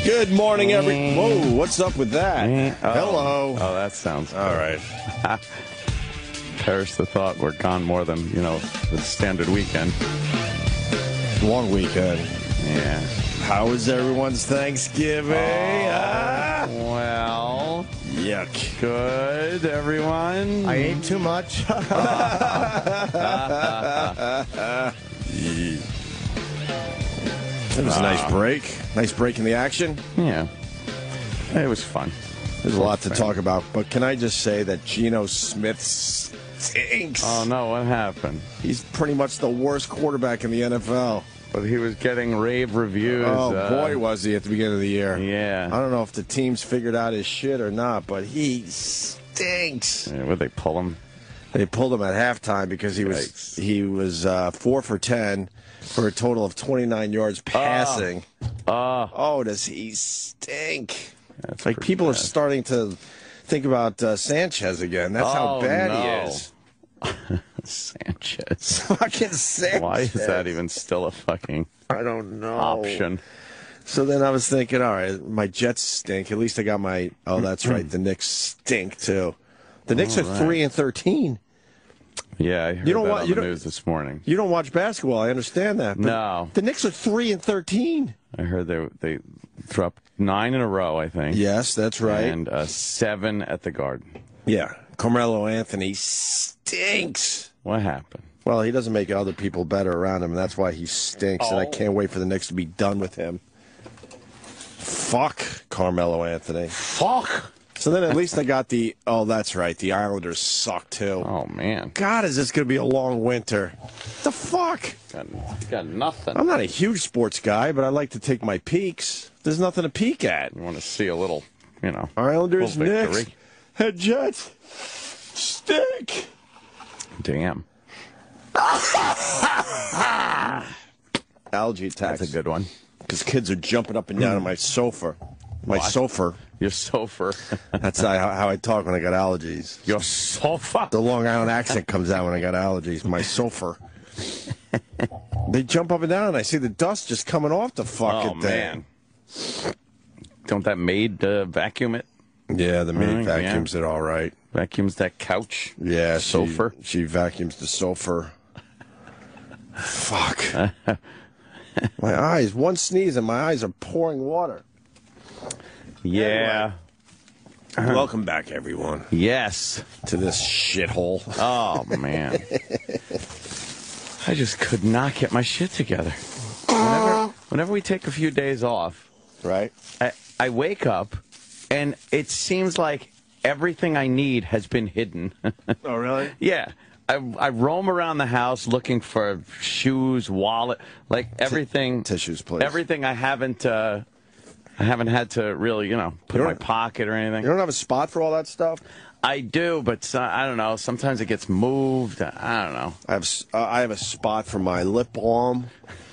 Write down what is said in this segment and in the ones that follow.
Good morning, Whoa, what's up with that? Hello. Oh, that sounds All right. Perish the thought we're gone more than, the standard weekend. Long weekend. Yeah. How was everyone's Thanksgiving? Well, Yuck. good, everyone. I ate too much. It was a nice break. Nice break in the action. Yeah. It was fun. There's a lot to talk about, but can I just say that Geno Smith stinks? Oh, no, what happened? He's pretty much the worst quarterback in the NFL. But he was getting rave reviews. Oh, boy, was he at the beginning of the year. Yeah. I don't know if the team's figured out his shit or not, but he stinks. Yeah, would they pull him? They pulled him at halftime because he was 4 for 10 for a total of 29 yards passing. Oh, does he stink? That's like, people are starting to think about Sanchez again. That's how bad he is. Sanchez. Fucking Sanchez. Why is that even still a fucking I don't know. option? So then I was thinking, all right, my Jets stink. At least I got my. Oh, that's right. The Knicks stink too. The Knicks are 3-13. Yeah, I heard You don't that want- on you the don't- news this morning. You don't watch basketball. I understand that. But No. the Knicks are 3-13. I heard they dropped 9 in a row, I think. Yes, that's right. And 7 at the Garden. Yeah, Carmelo Anthony stinks. What happened? Well, he doesn't make other people better around him, and that's why he stinks. And I can't wait for the Knicks to be done with him. Fuck Carmelo Anthony. Fuck! So then at least I got the. Oh, that's right. The Islanders suck too. Oh, man. God, is this going to be a long winter? The fuck? Got nothing. I'm not a huge sports guy, but I like to take my peeks. There's nothing to peek at. You want to see a little, Islanders, little Knicks, victory. and Jets stink. Damn. Algae attacks. That's a good one. Because kids are jumping up and down on my sofa. My sofa. Your sofa. That's how I talk when I got allergies. Your sofa. The Long Island accent comes out when I got allergies. My sofa. They jump up and down, and I see the dust just coming off the fucking thing. Man. Don't that maid vacuum it? Yeah, the maid Yeah. vacuums it all right. Vacuums that couch? Yeah, Sofa? She vacuums the sofa. Fuck. My eyes, one sneeze and my eyes are pouring water. Yeah. Welcome back, everyone, Yes. to this shithole. Oh, man. I just could not get my shit together. Whenever we take a few days off, Right? I wake up, and it seems like everything I need has been hidden. Oh, really? Yeah. I roam around the house looking for shoes, wallet, like everything. Tissues, please. Everything I haven't had to really, put in my pocket or anything. You don't have a spot for all that stuff? I do, but I don't know. Sometimes it gets moved. I don't know. I have a spot for my lip balm,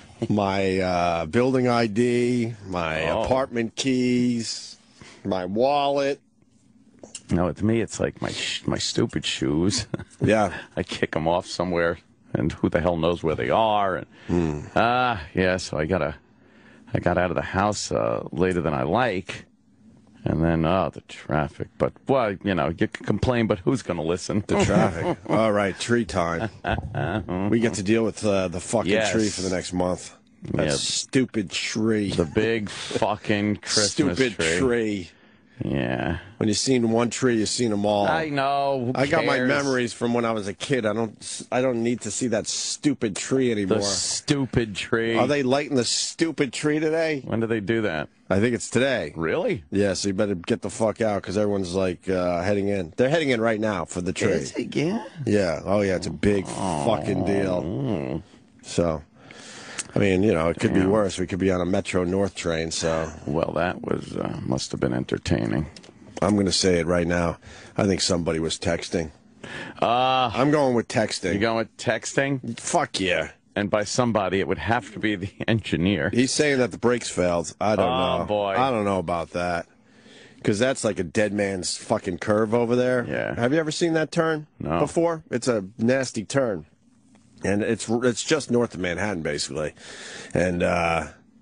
my building ID, my apartment keys, my wallet. No, to me, it's like my stupid shoes. Yeah. I kick them off somewhere, and who the hell knows where they are? And yeah. So I got out of the house later than I like, and then the traffic. But well, you can complain, but who's going to listen? The traffic. All right, tree time. We get to deal with the fucking Yes. tree for the next month. That Yep. stupid tree. The big fucking Christmas Stupid tree. Yeah. When you've seen one tree, you've seen them all. I know. Who I got my cares? memories from when I was a kid. I don't need to see that stupid tree anymore. The stupid tree. Are they lighting the stupid tree today? When do they do that? I think it's today. Really? Yeah, so you better get the fuck out because everyone's like heading in. They're heading in right now for the tree. Is it again? Yeah. Oh, yeah. It's a big fucking deal. So, I mean, it could be worse. We could be on a Metro North train. So, Well, that was must have been entertaining. I'm going to say it right now. I think somebody was texting. I'm going with texting. You going with texting? Fuck yeah. And by somebody, it would have to be the engineer. He's saying that the brakes failed. I don't know. Oh, boy. I don't know about that. Because that's like a dead man's fucking curve over there. Yeah. Have you ever seen that turn No. before? It's a nasty turn. And it's just north of Manhattan, basically. And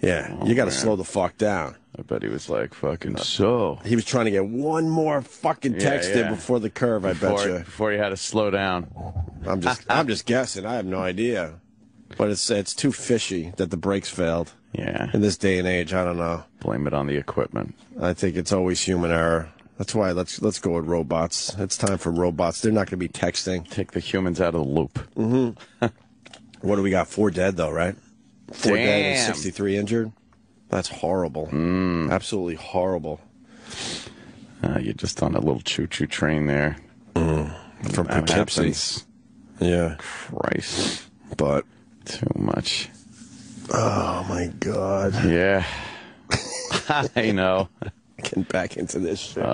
Yeah, you got to slow the fuck down. I bet he was like, fucking so. He was trying to get one more fucking text in before the curve, I bet you. Before he had to slow down. I'm just guessing. I have no idea. But it's too fishy that the brakes failed. Yeah. In this day and age, I don't know. Blame it on the equipment. I think it's always human error. That's why let's go with robots. It's time for robots. They're not going to be texting. Take the humans out of the loop. Mm-hmm. What do we got? 4 dead, though, right? 4 dead and 63 injured? That's horrible. Absolutely horrible. You're just on a little choo-choo train there. From Poughkeepsie. Yeah. Christ. But. Too much. Oh, my God. Yeah. I know. Getting back into this shit.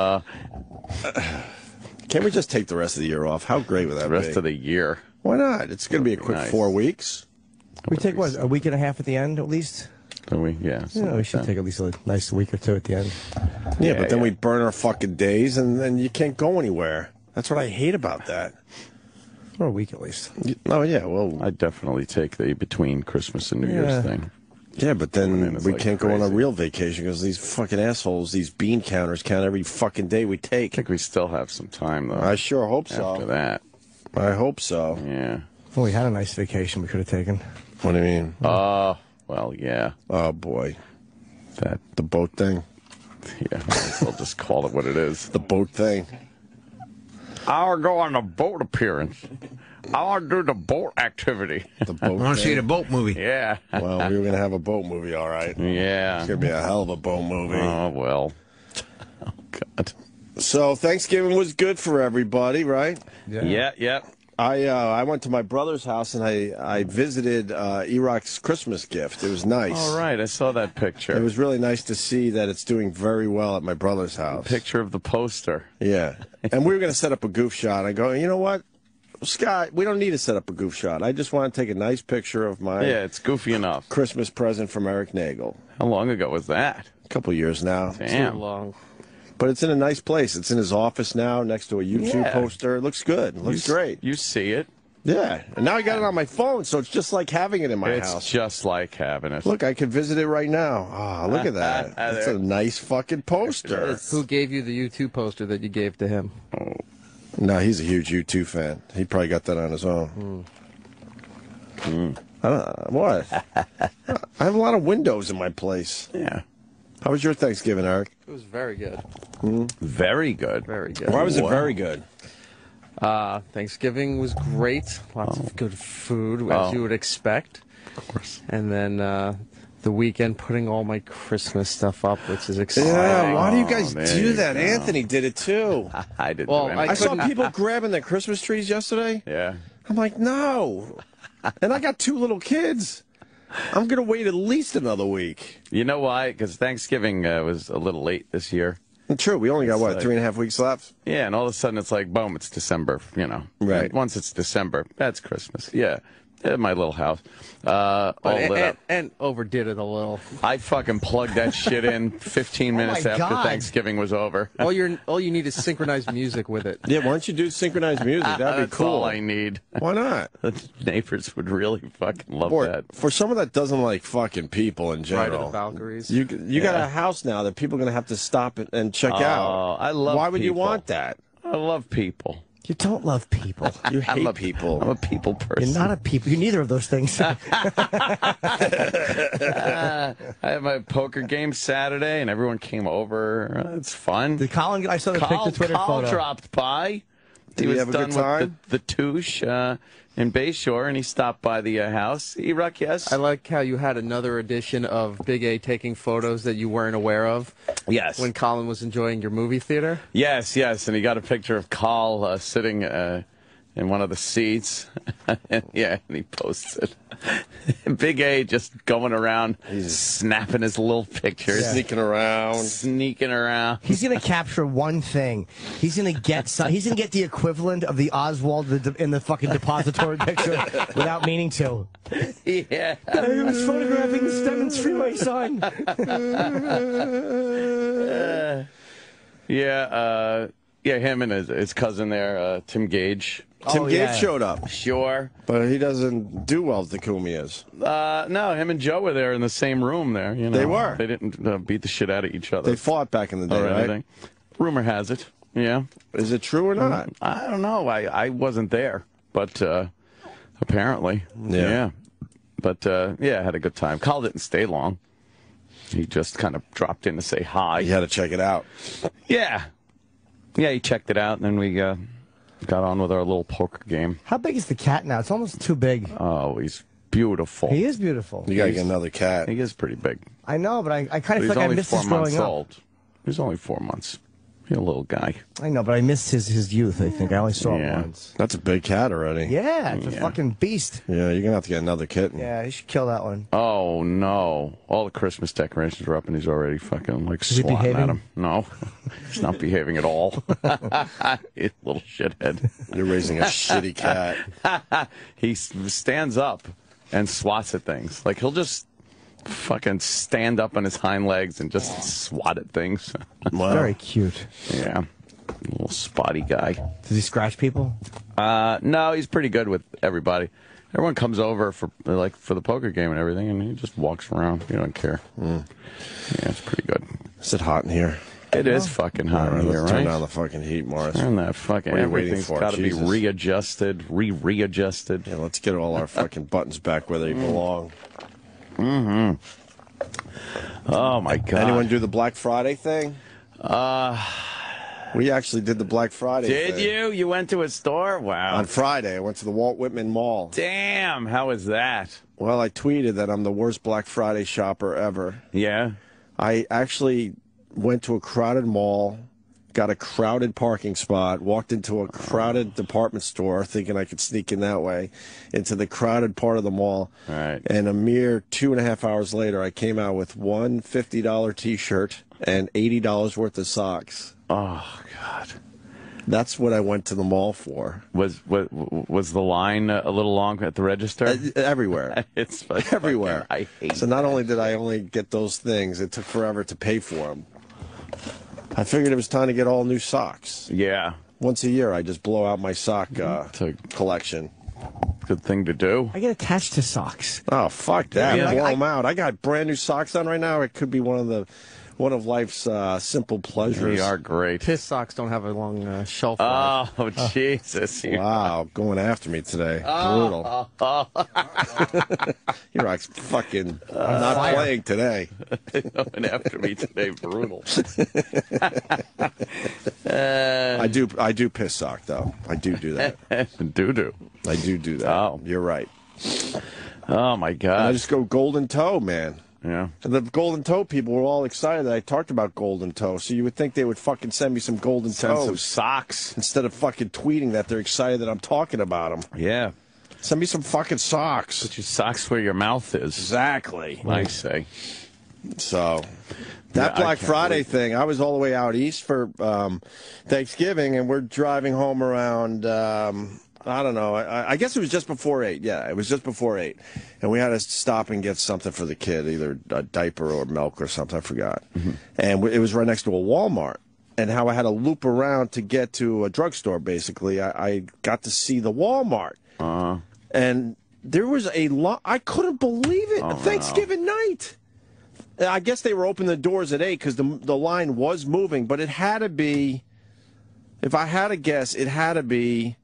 Can't we just take the rest of the year off? How great would that be? The rest of the year. Why not? It's going to be a quick 4 weeks. We take, what, a week and a half at the end, at least? We should take at least a nice week or two at the end. Yeah, but then we burn our fucking days, and then you can't go anywhere. That's what I hate about that. Or a week at least. Oh, yeah, well... I'd definitely take the between Christmas and New Year's thing. Yeah, but then we can't go on a real vacation because these fucking assholes, these bean counters, count every fucking day we take. I think we still have some time, though. I sure hope so. After that. I hope so. Yeah. Well, we had a nice vacation we could have taken. What do you mean? Well, yeah. Oh, boy. The boat thing? Yeah, I'll just call it what it is. The boat thing. I'll go on a boat appearance. I want to do the boat activity. The boat I want to see the boat movie. Yeah. Well, we were going to have a boat movie, all right. Yeah. It's going to be a hell of a boat movie. Oh, well. Oh, God. So Thanksgiving was good for everybody, right? Yeah. I went to my brother's house and I visited Iraq's Christmas gift. It was nice. All right, I saw that picture. It was really nice to see that it's doing very well at my brother's house. Picture of the poster. Yeah. And we were going to set up a goof shot. I go, you know what, Scott, we don't need to set up a goof shot. I just want to take a nice picture of my it's goofy enough. Christmas present from Eric Nagel. How long ago was that? A couple years now. Damn. Too long. But it's in a nice place. It's in his office now, next to a YouTube poster. It looks good. It looks great. You see it. Yeah. And now I got it on my phone, so it's just like having it in my house. It's just like having it. Look, I can visit it right now. Ah, look at that. That's a nice fucking poster. Who gave you the U2 poster that you gave to him? Oh. No, he's a huge U2 fan. He probably got that on his own. What? I have a lot of windows in my place. Yeah. How was your Thanksgiving, Eric? It was very good. Very good. Very good. Why was it very good? Thanksgiving was great. Lots of good food, as you would expect. Of course. And then the weekend, putting all my Christmas stuff up, which is exciting. Yeah, why do you guys there do you that? go. Anthony did it too. I didn't Well, do anything. I saw people grabbing their Christmas trees yesterday. Yeah. I'm like, no. And I got 2 little kids. I'm going to wait at least another week. You know why? Because Thanksgiving was a little late this year. True. We only got, what, like- 3.5 weeks left? Yeah, and all of a sudden it's like, boom, it's December, you know. Right. And once it's December, that's Christmas. Yeah. At my little house. All lit up. And overdid it a little. I fucking plugged that shit in 15 minutes my after God. Thanksgiving was over. All you need is synchronized music with it. Yeah, why don't you do synchronized music? That'd be That's cool. all I need. Why not? The neighbors would really fucking love For, that. for someone that doesn't like fucking people in Ride of general, the Valkyries. you got a house now that people are going to have to stop and check out. I love Why would you people. want that? I love people. You don't love people. You hate I'm people. a people person. You're not a people. You're neither of those things. I had my poker game Saturday, and everyone came over. It's fun. Did Colin? I saw the Carl, Twitter Carl photo. dropped by. Did he was have a done good time? with the touche in Bayshore, and he stopped by the house. Iraq, yes? I like how you had another edition of Big A taking photos that you weren't aware of. Yes. When Colin was enjoying your movie theater. Yes, and he got a picture of Carl sitting in one of the seats. And he posts it. Big A just going around, snapping his little pictures. Sneaking around. Sneaking around. He's gonna capture one thing. He's gonna get the equivalent of the Oswald in the fucking depository picture without meaning to. Yeah. I was photographing the Stemmons Freeway sign. Yeah, him and his cousin there, Tim Gage. Tim Gates showed up. Sure. But he doesn't do well at the Cumias. No, him and Joe were there in the same room there. You know, They were. They didn't beat the shit out of each other. They fought back in the day, or right? anything. Rumor has it. Yeah. Is it true or not? I don't know. I wasn't there, but apparently. Yeah. But, yeah, I had a good time. Carl didn't stay long. He just kind of dropped in to say hi. You had to check it out. Yeah. Yeah, he checked it out, and then we got on with our little poker game. How big is the cat now? It's almost too big. Oh, he's beautiful. He is beautiful. You got to get another cat. He is pretty big. I know, but I kind of feel like I missed He's his only 4 growing months up. old. He's only 4 months. He's a little guy. I know, but I missed his youth, I think. I only saw it once. That's a big cat already. Yeah, it's a fucking beast. Yeah, you're going to have to get another kitten. Yeah, you should kill that one. Oh, no. All the Christmas decorations are up, and he's already fucking, like, Is he swatting at behaving? him. No. He's not behaving at all. He's a little shithead. You're raising a shitty cat. He stands up and swats at things. Like, he'll just fucking stand up on his hind legs and just swat at things. Wow. Very cute. Yeah. Little spotty guy. Does he scratch people? No, he's pretty good with everybody. Everyone comes over for the poker game and everything, and he just walks around. He don't care. Yeah, it's pretty good. Is it hot in here? It is fucking hot in here, Let's right? turn down the fucking heat, Morris. Turn that fucking, What are you waiting everything's for? got to be Jesus. readjusted, readjusted. Yeah, let's get all our fucking buttons back where they belong. Oh my God! Anyone do the Black Friday thing? We actually did the Black Friday Did thing. you? You went to a store? Wow. On Friday, I went to the Walt Whitman Mall. Damn, how was that? Well, I tweeted that I'm the worst Black Friday shopper ever. Yeah. I actually went to a crowded mall, got a crowded parking spot, walked into a crowded department store thinking I could sneak in that way, into the crowded part of the mall. Right. And a mere 2.5 hours later, I came out with one $50 T-shirt and $80 worth of socks. Oh, God. That's what I went to the mall for. Was the line a little long at the register? Everywhere. It's Everywhere. I hate So not only did I only get those things, it took forever to pay for them. I figured it was time to get all new socks. Yeah. Once a year, I just blow out my sock collection. Good thing to do. I get attached to socks. Oh, fuck that. Yeah. Blow them out. I got brand new socks on right now. It could be one of life's simple pleasures. They are great. His socks don't have a long shelf life. Oh, Jesus. Wow, going after me today. Brutal. You're like fucking not playing today. Going after me today, brutal. I do piss sock, though. I do that. Doo-doo. I do that. Oh. You're right. Oh, my And God. I just go golden toe, man. Yeah. And the golden toe people were all excited that I talked about golden toe. So you would think they would fucking send me some golden Send toes some socks. instead of fucking tweeting that they're excited that I'm talking about them. Yeah. Send me some fucking socks. Put your socks where your mouth is. Exactly. I say. So that Yeah, I Black can't Friday wait. thing, I was all the way out east for Thanksgiving, and we're driving home around, I don't know, I guess it was just before 8. Yeah, it was just before 8. And we had to stop and get something for the kid, either a diaper or milk or something, I forgot. And it was right next to a Walmart. And how I had to loop around to get to a drugstore, basically, I got to see the Walmart. And there was a lot, I couldn't believe it, Thanksgiving night. I guess they were opening the doors at 8 because the line was moving, but it had to be, if I had to guess, it had to be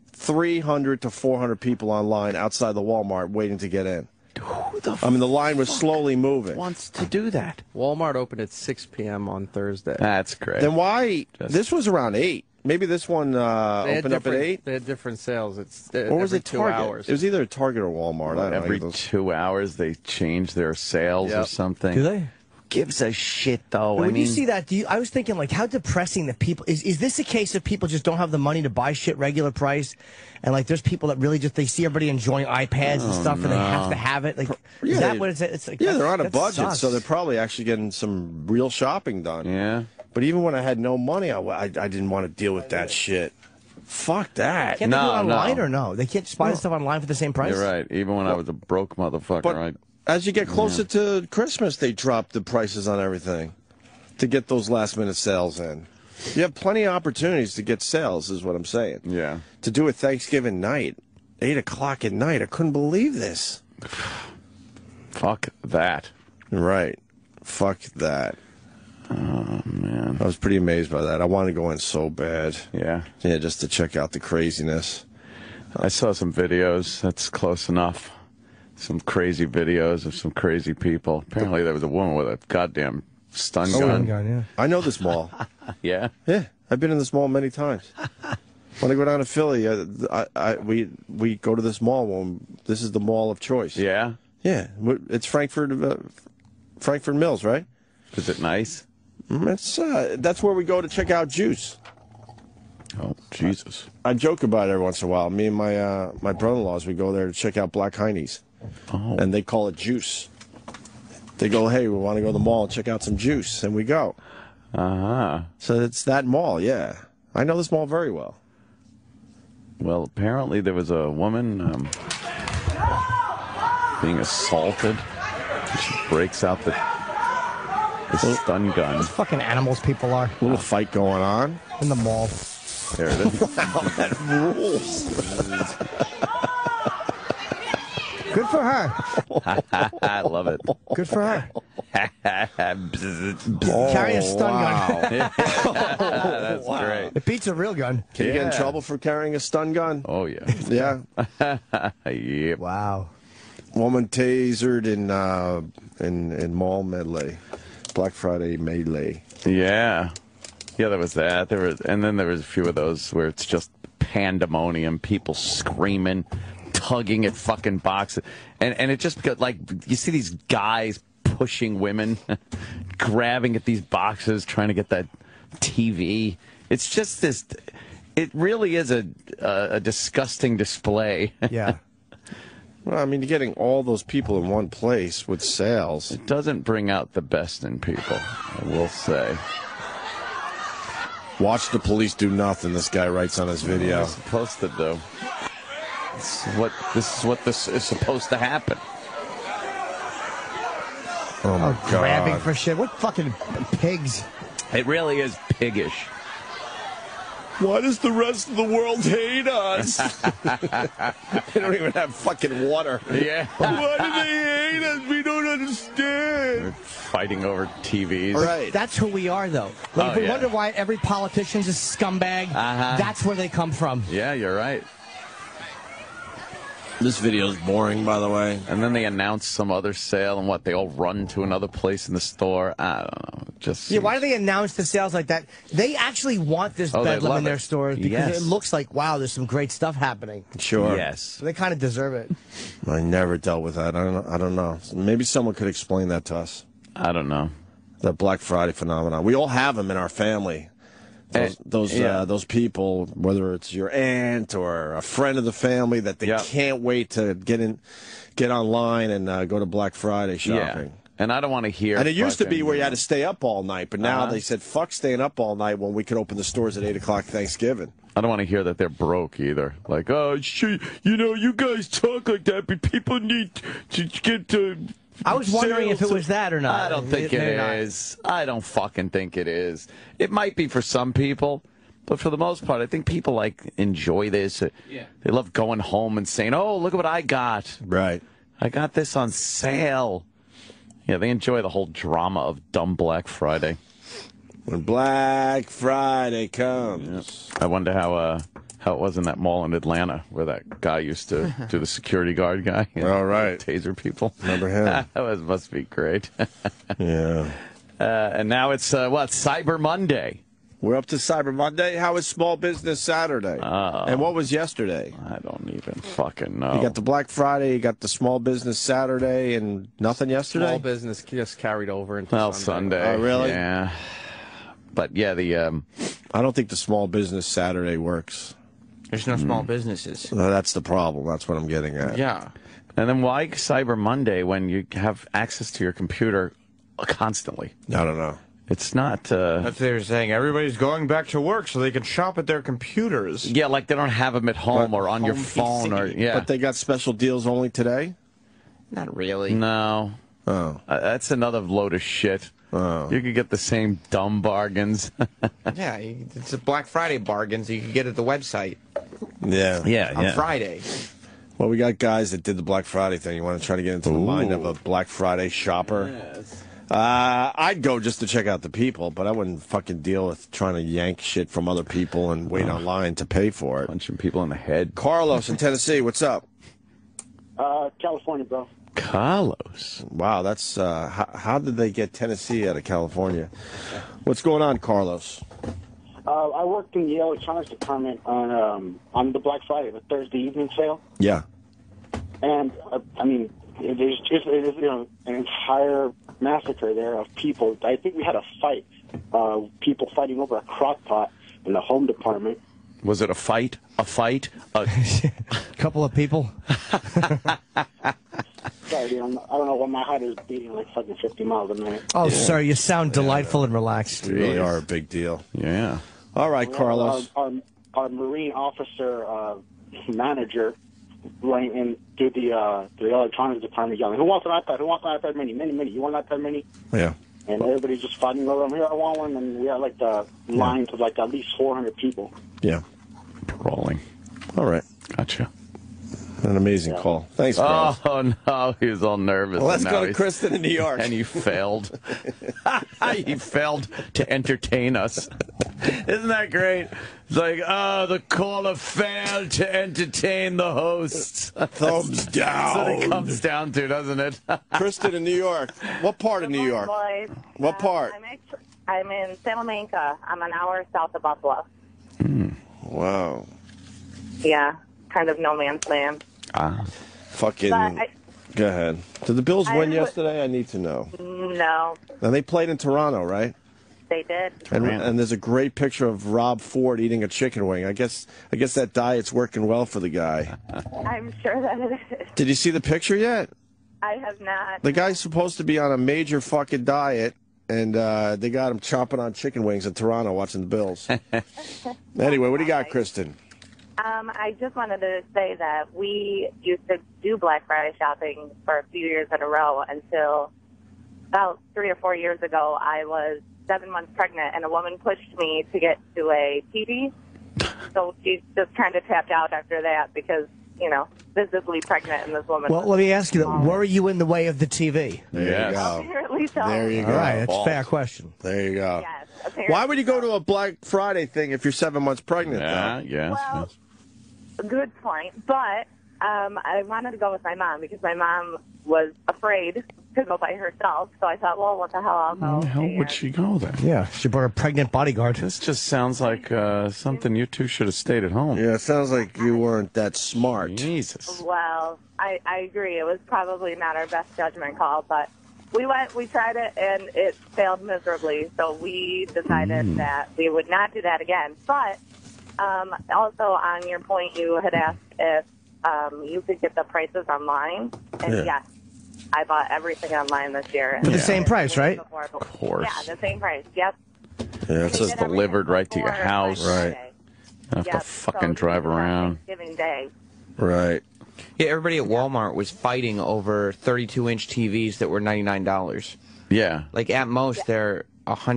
300 to 400 people online outside the Walmart waiting to get in. I mean, the line was slowly moving. Wants to do that. Walmart opened at 6 p.m. on Thursday. That's great. Then why? This was around 8. Maybe this one They had opened up at 8. They had different sales. It's Or was every it 2 Target? hours. It was either Target or Walmart. I don't Every know. 2 hours they change their sales or Yep. something. Do they? Gives a shit though. When you see that, I was thinking, like, how depressing that people is this a case of people just don't have the money to buy shit regular price, and like there's people that really just they see everybody enjoying iPads and stuff, and they have to have it. Like, is that what it's like? Yeah, they're on a that budget, sucks. so they're probably actually getting some real shopping done. Yeah. But even when I had no money, I didn't want to deal with that shit. Fuck that. Can't they do it No, online no. or no? They can't just buy the stuff online for the same price. You're right. Even when I was a broke motherfucker, But right? as you get closer to Christmas, they drop the prices on everything to get those last minute sales in. You have plenty of opportunities to get sales, is what I'm saying. Yeah. To do it Thanksgiving night, 8 o'clock at night. I couldn't believe this. Fuck that. Right. Fuck that. Oh, man. I was pretty amazed by that. I wanted to go in so bad. Yeah. Yeah, just to check out the craziness. I saw some videos. That's close enough. Some crazy videos of some crazy people. Apparently there was a woman with a goddamn stun gun. Yeah. I know this mall. Yeah. Yeah, I've been in this mall many times. When I go down to Philly, we go to this mall. This is the mall of choice. Yeah. Yeah, it's Frankfurt Mills, right? Is it nice? That's where we go to check out Juice. Oh, Jesus. I joke about it every once in a while. Me and my brother-in-laws, we go there to check out Black Heinies. Oh. And they call it Juice. They go, hey, we want to go to the mall and check out some Juice, and we go. Uh-huh. So it's that mall, yeah. I know this mall very well. Well, apparently there was a woman being assaulted. She breaks out the stun gun. Those fucking animals people are A little fight going on. in the mall. There it is. Wow, that rules. Good for her. I love it. Good for her. Bzzz. Carry a stun gun. That's great. It beats a real gun. Can you get in Yeah. trouble for carrying a stun gun? Oh, yeah. Yeah. Yep. Wow. Woman tasered in mall melee. Black Friday melee. Yeah. Yeah, there was that. And then there was a few of those where it's just pandemonium, people screaming, tugging at fucking boxes. And it just got like, you see these guys pushing women, grabbing at these boxes, trying to get that TV. It's just this, it really is a disgusting display. Yeah. Well, I mean, you're getting all those people in one place with sales. It doesn't bring out the best in people, I will say. Watch the police do nothing, this guy writes on his video. They're supposed to do. This is what this is supposed to happen. Oh, my God. Grabbing for shit. What fucking pigs? It really is piggish. Why does the rest of the world hate us? They don't even have fucking water. Yeah. Why do they hate us? We don't understand. Fighting over TVs. Right. That's who we are, though. Like, Oh, if we yeah. wonder why every politician's a scumbag, that's where they come from. Yeah, you're right. This video's boring, by the way. And then they announce some other sale, and they all run to another place in the store. I don't know. Just Yeah, why do they announce the sales like that? They actually want this Oh, they bedlam love in their it. stores because Yes. it looks like, wow, there's some great stuff happening. Sure. Yes. So they kind of deserve it. I never dealt with that. I don't know. Maybe someone could explain that to us. I don't know. The Black Friday phenomenon. We all have them in our family. Yeah. Those people, whether it's your aunt or a friend of the family, that they Yeah. can't wait to get online and go to Black Friday shopping. Yeah. And I don't want to hear. And it used to be fucking, where you had to stay up all night, but now Uh-huh. they said, fuck staying up all night when we could open the stores at 8 o'clock Thanksgiving. I don't want to hear that they're broke either. Like, oh, you guys talk like that, but people need to get to. I was wondering if it was that or not. I don't think it Maybe not. is. I don't fucking think it is. It might be for some people, but for the most part, I think people like enjoy this. Yeah. They love going home and saying, "Oh, look at what I got! Right. I got this on sale." Yeah, they enjoy the whole drama of dumb Black Friday. When Black Friday comes. I wonder how it was in that mall in Atlanta where that guy used to do the security guard guy. All right. Taser people. Remember him? That must be great. Yeah. And now it's, Cyber Monday. We're up to Cyber Monday. How was Small Business Saturday? And what was yesterday? I don't even fucking know. You got the Black Friday, you got the Small Business Saturday, and nothing yesterday? Small business just carried over into Sunday. Oh, really? Yeah. But yeah, I don't think the Small Business Saturday works. There's no small businesses. That's the problem. That's what I'm getting at. Yeah. and then why Cyber Monday when you have access to your computer constantly? I don't know. It's not. That's what they were saying. Everybody's going back to work so they can shop at their computers. Yeah, like they don't have them at home What? or on your Home phone PC. or yeah. But they got special deals only today? Not really. No, Oh. that's another load of shit. You could get the same dumb bargains. Yeah, it's a Black Friday bargains you can get at the website Yeah. on Friday. Well, we got guys that did the Black Friday thing. You want to try to get into the mind of a Black Friday shopper? Yes. I'd go just to check out the people, but I wouldn't fucking deal with trying to yank shit from other people and wait online to pay for it. Punching people in the head. Carlos in Tennessee, what's up? California, bro. Carlos. Wow, that's how did they get Tennessee out of California? What's going on, Carlos? I worked in the electronics department on the Black Friday, the Thursday evening sale, Yeah. and I mean, there's just an entire massacre there of people. I think we had a fight, people fighting over a crock pot in the home department. Was it a fight? A fight? Couple of people. Sorry, dude, I don't know why my heart is beating like fucking 50 miles a minute. Oh, sir, you sound delightful and relaxed. You really are a big deal. Yeah. All right, Carlos. Our Marine officer manager went into the electronics department yelling, "Who wants an iPad? Who wants an iPad mini? Mini? You want an iPad mini?" Yeah. And everybody's just fighting over them. Here, I want one. And we had like the lines of like at least 400 people. Yeah. Brawling. All right. Gotcha. An amazing call. Thanks, Carlos. Oh, no. He was all nervous. Well, let's and go now to he's- Kristen in New York. And he failed. He failed to entertain us. Isn't that great? It's like, the caller failed to entertain the hosts. Thumbs That's what it down. comes down to, doesn't it? Kristen in New York. What part of New York? Boys. What part? I'm in Salamanca. I'm an hour south of Buffalo. Wow. Yeah, kind of no man's land. Fucking. But Go ahead. Did the Bills I win would- yesterday? I need to know. No, And they played in Toronto, right? they did. And there's a great picture of Rob Ford eating a chicken wing. I guess that diet's working well for the guy. I'm sure that it is. Did you see the picture yet? I have not. The guy's supposed to be on a major fucking diet, and they got him chomping on chicken wings in Toronto watching the Bills. Anyway, what do you got, Kristen? I just wanted to say that we used to do Black Friday shopping for a few years in a row until about 3 or 4 years ago. I was 7 months pregnant, and a woman pushed me to get to a TV. So she's just kind of tapped out after that because, visibly pregnant, and this woman Well, was let me ask you, were you in the way of the TV? There Yes. you go. apparently so. There you All go. right, that's a Balls. fair question. There you go. Yes, apparently Why would you go to a Black Friday thing if you're 7 months pregnant, Yeah, though? yes. Well, good point. But I wanted to go with my mom because my mom was afraid to go by herself. So I thought, well, what the hell, I'll go. Why the hell would And- she go there? Yeah, she brought a pregnant bodyguard. This just sounds like something you two should have stayed at home. Yeah, it sounds like you weren't that smart. Jesus. Well, I agree. It was probably not our best judgment call, but we went, we tried it, and it failed miserably. So we decided that we would not do that again. But also on your point, you had asked if you could get the prices online, and Yeah. yes, I bought everything online this year. For the same price, right? Of course. Yeah, the same price. Yep. Yeah, It's it's just just delivered right to your house. Right. You have to fucking drive around. Thanksgiving Day. right. Yeah, everybody at Walmart was fighting over 32-inch TVs that were $99. Yeah. Like, at most, they're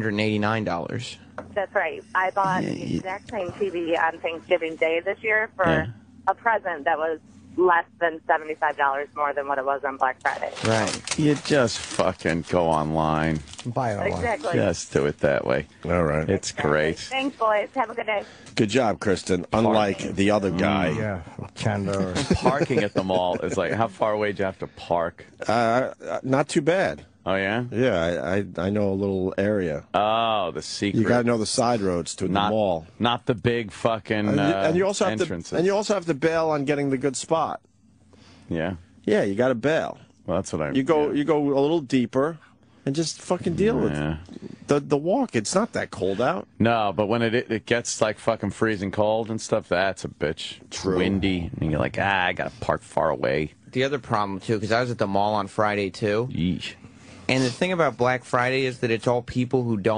$189. That's right. I bought the exact same TV on Thanksgiving Day this year for Yeah. a present that was less than $75 more than what it was on Black Friday. Right. You just fucking go online. Buy it online. Exactly. Just do it that way. All right. It's great. Thanks, boys. Have a good day. Good job, Kristen. Unlike the other guy. Yeah, Chandler. Parking at the mall is like, how far away do you have to park? Not too bad. Oh, yeah? Yeah, I know a little area. Oh, the secret. You got to know the side roads to the mall. Not the big fucking And you also have entrances. to. And you also have to bail on getting the good spot. Yeah. Yeah, you got to bail. Well, that's what I. You go a little deeper, and just fucking deal with Yeah. the walk. It's not that cold out. No, but when it gets like fucking freezing cold and stuff, that's a bitch. True. Windy, and you're like, I gotta park far away. The other problem, too, because I was at the mall on Friday, too. Yeesh. And the thing about Black Friday is that it's all people who don't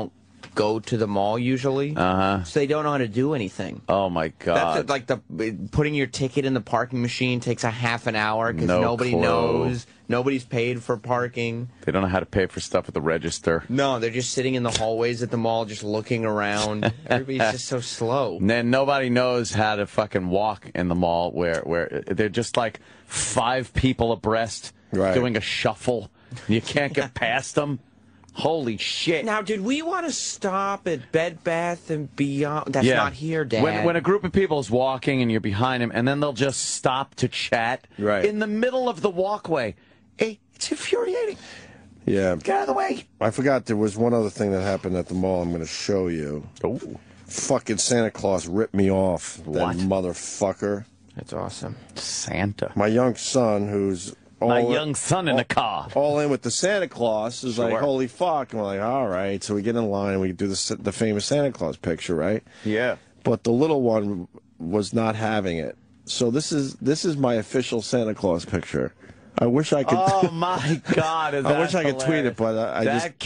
go to the mall usually. So they don't know how to do anything. Oh my God. That's like putting your ticket in the parking machine takes a half an hour because No nobody clue. knows. Nobody's paid for parking. They don't know how to pay for stuff at the register. No, they're just sitting in the hallways at the mall, just looking around. Everybody's just so slow. And then nobody knows how to fucking walk in the mall where they're just like 5 people abreast doing a shuffle. You can't get past them. Holy shit. Now, did we want to stop at Bed Bath and Beyond? That's not here, Dad. When a group of people is walking and you're behind them, and then they'll just stop to chat in the middle of the walkway. It's infuriating. Yeah. Get out of the way. I forgot there was one other thing that happened at the mall I'm going to show you. Oh. Fucking Santa Claus ripped me off. What? That motherfucker. That's awesome. Santa. My young son, who's My young son in the car. all in with the Santa Claus, is like, holy fuck. And we're like, all right. So we get in line and we do the famous Santa Claus picture, right? Yeah. But the little one was not having it. So this is my official Santa Claus picture. I wish I could. Oh my God! I wish I could tweet it, but I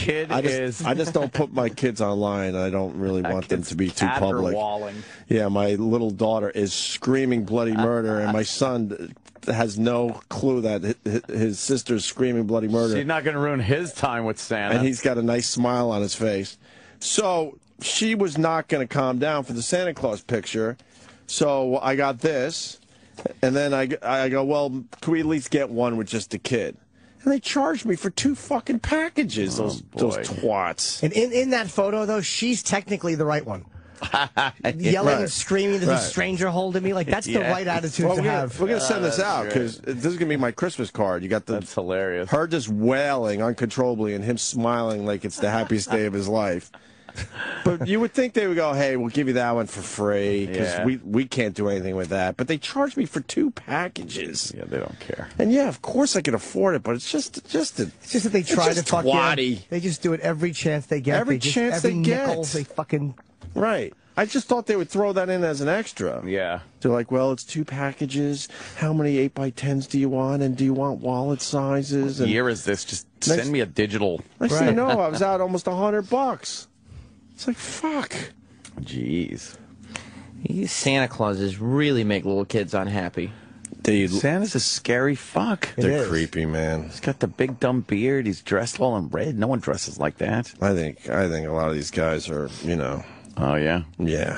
just don't put my kids online. I don't really want them to be too public. Yeah, my little daughter is screaming bloody murder, and my son has no clue that his sister's screaming bloody murder. She's not going to ruin his time with Santa. And he's got a nice smile on his face. So she was not going to calm down for the Santa Claus picture. So I got this. And then I go, well, can we at least get one with just a kid? And they charged me for 2 fucking packages, those twats. And in that photo, though, she's technically the right one. Yelling and screaming, there's a stranger holding me. Like, that's the right attitude to have. We're going to send this out, because this is going to be my Christmas card. You got That's hilarious. her just wailing uncontrollably and him smiling like it's the happiest day of his life. But you would think they would go, hey, we'll give you that one for free, because we can't do anything with that. But they charged me for 2 packages. Yeah, they don't care. And yeah, of course I can afford it, but it's just that they try to fuck you. They just do it every chance they get. Every chance they get. Nickel, they fucking... Right. I just thought they would throw that in as an extra. Yeah. They're like, well, it's 2 packages. How many 8x10s do you want? And do you want wallet sizes? What and year is this? Just send me a digital. I said, no, I was out almost $100. It's like, fuck. Jeez. These Santa Clauses really make little kids unhappy. Santa's a scary fuck. They're creepy, man. He's got the big dumb beard. He's dressed all in red. No one dresses like that. I think a lot of these guys are, Oh, yeah? Yeah.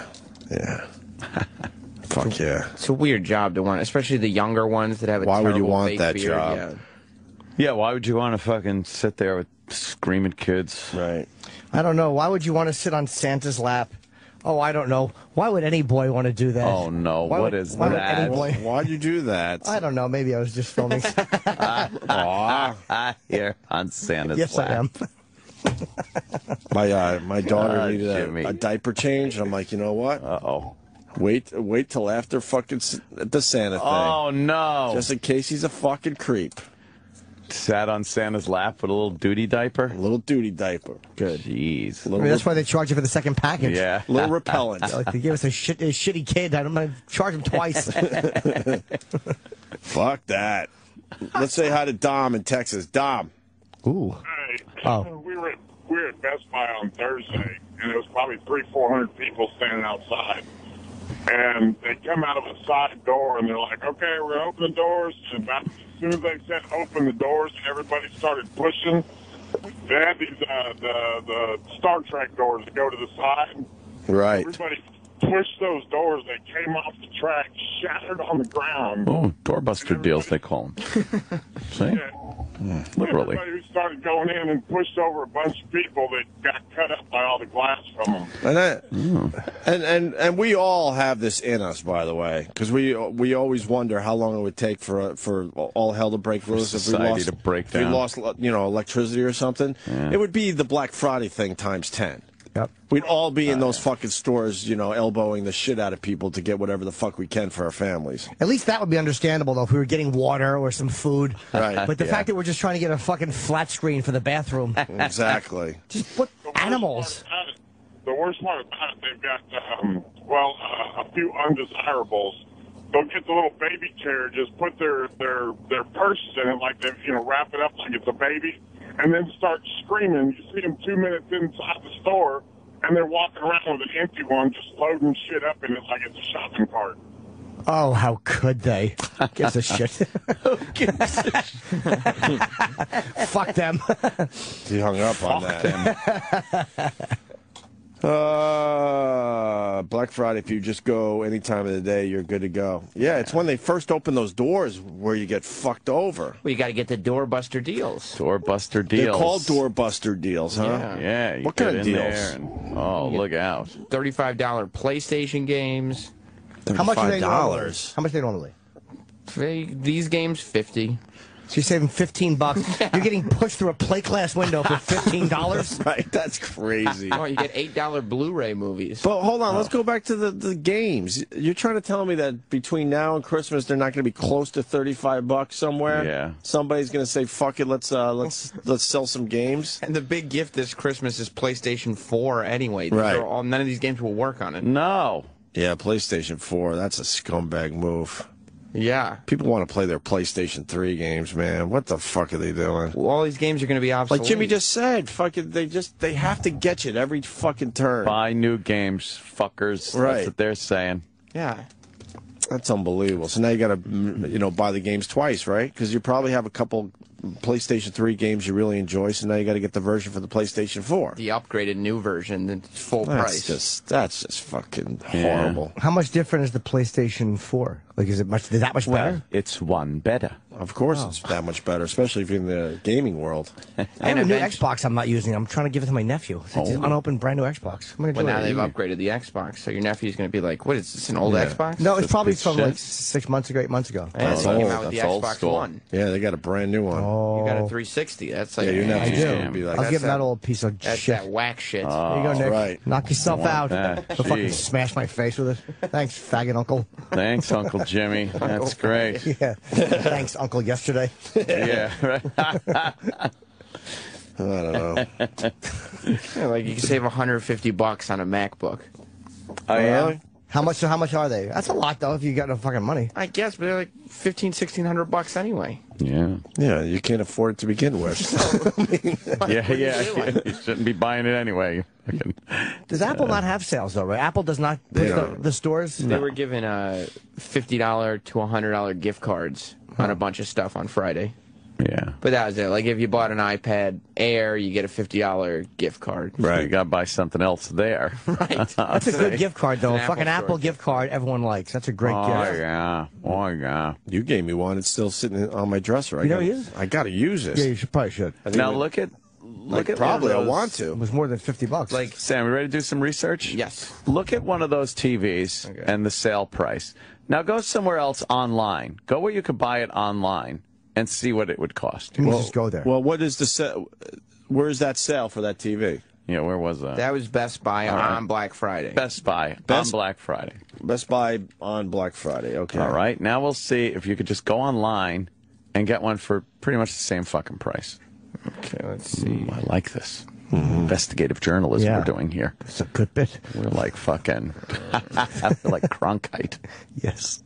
Fuck yeah. It's a weird job to want, especially the younger ones that have a Why would you terrible want fake that beard. job? Yeah. Yeah, why would you want to fucking sit there with screaming kids? Right. I don't know. Why would you want to sit on Santa's lap? Oh, I don't know. Why would any boy want to do that? Oh, no. Why would any boy? Why'd you do that? I don't know. Maybe I was just filming. Here on Santa's Yes, lap. I am. My daughter needed Jimmy. a diaper change, and I'm like, you know what? Uh-oh. Wait till after fucking the Santa thing. Oh, no. Just in case he's a fucking creep. Sat on Santa's lap with a little duty diaper? A little duty diaper. Good. Jeez. I mean, that's why they charge you for the second package. Yeah. A little repellent. Like they give us a shitty kid. I'm going to charge him twice. Fuck that. Let's say hi to Dom in Texas. Dom. Ooh. Hey, Oh. we were at Best Buy on Thursday, and there was probably 300-400 people standing outside. And they come out of a side door, and they're like, okay, we're going to open the doors. And about as soon as they said open the doors, everybody started pushing. They had these the Star Trek doors that go to the side. Right. Everybody pushed those doors. They came off the track, shattered on the ground. Oh, doorbuster deals, they call them. See? Literally. Everybody who started going in and pushed over a bunch of people that got cut up by all the glass from them. And we all have this in us, by the way, because we always wonder how long it would take for all hell to break loose if society to break down. If we lost, electricity or something. Yeah. It would be the Black Friday thing times 10. Yep. We'd all be in those fucking stores, elbowing the shit out of people to get whatever the fuck we can for our families. At least that would be understandable, though, if we were getting water or some food. Right. But the fact that we're just trying to get a fucking flat screen for the bathroom. Exactly. Just put animals. The worst part about it, they've got, a few undesirables. They'll get the little baby chair, just put their purses in it, like they, wrap it up like it's a baby, and then start screaming. You see them 2 minutes inside the store, and they're walking around with an empty one, just loading shit up in it like it's a shopping cart. Oh, how could they? Gives a shit. Fuck them. He hung up on that. Black Friday, if you just go any time of the day, you're good to go. Yeah, it's when they first open those doors where you get fucked over. Well, you got to get the doorbuster deals. Doorbuster deals. They're called doorbuster deals, huh? Yeah. You What get kind of in deals? there and, oh, look out. $35 PlayStation games. How much are they normally? $35. How much are they normally? These games, 50. So you're saving $15. You're getting pushed through a plate glass window for $15. Right, that's crazy. Oh, you get $8 Blu-ray movies. But hold on, let's go back to the games. You're trying to tell me that between now and Christmas, they're not going to be close to $35 somewhere? Yeah. Somebody's going to say, "Fuck it, let's sell some games." And the big gift this Christmas is PlayStation 4 anyway. These Right. are all, none of these games will work on it. No. Yeah, PlayStation 4. That's a scumbag move. Yeah. People want to play their PlayStation 3 games, man. What the fuck are they doing? Well, all these games are going to be obsolete. Like Jimmy just said, fucking, they have to get you at every fucking turn. Buy new games, fuckers. Right. That's what they're saying. Yeah. That's unbelievable. So now you got to, buy the games twice, right? Because you probably have a couple PlayStation 3 games you really enjoy. So now you got to get the version for the PlayStation 4. The upgraded new version, that's full price. That's just fucking horrible. How much different is the PlayStation 4? Like, is that much better? Well, it's one better. Of course, it's that much better, especially if you're in the gaming world. I have a new eventu- Xbox I'm not using. I'm trying to give it to my nephew. It's an unopened brand new Xbox. I'm gonna do Well, now it. they've upgraded the Xbox, so your nephew's going to be like, what, is this an old Yeah. Xbox? No, it's Just probably piece from of like shit. 6 months ago, 8 months ago. And That's they came old. out with the That's old Xbox school. One. Yeah, they got a brand new one. Oh, You got a 360. That's like Yeah, your I nephew's do. gonna be like, I'll That's give him that- that old piece of That's shit. that whack shit. There you go, Nick. right. Knock yourself want out. that. Go fucking Gee. smash my face with it. Thanks, faggot uncle. Thanks, Uncle Jimmy. That's great. Yeah. Thanks, uncle, yesterday. Yeah, right. I don't know. Yeah, like you can save $150 on a MacBook. Oh, yeah? Really? How much are they? That's a lot, though, if you got no fucking money. I guess, but they're like $1,500-$1,600 anyway. Yeah. Yeah, you can't afford it to begin with. Yeah. You shouldn't be buying it anyway. Fucking- Does Apple not have sales, though, right? Apple does not put the stores? They were giving $50 to $100 gift cards on a bunch of stuff on Friday. Yeah. But that was it. Like if you bought an iPad Air, you get a $50 gift card. Right. You got to buy something else there. Right. That's a good gift card, though. An A fucking Apple Apple Store gift card everyone likes. That's a great Oh, gift. yeah. Oh, yeah. You gave me one. It's still sitting on my dresser. You never use it? I got to use this. Yeah, you probably should. Now look at Probably I one of those- want It to. was more than $50. Like, Sam, we ready to do some research? yes. Look at one of those TVs Okay. and the sale price. Now go somewhere else online. Go where you could buy it online and see what it would cost. You can just go there. Well, what is the where's that sale for that TV? Yeah, where was that? That was Best Buy on Black Friday. Best Buy Best- on Black Friday. Best Buy on Black Friday. Okay. All right. Now we'll see if you could just go online and get one for pretty much the same fucking price. Okay, let's see. I like this. Investigative journalism Yeah. we're doing here. It's a good bit. We're like fucking, we're like Cronkite. Yes.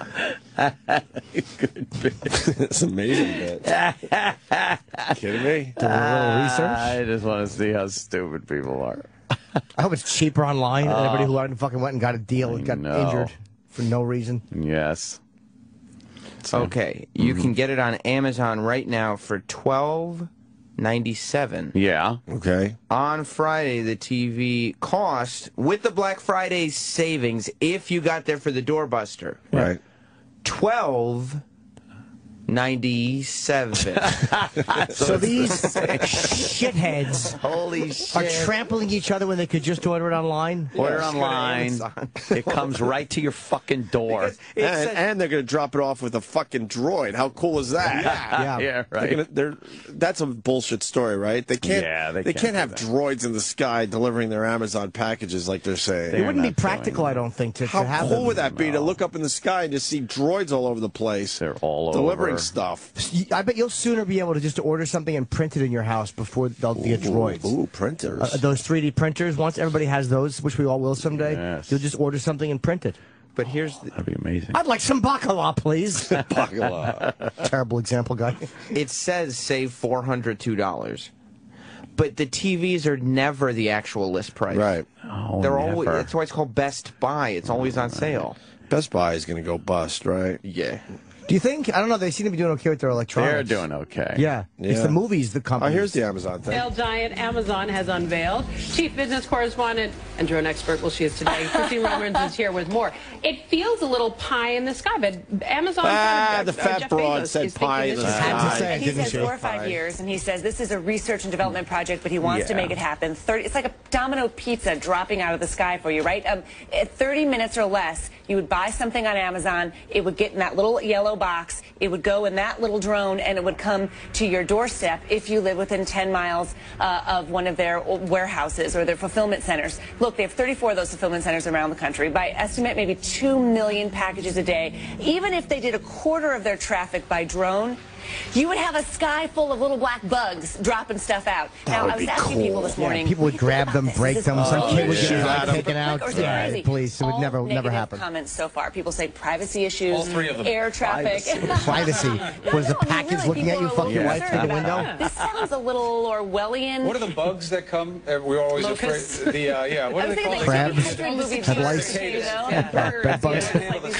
It's amazing. Kidding me? Doing a little research. I just want to see how stupid people are. I hope it's cheaper online than everybody who fucking went and got a deal and got know. injured for no reason. Yes. Okay, you can get it on Amazon right now for $12.97. Yeah. Okay. On Friday, the TV cost, with the Black Friday savings, if you got there for the doorbuster, Right. $12.97. So these shitheads Holy are shit! trampling each other when they could just order it online. Order Yes, go to online. Amazon. It comes right to your fucking door. And they're going to drop it off with a fucking droid. How cool is that? Yeah. Yeah, right. That's a bullshit story, right? They can't. Yeah, they they can't can't do have that. droids in the sky delivering their Amazon packages like they're saying. It wouldn't be not doing practical, I don't think, to How have cool them. would that be to look up in the sky and just see droids all over the place? They're all delivering over. stuff. I bet you'll sooner be able to just order something and print it in your house before they'll get droids. Ooh, printers. Those 3D printers, once everybody has those, which we all will someday, Yes. you'll just order something and print it. But here's the, That'd be amazing. I'd like some bacala, please. Bacala. Terrible example, guy. it says save $402. but the TVs are never the actual list price. Right. Oh, They're never. always. That's why it's called Best Buy. It's always on sale. Best Buy is going to go bust, right? Yeah. Do you think? I don't know. They seem to be doing okay with their electronics. They're doing okay. Yeah. It's Yeah. the movies, the company. Oh, here's the Amazon thing. Retail giant Amazon has unveiled. Chief business correspondent and drone expert, well, she is today. Christine Romans is here with more. It feels a little pie in the sky, but Amazon. The fat Jeff broad Bezos said is pie in thinking the this is sky. Had to say it, He didn't says she? 4 or 5 years, and he says this is a research and development project, but he wants to make it happen. It's like a Domino pizza dropping out of the sky for you, right? At 30 minutes or less, you would buy something on Amazon. It would get in that little yellow box. It would go in that little drone, and it would come to your doorstep if you live within 10 miles of one of their warehouses or their fulfillment centers. Look, they have 34 of those fulfillment centers around the country. By estimate, maybe 2 million packages a day. Even if they did a quarter of their traffic by drone, you would have a sky full of little black bugs dropping stuff out. Now, I was asking people this morning. People would grab them, break them. Some kid would get his eye taken out. Or Yeah, crazy. police. It would All never negative happen. Comments so far. People say privacy issues, All three of them. air traffic. Privacy. Was the No, package really, looking at people you, are a fuck your little wife through the concerned window? about it. This sounds a little Orwellian. What are the bugs that come? We're always Locusts? afraid. Yeah. What I are was they thinking called? like Crabs. Patrick movie Headlights. birds, you know? Bed bugs.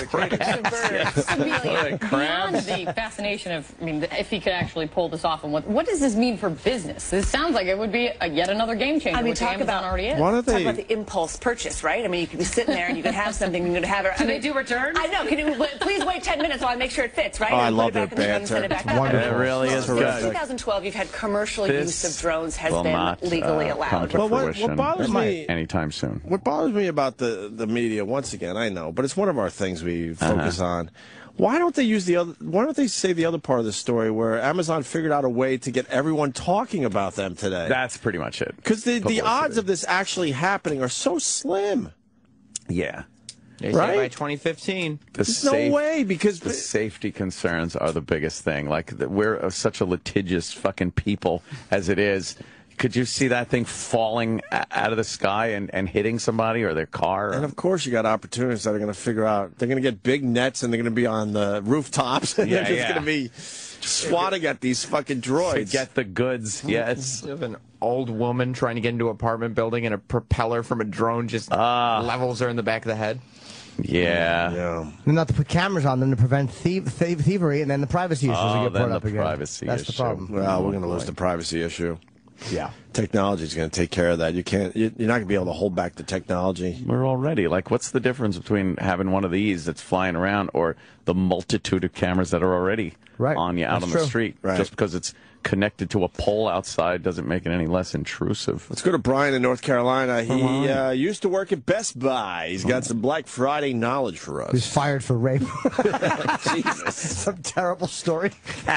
Beyond the fascination of, I mean, if he could actually pull this off, and what does this mean for business? This sounds like it would be yet another game changer, I mean, which talk Amazon about already is. Why don't Talk they? about the impulse purchase, right? I mean, you could be sitting there and you could have something and you could have it. Do they do returns? I know. Can you please wait 10 minutes while I make sure it fits, right? Oh, I And love put it back their in the room and send it banter. back out. Wonderful. It really is Since good. 2012, you've had commercial This use of drones has will been not legally come allowed. to Well, what fruition bothers me- anytime soon. What bothers me about the media, once again, I know, but it's one of our things we focus on. Why don't they use the other? Why don't they say the other part of the story where Amazon figured out a way to get everyone talking about them today? That's pretty much it. Because the Publicity. odds of this actually happening are so slim. Yeah. They say Right? by 2015. There's no way because the safety concerns are the biggest thing. Like we're such a litigious fucking people as it is. Could you see that thing falling out of the sky and hitting somebody or their car? And of course, you got opportunists that are going to figure out they're going to get big nets and they're going to be on the rooftops. And they're just going to be swatting at these fucking droids. To get the goods. Yes. You have an old woman trying to get into an apartment building and a propeller from a drone just levels her in the back of the head. Yeah. And not to put cameras on them to prevent thievery, and then the privacy issues will get then brought up the again. privacy That's the issue. problem. Well, we're going to lose the privacy issue. Yeah. Technology is going to take care of that. You're not going to be able to hold back the technology. We're already like, what's the difference between having one of these that's flying around or the multitude of cameras that are already on you out That's on true. the street? Right. Just because it's connected to a pole outside doesn't make it any less intrusive. Let's go to Brian in North Carolina. He used to work at Best Buy. He's got some Black Friday knowledge for us. He's fired for rape. Jesus. Some terrible story.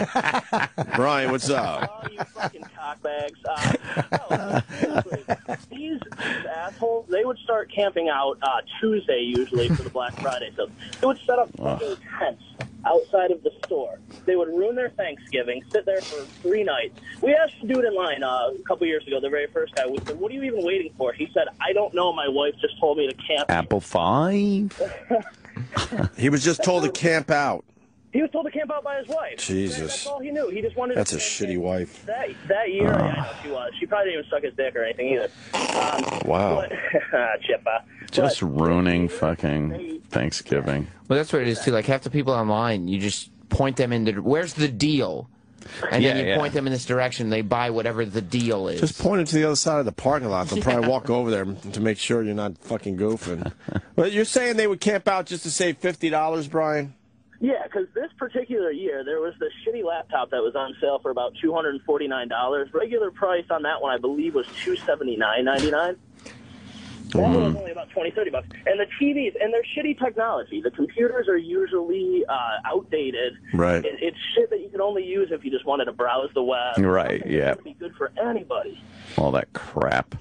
Brian, what's up? Oh, you fucking cockbags. These assholes, they would start camping out Tuesday usually for the Black Friday. So they would set up fucking tents outside of the store. They would ruin their Thanksgiving, sit there for 3 nights. We asked a dude in line a couple years ago, the very first guy, we said, what are you even waiting for? He said, I don't know. My wife just told me to camp. Apple 5? He was just told to camp out. He was told to camp out by his wife. Jesus. That's all he knew. He just wanted That's to a shitty wife. That year, I know she was. She probably didn't even suck his dick or anything either. Wow. Chippa. Just ruining fucking Thanksgiving. Well, that's what it is, too. Like, half the people online, you just point them into, where's the deal? And then you point them in this direction, they buy whatever the deal is. Just point it to the other side of the parking lot. They'll probably walk over there to make sure you're not fucking goofing. But you're saying they would camp out just to save $50, Brian? Yeah, because this particular year, there was this shitty laptop that was on sale for about $249. Regular price on that one, I believe, was $279.99. That one was only about $20-$30. And the TVs, and they're shitty technology. The computers are usually outdated. Right. It's shit that you can only use if you just wanted to browse the web. Right, Something yeah. that would be good for anybody. All that crap.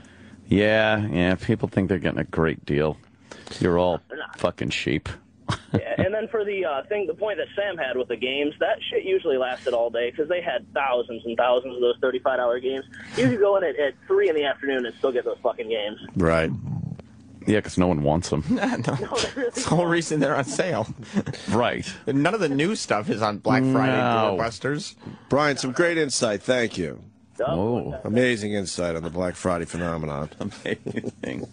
Yeah, people think they're getting a great deal. You're all fucking sheep. Yeah, and then for the point that Sam had with the games, that shit usually lasted all day because they had thousands and thousands of those $35 games. You could go in at 3 in the afternoon and still get those fucking games. Right. Yeah, because no one wants them. That's the whole reason they're on sale. Right. None of the new stuff is on Black Friday No. doorbusters. Brian, some great insight. Thank you. Oh, amazing insight on the Black Friday phenomenon. Amazing.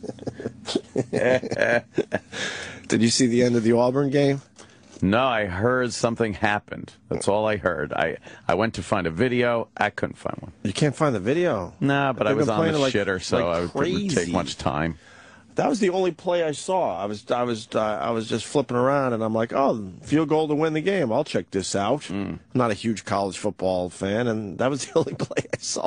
Did you see the end of the Auburn game? No, I heard something happened. That's all I heard. I went to find a video. I couldn't find one. You can't find the video? Nah, but I was on the like, shitter, so like I didn't take much time. That was the only play I saw. I was just flipping around, and I'm like, oh, field goal to win the game. I'll check this out. I'm not a huge college football fan, and that was the only play I saw.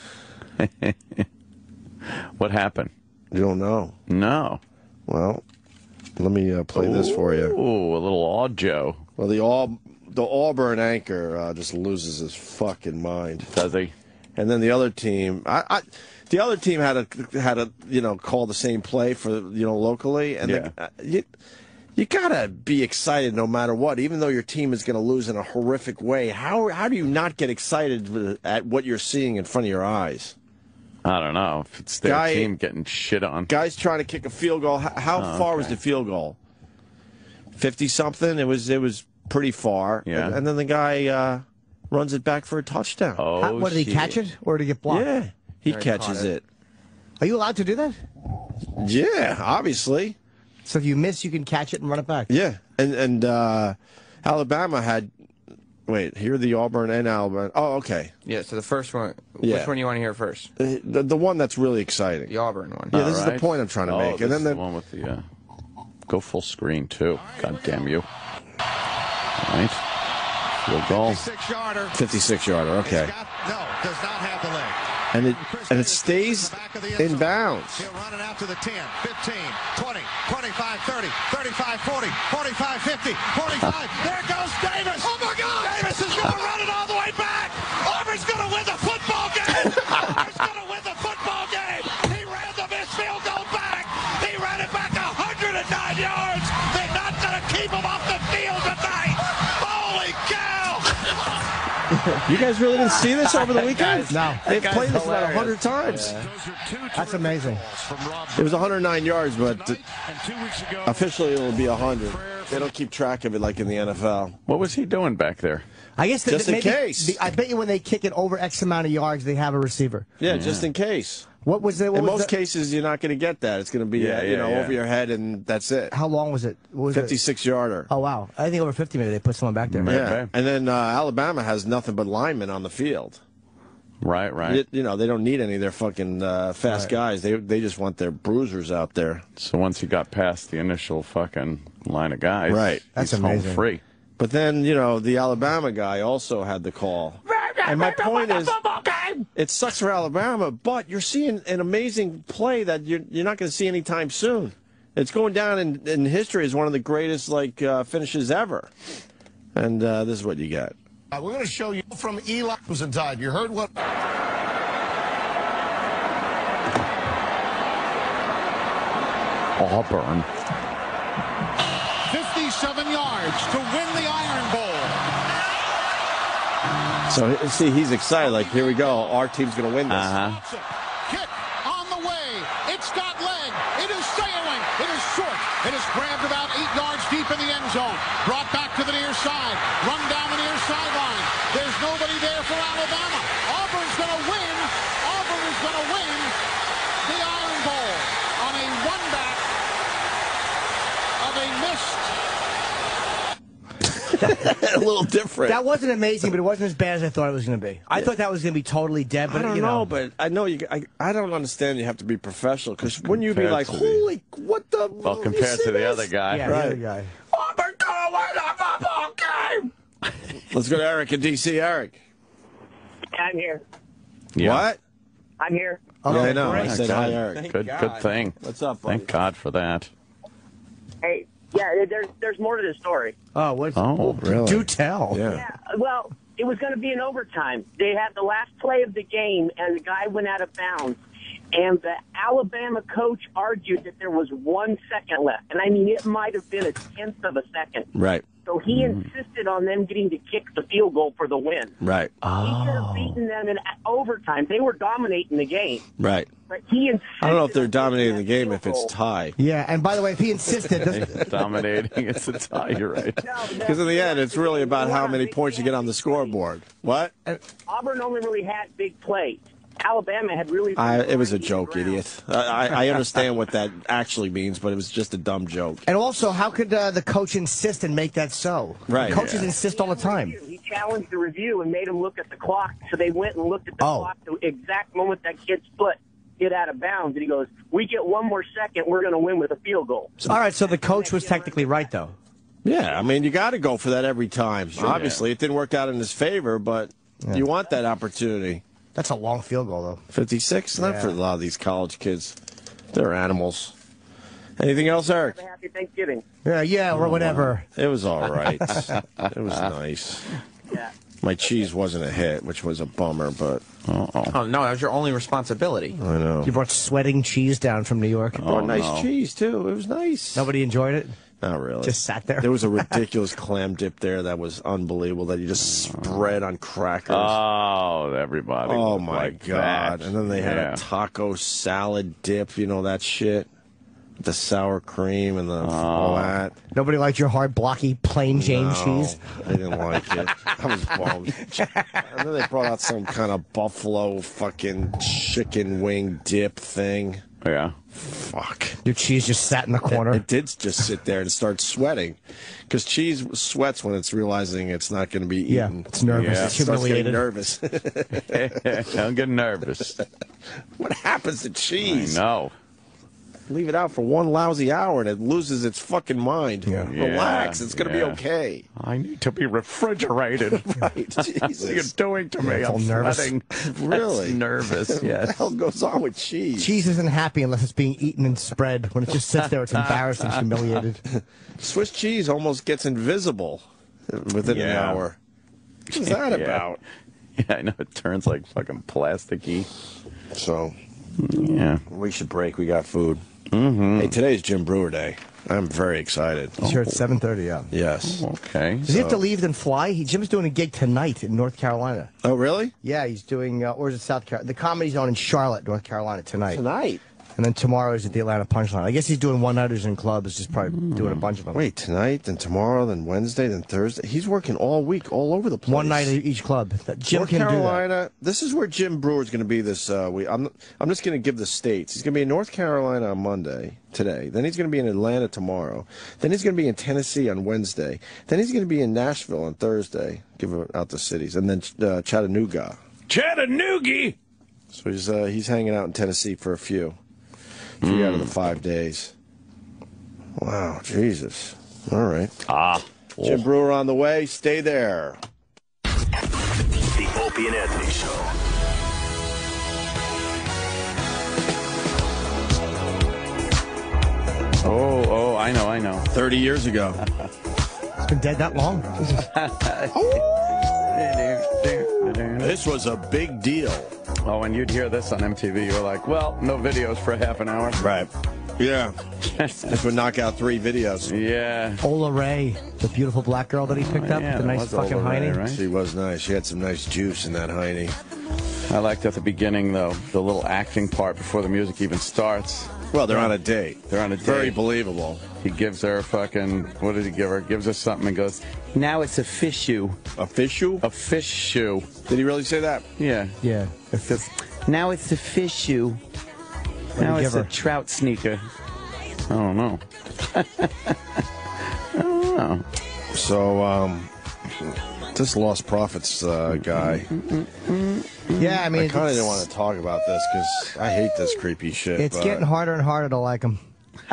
What happened? You don't know? No. Well, let me play this for you. Ooh, a little odd Joe. Well, the Auburn anchor just loses his fucking mind. Does he? And then the other team, the other team had to call the same play for locally, and you gotta be excited no matter what, even though your team is going to lose in a horrific way. How do you not get excited at what you're seeing in front of your eyes? I don't know if it's their team getting shit on. Guys trying to kick a field goal. How far was the field goal? 50-something. It was pretty far. Yeah. And then the guy runs it back for a touchdown. Oh, what, did he catch it, or did he get blocked? Yeah, he catches it. Are you allowed to do that? Yeah, obviously. So if you miss, you can catch it and run it back. Yeah, and Alabama had. Wait, here the Auburn and Alabama. Oh, okay. Yeah, so the first one. Yeah. Which one do you want to hear first? The one that's really exciting. The Auburn one. Yeah, this is the point I'm trying to make. And then the one with the go full screen too. God damn you! All right, field goal. 56-yarder. 56-yarder. Okay. Does not have the leg. And it stays in bounds. He'll run it out to the 10, 15, 20, 25, 30, 35, 40, 45, 50, 45. There goes Davis. Oh, my God. Davis is going to run it all the way back. Auburn's going to win the football game. Auburn's going to win the football game. He ran the missed field goal back. He ran it back 109 yards. They're not going to keep him off the field tonight. Holy cow. You guys really didn't see this over the weekend? No. They've played this about 100 times. That's amazing. It was 109 yards, but officially it will be 100. They don't keep track of it like in the NFL. What was he doing back there? I guess just in case. I bet you when they kick it over X amount of yards, they have a receiver. Yeah, just in case. What was it? In most cases, you're not going to get that. It's going to be over your head, and that's it. How long was it? 56-yarder. Oh, wow. I think over 50 maybe they put someone back there. Yeah. And then Alabama has nothing but linemen on the field. Right. They don't need any of their fucking fast guys. They just want their bruisers out there. So once he got past the initial fucking line of guys, right, that's he's amazing. Home free. But then, the Alabama guy also had the call. And my point is, it sucks for Alabama, but you're seeing an amazing play that you're not going to see anytime soon. It's going down in history as one of the greatest finishes ever. And this is what you get. We're going to show you from Eli Tide. You heard what? Auburn. 57 yards to win the Iron Bowl. So, see, he's excited. Like, here we go. Our team's going to win this. Kick on the way. It's got leg. It is sailing. It is short. It is grabbed about 8 yards deep in the end zone. Brought back to the near side. Run down the near sideline. There's nobody there for Alabama. Auburn's going to win. Auburn is going to win the Iron Bowl on a one-back of a missed. A little different. That wasn't amazing, but it wasn't as bad as I thought it was going to be. I thought that was going to be totally dead, but I don't know, but I know I don't understand you have to be professional, because wouldn't you be like, holy, what the? Well, compared to the other guy. Yeah, the other guy. Auburn gonna win the football game. Let's go to Eric in D.C. Eric. I'm here. Yeah. What? I'm here. Yeah, I know. I Thank said God. hi, Eric. Good thing. What's up, buddy? Thank God for that. Hey, yeah, there's more to the story. Oh, what? Oh, really? Do tell. Yeah. Well, it was going to be an overtime. They had the last play of the game, and the guy went out of bounds. And the Alabama coach argued that there was 1 second left. And, I mean, it might have been a tenth of a second. Right. So he insisted on them getting to kick the field goal for the win. Right. He could have beaten them in overtime. They were dominating the game. Right. But he insisted. I don't know if they're dominating the game if it's tie. Yeah, and by the way, if he insisted... Dominating, it's a tie, you're right. Because in the end, it's really about how many points you get on the scoreboard. What? Auburn only really had big plays. Alabama had really... It was a joke, idiot. I understand what that actually means, but it was just a dumb joke. And also, how could the coach insist and make that so? Right. Coaches insist all the time. He challenged the review and made them look at the clock, so they went and looked at the clock the exact moment that kid's foot hit out of bounds, and he goes, we get one more second, we're going to win with a field goal. All right, so the coach was technically right, though. Yeah, I mean, you got to go for that every time. Obviously, it didn't work out in his favor, but you want that opportunity. That's a long field goal, though. 56? Not for a lot of these college kids. They're animals. Anything else, Eric? Happy Thanksgiving. Yeah, or whatever. It was all right. It was nice. Yeah. My cheese wasn't a hit, which was a bummer, but... Oh, no, that was your only responsibility. I know. You brought sweating cheese down from New York. Brought nice cheese, too. It was nice. Nobody enjoyed it? Not really. Just sat there? There was a ridiculous clam dip there that was unbelievable that you just spread on crackers. Oh, everybody. Oh, was my like God. that. And then they had a taco salad dip, you know, that shit. The sour cream and all that. Nobody liked your hard, blocky, plain Jane cheese? They didn't like it. I was bummed. And then they brought out some kind of buffalo fucking chicken wing dip thing. Yeah. Fuck. Your cheese just sat in the corner? It did just sit there and start sweating. Because cheese sweats when it's realizing it's not going to be eaten. Yeah, it's nervous. Yeah, It's it starts getting humiliated. nervous. I'm getting nervous. What happens to cheese? I know. Leave it out for one lousy hour and it loses its fucking mind. Yeah. Relax. It's going to be okay. I need to be refrigerated. Right. Jesus. What are you doing to me? It's all I'm nervous. sweating. Really? That's nervous, What the yes. hell goes on with cheese? Cheese isn't happy unless it's being eaten and spread. When it just sits there, it's embarrassed and humiliated. Swiss cheese almost gets invisible within an hour. What's that about? Yeah, I know. It turns like fucking plasticky. So, yeah. we should break. We got food. Mm-hmm. Hey, today's Jim Brewer Day. I'm very excited. He's here at 7:30, yeah. Yes. Okay. Does he have to leave then fly? Jim's doing a gig tonight in North Carolina. Oh, really? Yeah, he's doing, or is it South Carolina? The Comedy Zone in Charlotte, North Carolina tonight. Tonight? And then tomorrow is at the Atlanta Punchline. I guess he's doing one-nighters in clubs, just probably doing a bunch of them. Wait, tonight, then tomorrow, then Wednesday, then Thursday. He's working all week, all over the place. One night at each club. Jim North can Carolina. This is where Jim Brewer's going to be this week. I'm just going to give the states. He's going to be in North Carolina on Monday, today. Then he's going to be in Atlanta tomorrow. Then he's going to be in Tennessee on Wednesday. Then he's going to be in Nashville on Thursday. Give out the cities. And then Chattanooga. Chattanooga! So he's hanging out in Tennessee for a few. 3 out of the 5 days. Wow, Jesus. All right. Jim Brewer on the way. Stay there. The Opie and Anthony Show. Oh, I know. 30 years ago. It's been dead that long? This was a big deal. Oh, when you'd hear this on MTV, you were like, well, no videos for half an hour. Right. Yeah. This would knock out 3 videos. Yeah. Ola Ray, the beautiful black girl that he picked up, yeah, the that nice was fucking Ola Ray, hiney. right? She was nice. She had some nice juice in that hiney. I liked at the beginning, though, the little acting part before the music even starts. Well, they're on a date. They're on a date. Very believable. He gives her a fucking, what did he give her? Gives her something and goes, now it's a fish shoe. A fish shoe? A fish shoe. Did he really say that? Yeah. Yeah. It says, now it's a fish shoe. Now it's a trout sneaker. I don't know. I don't know. So, this Lost Profits guy. Yeah, I mean, I kind of didn't want to talk about this because I hate this creepy shit. It's but getting harder and harder to like him.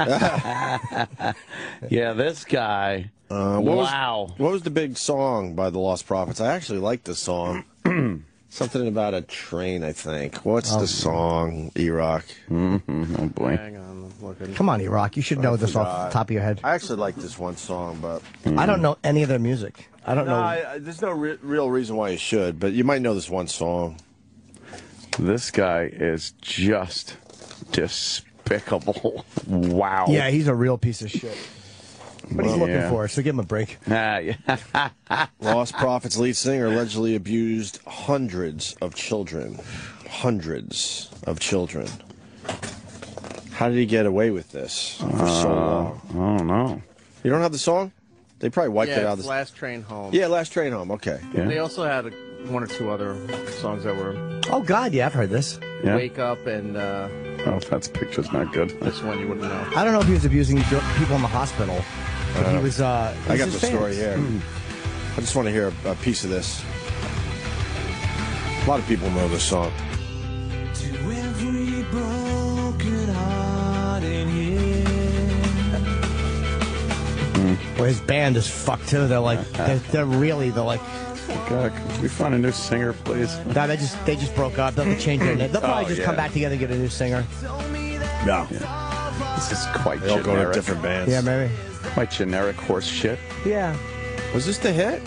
Yeah, this guy. What was the big song by the Lost Prophets? I actually like the song. Something about a train, I think. What's the song, E-Rock? Oh, boy. Hang on, I'm looking. Come on, E-Rock. You should know this off the top of your head. I actually like this one song, but... I don't know any of their music. I don't know. There's no real reason why you should, but you might know this one song. This guy is just despicable. Wow. Yeah, he's a real piece of shit. But he's looking for her, so give him a break. Yeah. Lost Prophets lead singer allegedly abused hundreds of children. Hundreds of children. How did he get away with this for so long? I don't know. You don't have the song? They probably wiped it out. It's Last Train Home. Yeah, Last Train Home. Okay. Yeah. They also had one or two other songs that were Oh, God, yeah, I've heard this. Yeah. Wake Up and Oh, that's picture's not good. this one you wouldn't know. I don't know if he was abusing people in the hospital, but he was. I got the story here. I just want to hear a piece of this. A lot of people know this song. To every broken heart in here. Well, his band is fucked too. They're like, they're like. God, can we find a new singer, please? No, they just broke up. They'll change their name. They'll probably just come back together and get a new singer. No. This is quite They all generic. go to different bands. Yeah, maybe. Quite generic horse shit. Yeah. Was this the hit?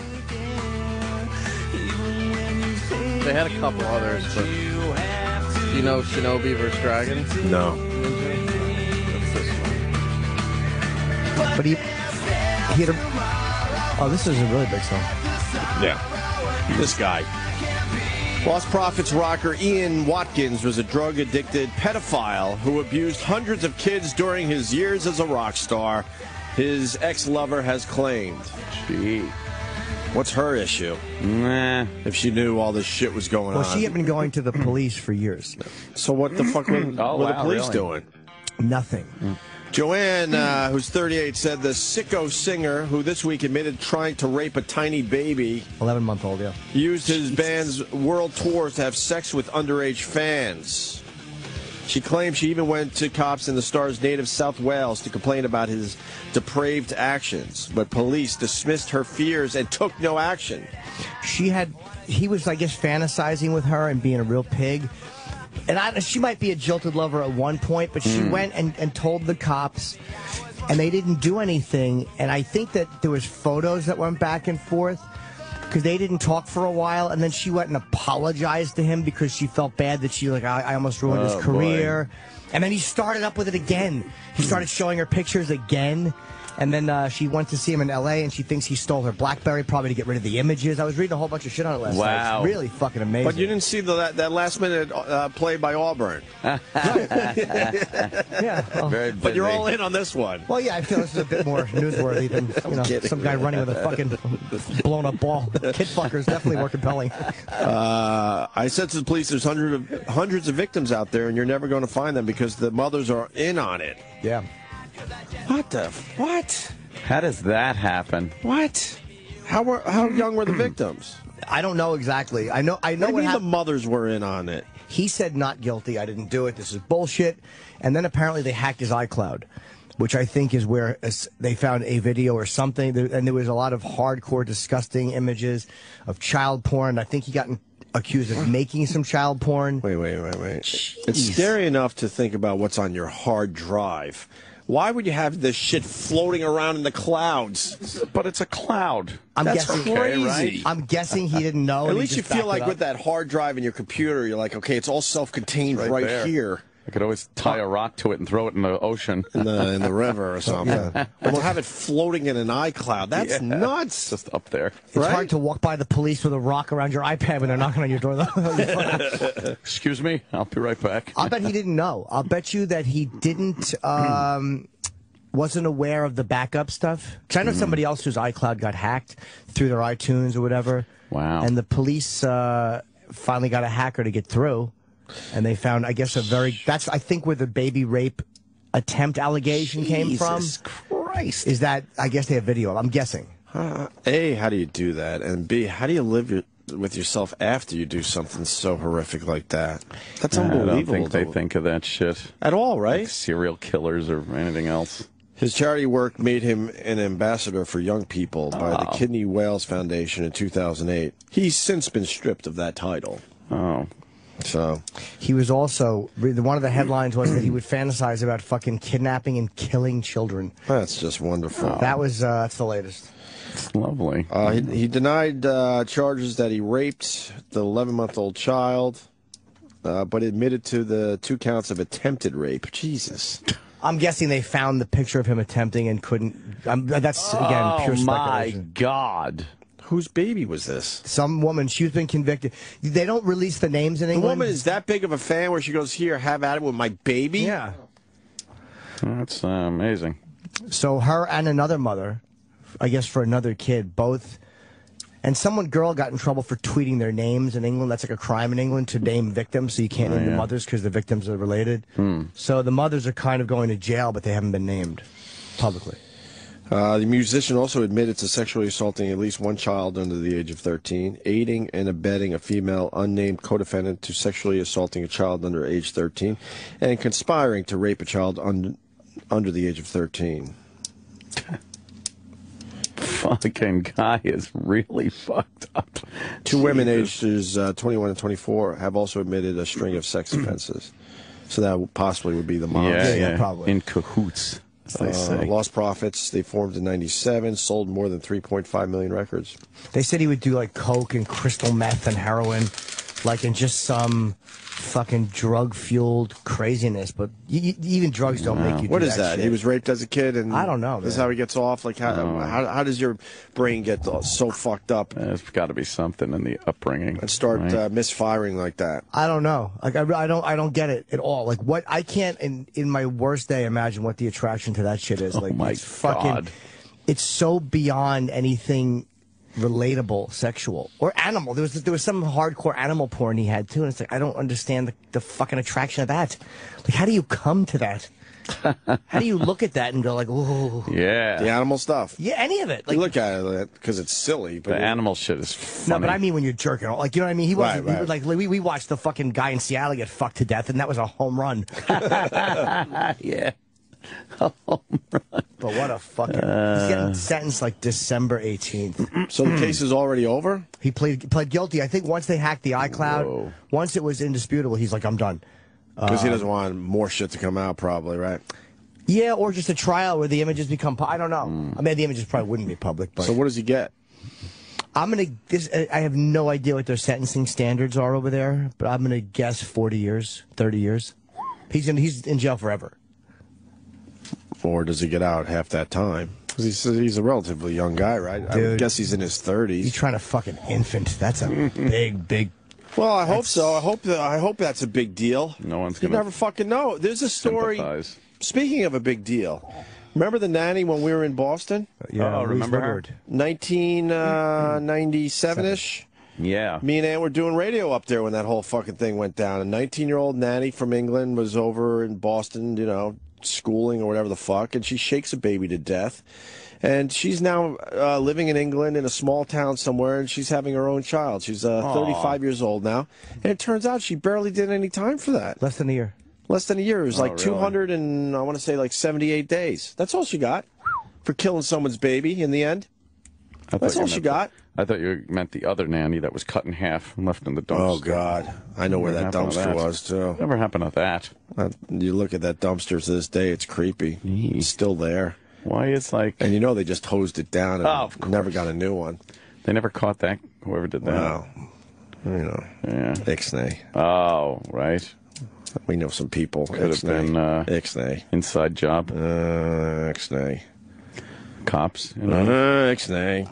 They had a couple others, but you know Shinobi vs. Dragon? No. But he had a. Oh, this is a really big song. Yeah. This guy. Lost Prophets rocker Ian Watkins was a drug-addicted pedophile who abused hundreds of kids during his years as a rock star. His ex-lover has claimed. Gee. What's her issue? Nah. If she knew all this shit was going on. Well, she had been going to the police for years. So what the fuck were the police doing? Nothing. Joanne, who's 38, said the sicko singer, who this week admitted trying to rape a tiny baby, 11-month-old, yeah, used his band's world tours to have sex with underage fans. She claimed she even went to cops in the star's native South Wales to complain about his depraved actions, but police dismissed her fears and took no action. He was, I guess, fantasizing with her and being a real pig. And she might be a jilted lover at one point, but she went and told the cops, and they didn't do anything. And I think that there was photos that went back and forth because they didn't talk for a while, and then she went and apologized to him because she felt bad that I almost ruined his career. And then he started up with it again. He started showing her pictures again. And then she went to see him in L.A., and she thinks he stole her BlackBerry probably to get rid of the images. I was reading a whole bunch of shit on it last night. It's really fucking amazing. But you didn't see that last-minute play by Auburn. Yeah. Well, Very busy. But you're all in on this one. Well, yeah, I feel this is a bit more newsworthy than some guy running with a fucking blown-up ball. Kid fucker is definitely more compelling. I said to the police, there's hundreds of victims out there, and you're never going to find them because the mothers are in on it. Yeah. What? How does that happen? What? How young were the victims? I don't know exactly. I know. What do you mean the mothers were in on it? He said not guilty. I didn't do it. This is bullshit. And then apparently they hacked his iCloud, which I think is where they found a video or something. And there was a lot of hardcore, disgusting images of child porn. I think he got accused of making some child porn. Wait. Jeez. It's scary enough to think about what's on your hard drive. Why would you have this shit floating around in the clouds? But it's a cloud. That's crazy. Right? I'm guessing he didn't know. At least you feel like with that hard drive in your computer, you're like, okay, it's all self-contained right there. here. I could always tie a rock to it and throw it in the ocean. In the river or something. But to have it floating in an iCloud, that's nuts. Just up there. It's hard to walk by the police with a rock around your iPad when they're knocking on your door. Excuse me, I'll be right back. I'll bet he didn't know. I'll bet you that he didn't, wasn't aware of the backup stuff. Because I know somebody else whose iCloud got hacked through their iTunes or whatever. Wow. And the police finally got a hacker to get through. And they found, I guess, that's, I think, where the baby rape attempt allegation came from. Jesus Christ. Is that, I guess they have video of, I'm guessing. A, how do you do that? And B, how do you live with yourself after you do something so horrific like that? That's unbelievable. I don't think they think of that shit. At all, right? Like serial killers or anything else. His charity work made him an ambassador for young people by the Kidney Wales Foundation in 2008. He's since been stripped of that title. Oh. So he was also, one of the headlines was that he would fantasize about fucking kidnapping and killing children. That's just wonderful. That was, that's the latest. It's lovely. He denied charges that he raped the 11-month-old child, but admitted to the 2 counts of attempted rape. Jesus. I'm guessing they found the picture of him attempting and couldn't. That's, again, pure speculation. Oh, my God. Whose baby was this? Some woman. She's been convicted. They don't release the names in The England. woman is that big of a fan where she goes, here, have at it with my baby? Yeah. That's amazing. So her and another mother, I guess for another kid, both. And girl got in trouble for tweeting their names in England. That's like a crime in England to name victims, so you can't name the mothers because the victims are related. So the mothers are kind of going to jail, but they haven't been named publicly. The musician also admitted to sexually assaulting at least one child under the age of 13, aiding and abetting a female unnamed co-defendant to sexually assaulting a child under age 13, and conspiring to rape a child under the age of 13. Fucking guy is really fucked up. Two women ages 21 and 24 have also admitted a string of sex offenses. So that possibly would be the moms. Yeah, probably. In cahoots, as they say. Lost Profits, they formed in 97, sold more than 3.5 million records. They said he would do like coke and crystal meth and heroin, like in just some fucking drug-fueled craziness. But even drugs don't make you do What is that? shit. He was raped as a kid, and I don't know, This is man. how he gets off. Like how does your brain get so fucked up There's got to be something in the upbringing. and start right? misfiring like that? I don't know. Like I don't get it at all. Like what I can't in my worst day imagine what the attraction to that shit is. Like my it's fucking. God. It's so beyond anything relatable, sexual or animal. There was some hardcore animal porn he had too, and it's like I don't understand the fucking attraction of that. Like how do you come to that? How do you look at that and go like, ooh? Yeah. The animal stuff. Yeah, any of it. Like You look at it because it's silly, but The animal shit is funny. no, but I mean when you're jerking off, like you know what I mean. He wasn't Right, he was like we watched the fucking guy in Seattle get fucked to death, and that was a home run. yeah. But what a fucking... he's getting sentenced like December 18th. So the case is already over? He pled guilty. I think once they hacked the iCloud, once it was indisputable, he's like, I'm done. Because he doesn't want more shit to come out, probably, right? Yeah, or just a trial where the images become... I don't know. I mean, the images probably wouldn't be public, but... So what does he get? I have no idea what their sentencing standards are over there, but I'm going to guess 40 years, 30 years. He's in jail forever. Or does he get out half that time? Because he's a relatively young guy, right? I Dude. would guess he's in his 30s. He's trying to fuck an infant. That's a big... Well, I hope so. I hope that's a big deal. No one's You going never fucking know. There's a story. sympathize. Speaking of a big deal, remember the nanny when we were in Boston? Yeah, Oh, remember her? 1997-ish? Yeah. Me and Ann were doing radio up there when that whole fucking thing went down. A 19-year-old nanny from England was over in Boston, schooling or whatever the fuck, and she shakes a baby to death. And she's now living in England in a small town somewhere, and she's having her own child. She's 35 years old now. And it turns out she barely did any time for that. Less than a year. Less than a year. It was like really? 200 and, I want to say, like 78 days. That's all she got for killing someone's baby in the end. That's all she got. I thought you meant the other nanny that was cut in half and left in the dumpster. Oh, God. I know where that dumpster was, too. Whatever happened to that? You look at that dumpster to this day, it's creepy. It's still there. Why it's like... And they just hosed it down and of course. never got a new one. They never caught that, whoever did that. Wow. Yeah. Ixnay. Oh, right. We know some people. Could have been Ixnay. inside job. Ixnay. Cops. Ixnay.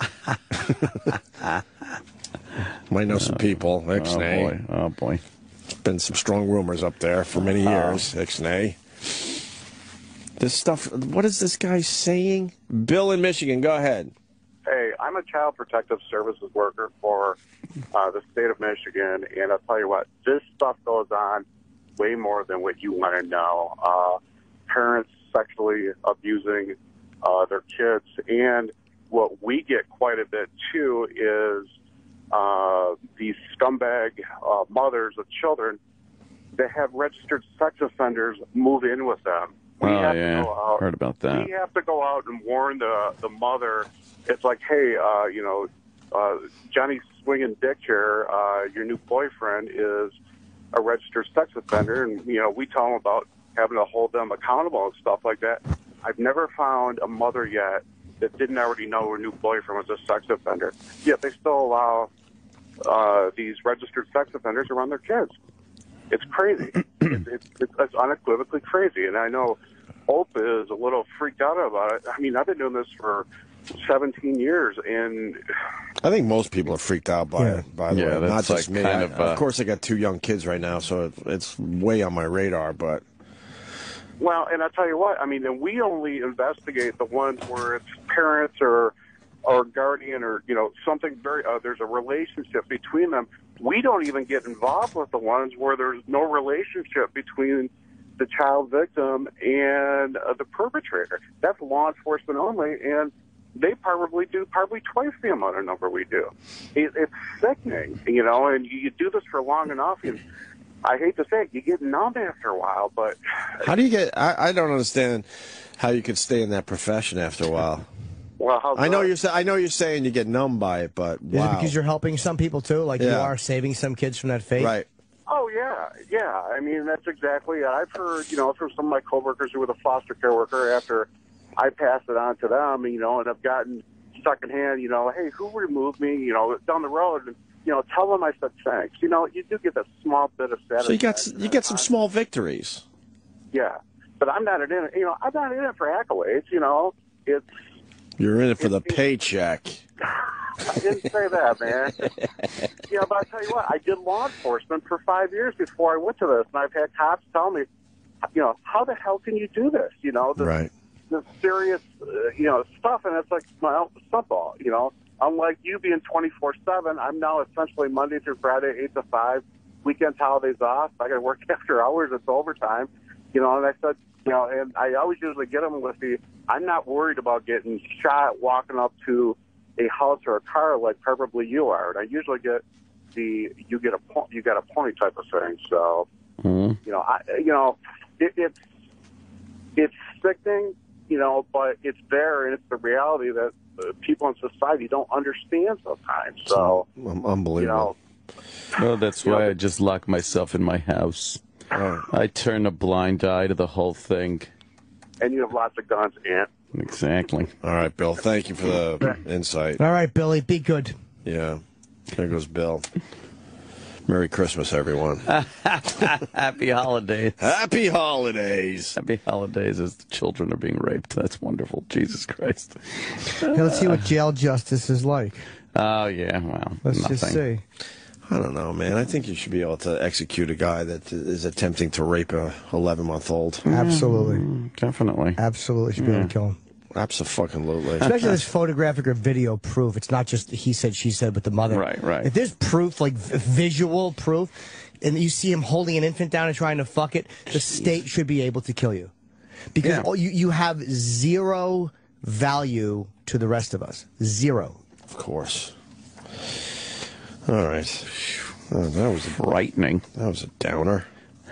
Might know some people. Ixnay. Oh, boy. Been some strong rumors up there for many years. Ixnay. This stuff, what is this guy saying? Bill in Michigan, go ahead. Hey, I'm a child protective services worker for the state of Michigan, and I'll tell you what, this stuff goes on way more than what you want to know. Parents sexually abusing their kids, and what we get quite a bit, too, is these scumbag mothers of children that have registered sex offenders move in with them. We have to go out. Heard about that. We have to go out and warn the mother. It's like, hey, Johnny Swinging Dick here, your new boyfriend is a registered sex offender, and we tell them about having to hold them accountable and stuff like that. I've never found a mother yet that didn't already know her new boyfriend was a sex offender. Yet they still allow these registered sex offenders around their kids. It's crazy. It's unequivocally crazy. And I know Ope is a little freaked out about it. I mean, I've been doing this for 17 years, and I think most people are freaked out by it, by the way. Not that's just like me. kind Of course, I got 2 young kids right now, so it's way on my radar, but... Well, and I tell you what, I mean, and we only investigate the ones where it's parents or guardian or, you know, something very, there's a relationship between them. We don't even get involved with the ones where there's no relationship between the child victim and the perpetrator. That's law enforcement only, and they probably do twice the amount of number we do. It's sickening, you know, and you do this for long enough, and I hate to say it, you get numb after a while, but... How do you get... I don't understand how you could stay in that profession after a while. Well, I know you're saying you get numb by it, but Is wow. it because you're helping some people, too? Like you are saving some kids from that fate? Right. Oh, yeah. I mean, that's exactly it. I've heard, you know, from some of my coworkers who were the foster care worker after I passed it on to them, you know, and I've gotten stuck in hand, you know, hey, who removed me, you know, down the road, and, you know, tell them I said thanks. You know, you do get that small bit of satisfaction. So you get some small victories. Yeah. But I'm not in it, you know, I'm not in it for accolades, you know. You're in it for the paycheck. I didn't say that, man. You know, but I tell you what, I did law enforcement for 5 years before I went to this, and I've had cops tell me, you know, how the hell can you do this? You know, the serious, you know, stuff, and it's like, well, simple, you know. Unlike you being 24/7, I'm now essentially Monday through Friday, 8 to 5, weekends, holidays off. I got to work after hours. It's overtime, you know. And I said, you know, and I always usually get them with the, I'm not worried about getting shot walking up to a house or a car like probably you are. And I usually get the, you got a point type of thing. So, you know, it's sickening, you know, but it's there, and it's the reality that people in society don't understand sometimes. So, unbelievable. You know, that's why I just lock myself in my house. I turn a blind eye to the whole thing. And you have lots of guns, Ant. Exactly. All right, Bill. Thank you for the insight. All right, Billy. Be good. Yeah. There goes Bill. Merry Christmas, everyone. Happy holidays. Happy holidays. Happy holidays as the children are being raped. That's wonderful. Jesus Christ. Hey, let's see what jail justice is like. Oh, yeah. Well, let's just see. I don't know, man. I think you should be able to execute a guy that is attempting to rape a 11-month-old. Absolutely. Definitely. Absolutely. Should be able to kill him. Absolutely. Especially this photographic or video proof. It's not just he said, she said with the mother. Right. If there's proof, like visual proof, and you see him holding an infant down and trying to fuck it, the state should be able to kill you. Because you have zero value to the rest of us. Zero. Of course. All right. Oh, that was frightening. That was a downer.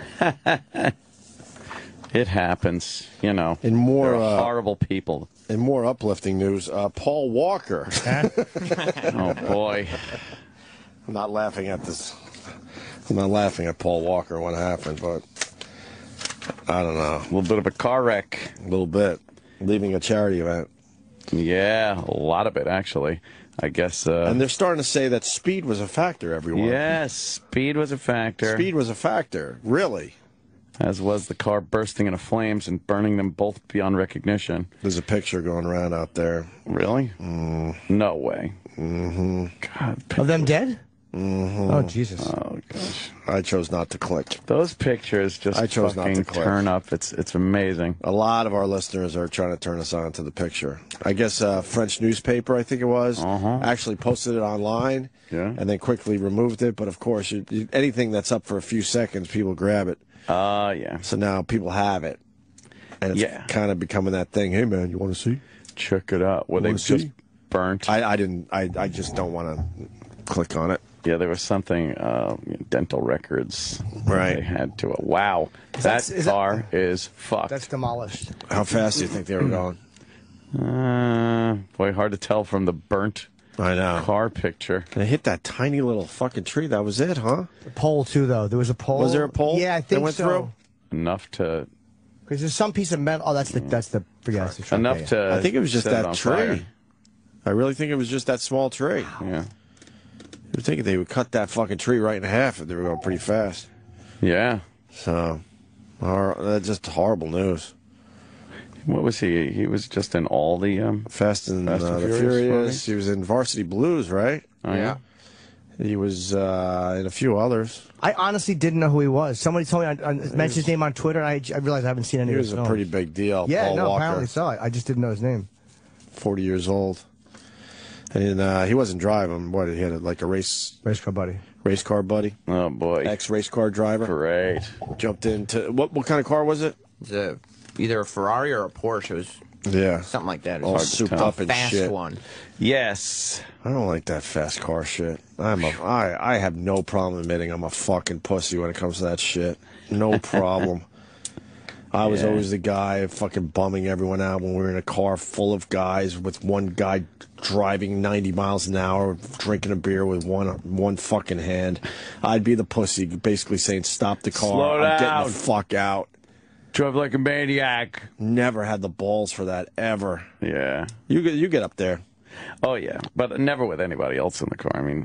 It happens, you know. In more there are horrible people. In more uplifting news, Paul Walker. Oh boy, I'm not laughing at this. I'm not laughing at Paul Walker. What happened? But I don't know. A little bit of a car wreck. A little bit. Leaving a charity event. Yeah, a lot of it actually. I guess. And they're starting to say that speed was a factor. Everyone. Yes, speed was a factor. Speed was a factor. Really. As was the car bursting into flames and burning them both beyond recognition. There's a picture going around out there. Really? No way. Mm-hmm. God. Of them dead? Mm-hmm. Oh, Jesus. Oh, gosh. I chose not to click. Those pictures just I chose not to click. Turn up. It's amazing. A lot of our listeners are trying to turn us on to the picture. I guess a French newspaper, I think it was, actually posted it online and then quickly removed it. But, of course, anything that's up for a few seconds, people grab it. Yeah. So now people have it. And it's kind of becoming that thing. Hey, man, you want to see? Check it out. Were they just burnt? I didn't. I just don't want to click on it. Yeah, there was something, dental records. Right. They had to it. Wow. That car is fucked. That's demolished. How fast do you think they were going? Boy, hard to tell from the burnt car picture. And it hit that tiny little fucking tree. That was it, huh? The pole, too, though. There was a pole. Was there a pole? Yeah, I think that went so. through? Enough to... Because there's some piece of metal. Oh, that's the truck. Enough to... I think it was just set it that on tree. fire. I really think it was just that small tree. Yeah. You would think they would cut that fucking tree right in half if they were going pretty fast. Yeah. So, that's just horrible news. What was he? He was just in all the Fast and Fast and the Furious Furious. movies? He was in Varsity Blues, right? Oh, yeah. He was in a few others. I honestly didn't know who he was. Somebody told me, I mentioned his name on Twitter, and I realized I haven't seen any He of was his a films. pretty big deal. Yeah, Paul no, Walker, apparently so. I just didn't know his name. 40 years old. And he wasn't driving. What, he had like a race car buddy. Race car buddy. Oh, boy. Ex-race car driver. Great. Jumped into, what kind of car was it? It was either a Ferrari or a Porsche. It was Yeah. something like that. It All was souped a up and fast shit. one. Yes. I don't like that fast car shit. I have no problem admitting I'm a fucking pussy when it comes to that shit. No problem. I was always the guy fucking bumming everyone out when we were in a car full of guys with one guy driving 90 miles an hour, drinking a beer with one fucking hand. I'd be the pussy, basically saying, stop the car. Slow I'm down. getting the fuck out. Drive like a maniac. Never had the balls for that, ever. Yeah. You get up there. Oh, yeah. But never with anybody else in the car. I mean,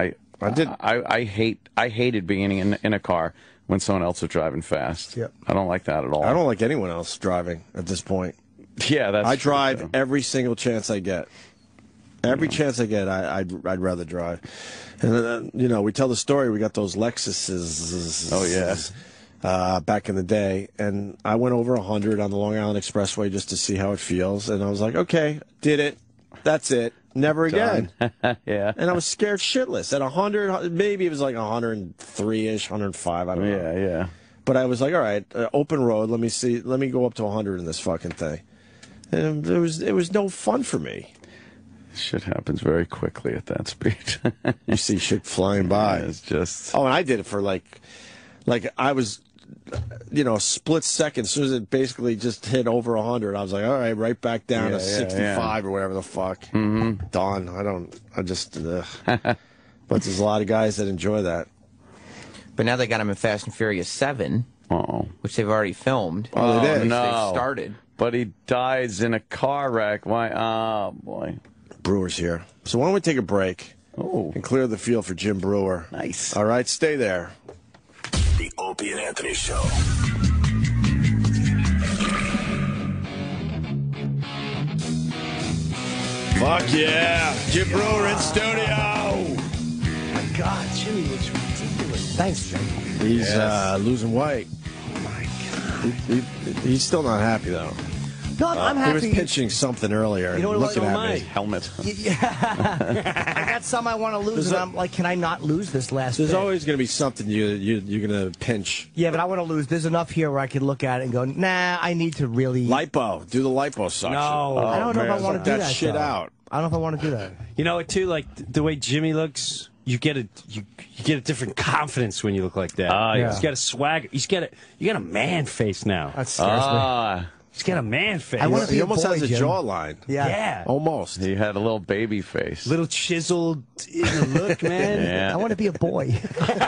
I hated being in a car when someone else was driving fast. Yep. I don't like that at all. I don't like anyone else driving at this point. Yeah, that's I true, drive too. every single chance I get. Every chance I get, I'd rather drive. And we tell the story. We got those Lexuses. Oh, yeah. Back in the day, and I went over 100 on the Long Island Expressway just to see how it feels, and I was like, okay, did it. That's it. Never again. Yeah. And I was scared shitless. At 100, maybe it was like 103-ish, 105, I don't know. Yeah. But I was like, all right, open road, let me go up to 100 in this fucking thing. And it was no fun for me. Shit happens very quickly at that speed. You see shit flying by. It's just... Oh, and I did it for like I was, a split second. As soon as it basically just hit over 100, I was like, all right, right back down to 65 or whatever the fuck. Mm-hmm. Done. But there's a lot of guys that enjoy that. But now they got him in Fast and Furious 7, which they've already filmed. Oh, they did? No. They started. But he dies in a car wreck. Why? Oh, boy. Brewer's here. So why don't we take a break and clear the field for Jim Brewer? Nice. All right, stay there. The Opie and Anthony Show. Fuck yeah. Jim Brewer in studio. Oh my God, Jimmy looks ridiculous. Thanks, Jimmy. He's losing weight. Oh my God. He's still not happy, though. No, I'm happy. He was pitching something earlier. You know what, looking so am at I. me. Helmet. Yeah. I got some I want to lose, and I'm like, can I not lose this last There's bit? always going to be something you're going to pinch. Yeah, but I want to lose. There's enough here where I can look at it and go, nah, I need to really... Lipo. Do the liposuction. No. I don't know if I want to do that that. shit though. out. I don't know if I want to do that. You know what, too? Like, the way Jimmy looks, you get a different confidence when you look like that. Yeah. He's got a swagger. You got a man face now. That scares me. He's got a man face. I wanna be He a almost boy, has a Jim. jawline. Yeah. Almost. He had a little baby face. Little chiseled in the look, man. Yeah. I want to be a boy.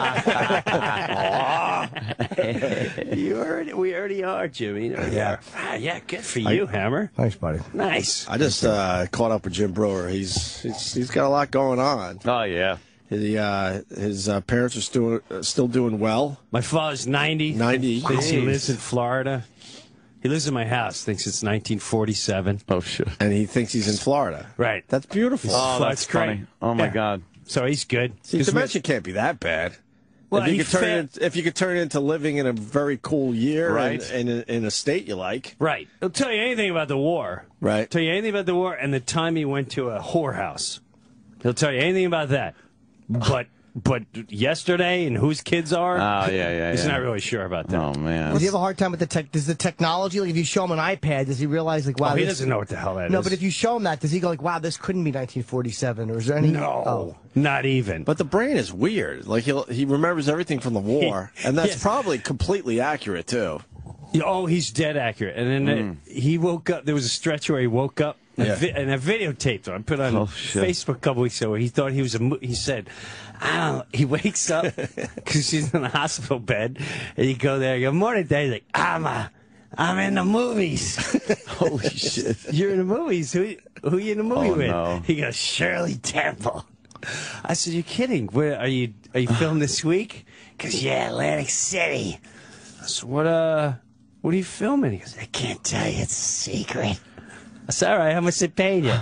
We already are, Jimmy. Yeah. Yeah, good for you, Hammer. Thanks, buddy. Nice. I just caught up with Jim Brewer. He's got a lot going on. Oh, yeah. His parents are still doing well. My father's 90. 90. Thinks he Jeez. lives in Florida. He lives in my house. Thinks it's 1947. Oh, shit. And he thinks he's in Florida. Right. That's beautiful. Oh, that's great. funny. Oh, my Yeah. God. So he's good. See, dementia can't be that bad. Well, if you he's could turn it into living in a very cool year, Right. and in a state you like, Right. He'll tell you anything about the war. right? Tell you anything about the war and the time he went to a whorehouse. He'll tell you anything about that. But yesterday and whose kids are, he's not really sure about that. Oh, man. Does he have a hard time with the tech? Does the technology, like if you show him an iPad, does he realize like, wow, he this- doesn't know what the hell that is. No, but if you show him that, does he go like, wow, this couldn't be 1947, or is there any? No, not even. But the brain is weird. Like he remembers everything from the war, and that's Yes. probably completely accurate too. Oh, he's dead accurate. And then he woke up. There was a stretch where he woke up, Yeah. and I videotaped him. I put it on Facebook a couple weeks ago where he thought he was he said, I don't know. He wakes up because she's in the hospital bed, and you go there, good morning, Dad. He's like, I'm in the movies. Holy shit! You're in the movies. Who you in the movie with? No. He goes, Shirley Temple. I said, you're kidding. Where are you filming this week? Because, yeah, Atlantic City. I said, what are you filming? He goes, I can't tell you. It's a secret. I said, all right, how much they paid you?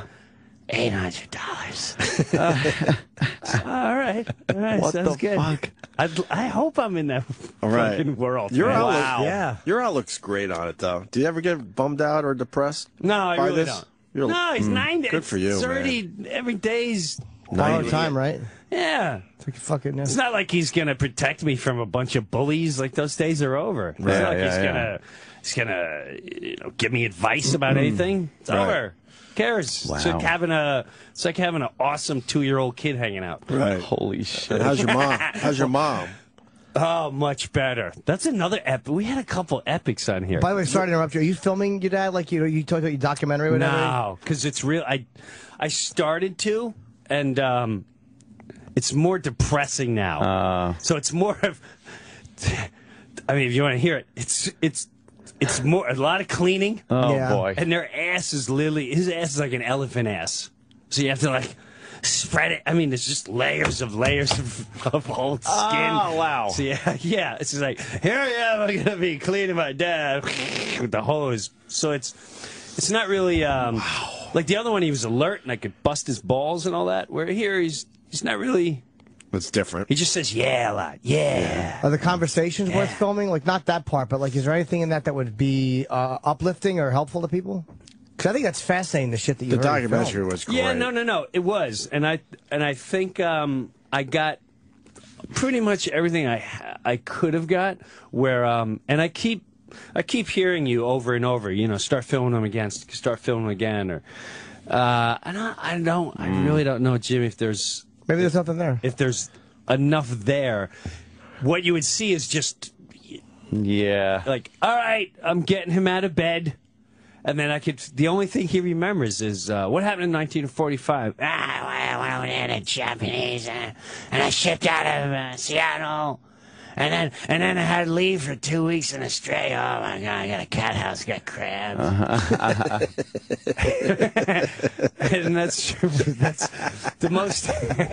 $800. All right. What sounds the good. fuck? I hope I'm in that fucking world. Your man. outlook, Your outlook's great on it, though. Do you ever get bummed out or depressed? No, I by really this? don't. You're- No, he's 90. Good for you, It's already man. every day's All the time, right? Yeah. It's like fucking. It's not like he's gonna protect me from a bunch of bullies. Like those days are over. It's Right, not like yeah, he's gonna give me advice about anything. It's Right. over. Who cares? Wow. It's like having an awesome 2-year-old kid hanging out. Right. Holy shit. And how's your mom? How's your mom? Oh, much better. That's another epic. We had a couple epics on here. By the way, sorry to interrupt you. Are you filming your dad? Like you talked about your documentary or whatever? No, because it's real. I started to, and it's more depressing now. So it's more of. I mean, if you want to hear it, it's more a lot of cleaning. Oh boy! And their ass is literally his ass is like an elephant ass. So you have to like spread it. I mean, there's just layers of old skin. Oh wow! So yeah. It's just like here I am. I'm gonna be cleaning my dad with the hose. So it's not really like the other one. He was alert and I could bust his balls and all that. Where here he's not really. It's different. He just says yeah a lot. Yeah. Are the conversations worth filming? Like not that part, but like, is there anything in that would be uplifting or helpful to people? Because I think that's fascinating. The shit that you. The documentary was great. Yeah, no, it was, and I think I got pretty much everything I could have got. Where and I keep hearing you over and over. You know, start filming them again. Start filming them again. Or I really don't know, Jimmy. If there's maybe there's nothing there. If there's enough there, what you would see is just like, all right, I'm getting him out of bed. And then the only thing he remembers is what happened in 1945. Well, we had the Japanese, and I shipped out of Seattle. And then I had to leave for 2 weeks in Australia. Oh, my God, I got a cat house, got crabs. And that's true. That's the most...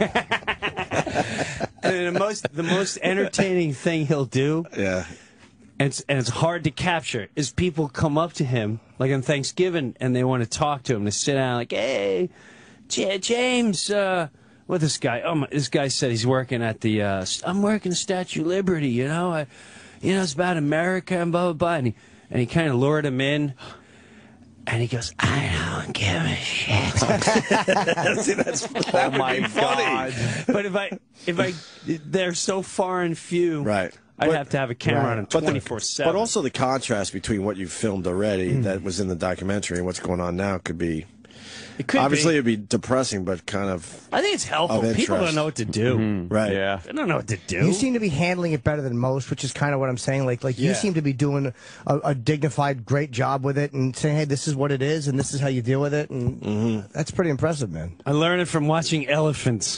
and the most entertaining thing he'll do... Yeah. And it's hard to capture is people come up to him like on Thanksgiving and they want to talk to him. They sit down like, hey, James, what this guy? This guy said he's working at the. I'm working the Statue of Liberty. You know, it's about America and blah blah blah. And he kind of lured him in. And he goes, I don't give a shit. See, that would be funny. But if they're so far and few, right? I'd have to have a camera on him 24/7. But also the contrast between what you filmed already that was in the documentary and what's going on now could be. It could obviously it'd be depressing, but kind of. I think it's helpful. People don't know what to do. Right? Yeah. They don't know what to do. You seem to be handling it better than most, which is kind of what I'm saying. Like you seem to be doing a dignified, great job with it, and saying, "Hey, this is what it is, and this is how you deal with it," and that's pretty impressive, man. I learned it from watching elephants.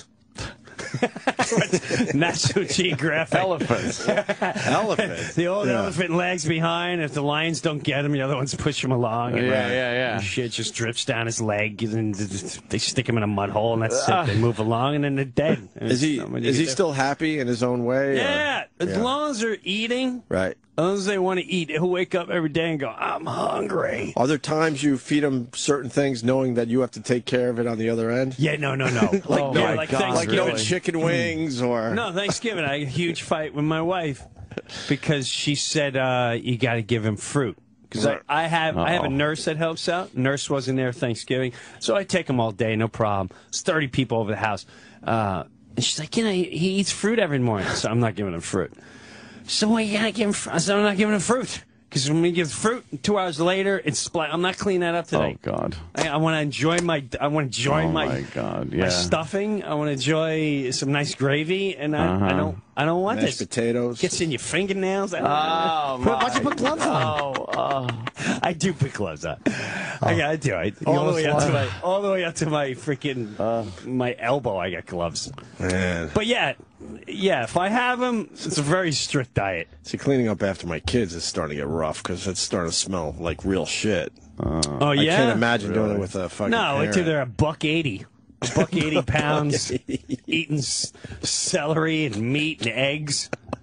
National Geographic. Elephants. Elephants. The old elephant lags behind. If the lions don't get him, the other ones push him along. And Yeah. and shit just drips down his leg, and they stick him in a mud hole, and that's it. They move along, and then they're dead. And Is he still happy in his own way? Yeah, as long as they're eating. Right. As long as they want to eat, he'll wake up every day and go, I'm hungry. Are there times you feed him certain things knowing that you have to take care of it on the other end? Yeah, no. like Thanksgiving. no chicken wings or... No, Thanksgiving. I had a huge fight with my wife because she said you got to give him fruit. Because I have a nurse that helps out. Nurse wasn't there Thanksgiving, so I take him all day, no problem. It's 30 people over the house. And she's like, he eats fruit every morning, so I'm not giving him fruit. So what you gotta give him? I said, I'm not giving him fruit. Because when we give fruit, 2 hours later, it's splat. I'm not cleaning that up today. Oh God! I want to enjoy my. my God! Yeah. My stuffing. I want to enjoy some nice gravy, and I don't want mashed this. potatoes. Gets in your fingernails. Oh my! Why'd you put gloves on? I do put gloves on. I do. All the way up to my freaking my elbow. I got gloves. Man. But yeah. If I have them, it's a very strict diet. See, cleaning up after my kids is starting to get rough because it's starting to smell like real shit. Oh yeah, I can't imagine doing it with a fucking. No, parent. until they're $1.80. $1.80 pounds, eating celery and meat and eggs.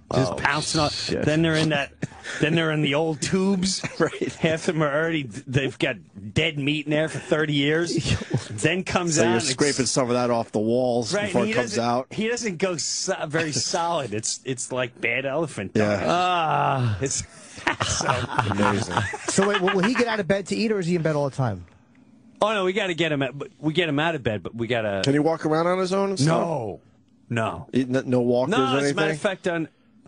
Just pouncing on. Then they're in that. Then they're in the old tubes. Right. Half of them are already. They've got dead meat in there for 30 years. Then comes So out. you're scraping some of that off the walls before it comes out. He doesn't go very solid. It's like bad elephant. Yeah. It's amazing. So wait, will he get out of bed to eat, or is he in bed all the time? Oh no, we got to get him. We get him out of bed, but we got to. Can he walk around on his own and stuff? No. No walkers or No, anything? as a matter of fact, on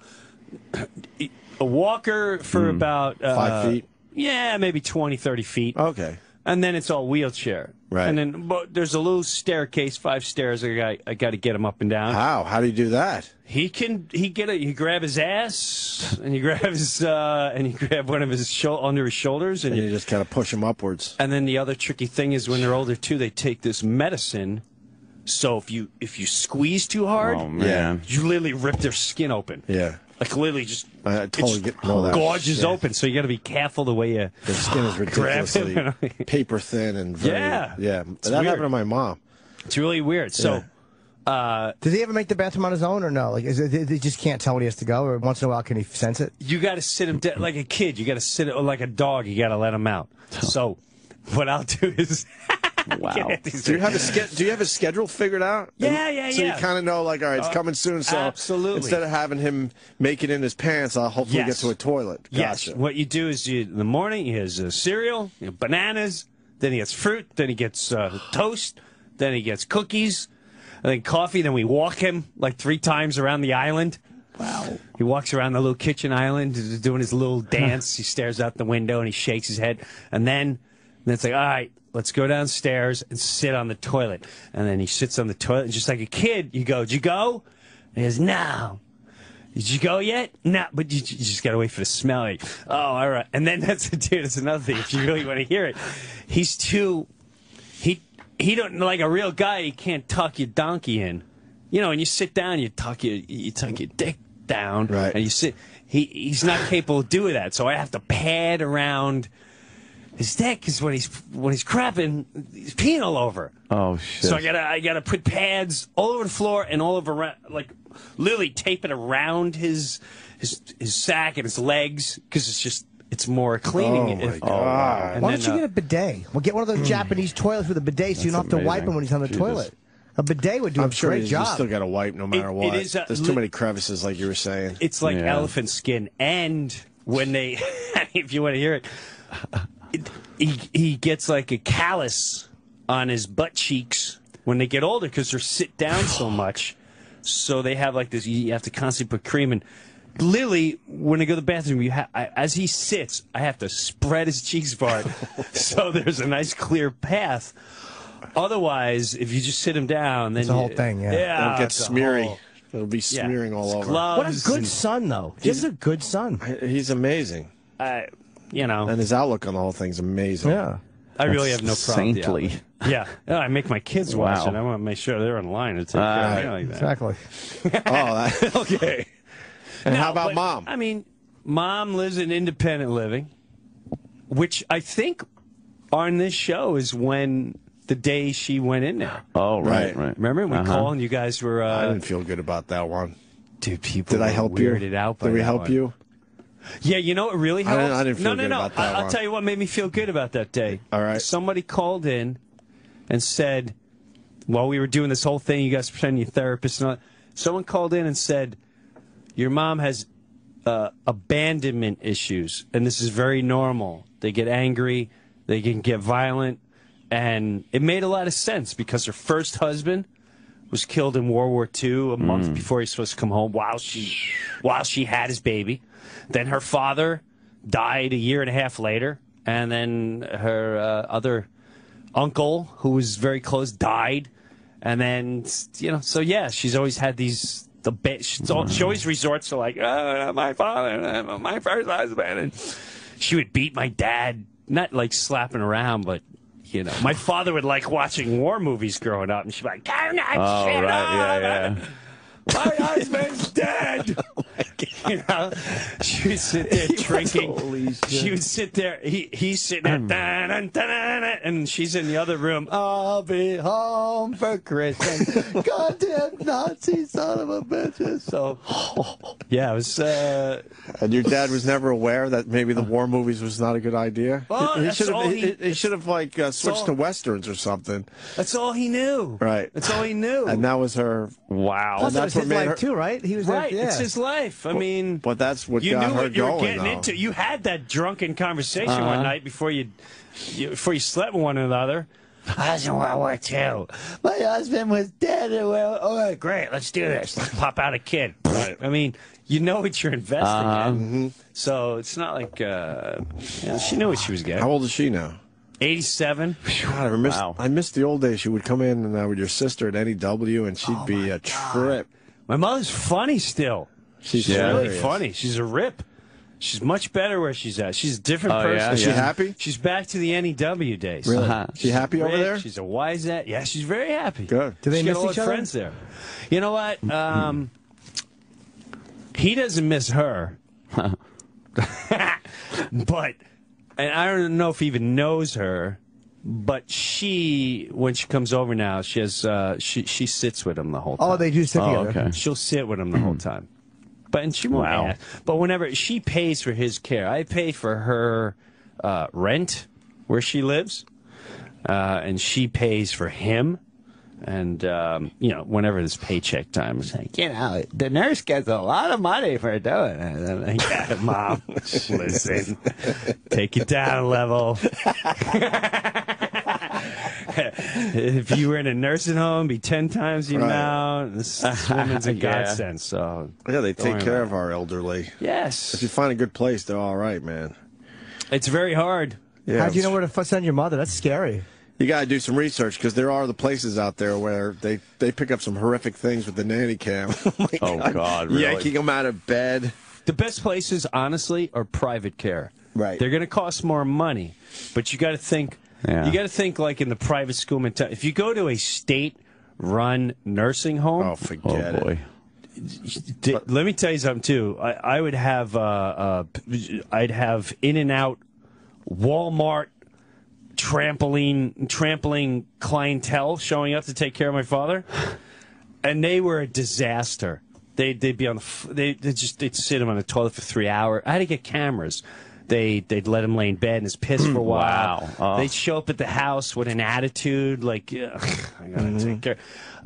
a walker for about 5 feet? Yeah, maybe 20, 30 feet. Okay. And then it's all wheelchair. Right. And then there's a little staircase, 5 stairs. I got to get him up and down. How do you do that? He grab his ass and you grab one of his under his shoulders And you just kind of push him upwards. And then the other tricky thing is when they're older too, they take this medicine. So if you squeeze too hard, you literally rip their skin open. Yeah. Like literally just I totally know that. gorges open. So you got to be careful the way you The skin is ridiculously paper thin and very, Yeah. That weird. happened to my mom. It's really weird. So Does he ever make the bathroom on his own, or no? Like, he just can't tell when he has to go, or once in a while can he sense it? you got to sit him down like a kid. You got to sit or like a dog. You got to let him out. So what I'll do is. Wow. Do you have a schedule figured out? Yeah. So you kind of know, like, all right, it's coming soon. So absolutely. Instead of having him make it in his pants, I'll hopefully get to a toilet. Yes. Gotcha. What you do is in the morning, he has cereal, bananas, then he gets fruit, then he gets toast, then he gets cookies, and then coffee. Then we walk him like 3 times around the island. Wow. He walks around the little kitchen island doing his little dance. He stares out the window and he shakes his head. And then it's like, all right, let's go downstairs and sit on the toilet. And then he sits on the toilet, and just like a kid, you go, did you go? And he goes, no. Did you go yet? No, but you just got to wait for the smell. Like, oh, all right. And then that's another thing. If you really want to hear it, he's too, he don't, like a real guy, he can't tuck your donkey in. You know, when you sit down, you tuck your dick down. Right. And you sit, he's not capable of doing that. So I have to pad around his dick, because when he's crapping, he's peeing all over. Oh shit! So I gotta put pads all over the floor and all over, like literally tape it around his sack and his legs, because it's more cleaning. Oh my God! Why don't you get a bidet? Well, get one of those Japanese toilets with a bidet, so you don't have to wipe him when he's on the toilet. A bidet would do a great job. You still got to wipe no matter what. There's too many crevices, like you were saying. It's like elephant skin, and when they, if you want to hear it. He gets like a callus on his butt cheeks when they get older because they're sit down so much. So they have like this. You have to constantly put cream in. Lily, when I go to the bathroom, as he sits, I have to spread his cheeks apart so there's a nice clear path. Otherwise, if you just sit him down, then it's the whole thing. Yeah, it'll get smeary. It'll be smearing all over. What a good son, though. He's a good son. He's amazing. You know, and his outlook on the whole thing's amazing. Yeah, I really have no problem. Saintly. Yeah, I make my kids watch it. I want to make sure they're in line to take care of me like that. Exactly. Okay. And how about Mom? I mean, Mom lives an independent living, which I think on this show is when the day she went in there. Oh, right. Remember we called and you guys were. I didn't feel good about that one. Dude, people. Did I help you? Weirded out by Did we that help one. you? Yeah, you know, it really helped. I didn't feel good about that I'll one. tell you what made me feel good about that day. All right. Somebody called in and said, while we were doing this whole thing, you guys pretend you're therapists and all, someone called in and said, your mom has abandonment issues, and this is very normal. They get angry, they can get violent, and it made a lot of sense because her first husband was killed in World War II a month before he was supposed to come home while she had his baby. Then her father died a year and a half later, and then her other uncle, who was very close, died. And then, you know, so yeah, she's always had these. She always resorts to like, oh, my father, my first husband, and she would beat my dad, not like slapping around, but. You know, my father would like watching war movies growing up, and she'd be like, "Turn that shit off! Yeah. My husband's dead." You know, she would sit there drinking. She would sit there. He's sitting there, dun, dun, dun, dun, dun, and she's in the other room. I'll be home for Christmas. Goddamn Nazi son of a bitch. So, yeah, it was. And your dad was never aware that maybe the war movies was not a good idea. Well, he should have like switched to westerns or something. That's all he knew. Right. That's all he knew. And that was her. Wow. Plus, that's his life too, right? He was right. There, yeah. It's his life. I mean, but that's what you got knew her what you going. were getting though. into. You had that drunken conversation one night before you slept with one another. I was in World War II. My husband was dead. All right, great. Let's do this. Let's pop out a kid. Right. I mean, you know what you're investing in. So it's not like she knew what she was getting. How old is she now? 87. God, I missed the old days. She would come in with your sister at NEW, and she'd be a trip. My mother's funny still. She's really funny. She's a rip. She's much better where she's at. She's a different person. Yeah? Is she happy? She's back to the NEW days. Really? She happy over there? She's a wise at. Yeah, she's very happy. Good. Do they She's miss got a lot each of other? friends there. You know what? He doesn't miss her. But, and I don't know if he even knows her, but when she comes over now, she has she sits with him the whole time. Oh, they do sit together. Okay. She'll sit with him the whole time. And she won't ask. But whenever she pays for his care, I pay for her rent where she lives, and she pays for him. And whenever it's paycheck time, it's like, the nurse gets a lot of money for doing it. And I'm like, yeah, Mom, listen, take it down a level. If you were in a nursing home, it'd be 10 times the amount. This woman's a godsend. So yeah, they take care of our elderly. Yes. If you find a good place, they're all right, man. It's very hard. Yeah, How do you know where to send your mother? That's scary. You got to do some research because there are the places out there where they pick up some horrific things with the nanny cam. Oh, God, really? Yanking them out of bed. The best places, honestly, are private care. Right. They're going to cost more money, but you got to think. Yeah. You got to think like in the private school mentality. If you go to a state-run nursing home, forget boy. it. Let me tell you something too. I would have I'd have In-N-Out, Walmart, trampling clientele showing up to take care of my father, and they were a disaster. They'd be on they'd sit him on the toilet for 3 hours. I had to get cameras. They'd let him lay in bed and his piss for a while. Wow. Oh. They'd show up at the house with an attitude like, I gotta take care.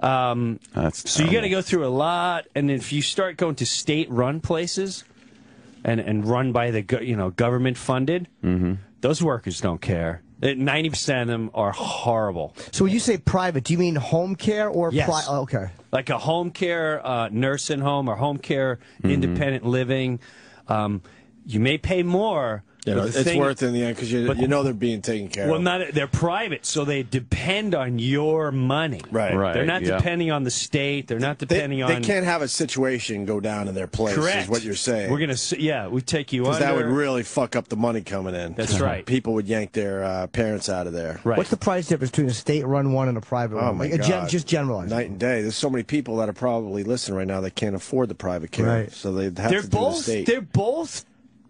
So you got to go through a lot, and if you start going to state-run places and run by the government funded, those workers don't care. 90% of them are horrible. So when you say private, do you mean home care or Yes. okay? Like a home care nursing home or home care independent living. You may pay more. Yeah, it's worth it in the end because you know they're being taken care of. Well, they're private, so they depend on your money. Right. They're not depending on the state. They're not depending on. They can't have a situation go down in their place. Correct. Is what you're saying. We're gonna, we take you because under. that would really fuck up the money coming in. That's right. People would yank their parents out of there. Right. What's the price difference between a state-run one and a private one? my God. Just generalized. Night and day. There's so many people that are probably listening right now that can't afford the private care. Right. So they'd have to do the state. They're both.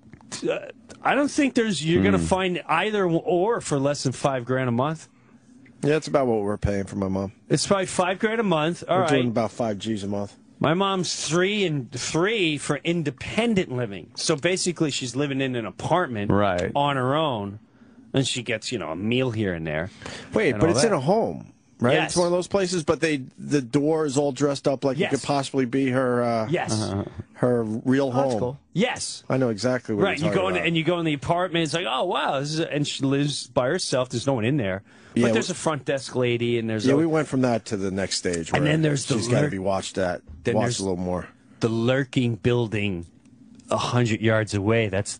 I don't think you're going to find either or for less than $5,000 a month. Yeah, it's about what we're paying for my mom. It's probably $5,000 a month. All we're right. doing about 5 G's a month. My mom's 3 and 3 for independent living. So basically, she's living in an apartment on her own, and she gets a meal here and there. Wait, but it's in a home. Right, Yes. It's one of those places, but the door is all dressed up like it could possibly be her. Her real home. That's cool. Yes, I know exactly what right. you're You go talking in about. and you go in the apartment. It's like, oh wow, and she lives by herself. There's no one in there. But Yeah, there's a front desk lady, and there's we went from that to the next stage. And where then there's the she's got to lurk- be watched Then watched there's a little more. the lurking building 100 yards away. That's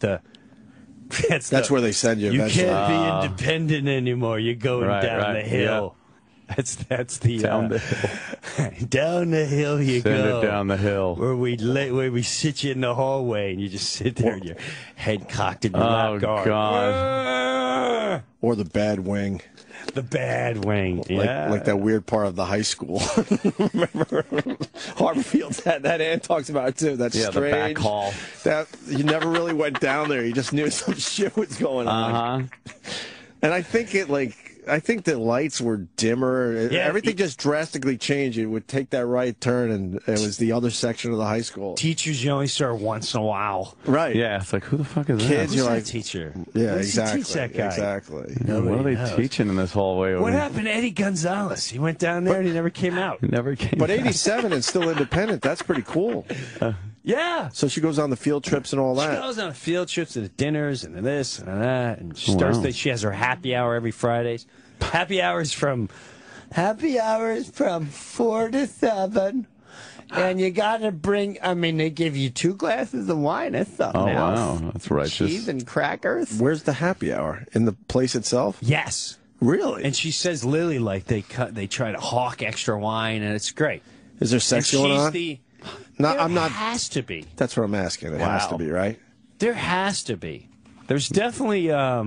where they send you. You eventually. can't be independent anymore. You're going down the hill. That's the Down the hill. down the hill you Send go. it down the hill. Where we sit you in the hallway and you just sit there, your head cocked in your lap guard. God. Or the bad wing. The bad wing. Yeah. Like that weird part of the high school. Remember? Harborfield, that Ann talks about it too. That's the strange. back hall. That you never really went down there. You just knew some shit was going on. And I think I think the lights were dimmer. Yeah, Everything just drastically changed. You would take that right turn, and it was the other section of the high school. Teachers, you only saw her once in a while. Right. Yeah, it's like, who the fuck is Kids, that? you're Who's like, that teacher? Yeah, What does he exactly. teach that guy? Exactly. Yeah, what are they teaching in this hallway over What here? happened to Eddie Gonzalez? He went down there and he never came out. He never came But out. 87 and still independent. That's pretty cool. Yeah. So she goes on the field trips and all She that. goes on field trips and the dinners and the this and the that. And she starts she has her happy hour every Fridays. Happy hours from 4 to 7. And you got to bring, they give you 2 glasses of wine. That's something else. Wow. That's righteous. Cheese and crackers. Where's the happy hour? In the place itself? Yes. Really? And she says Lily, like, they try to hawk extra wine, and it's great. Is there sex and going she's on? There has to be. That's what I'm asking. It has to be, right? There has to be. There's definitely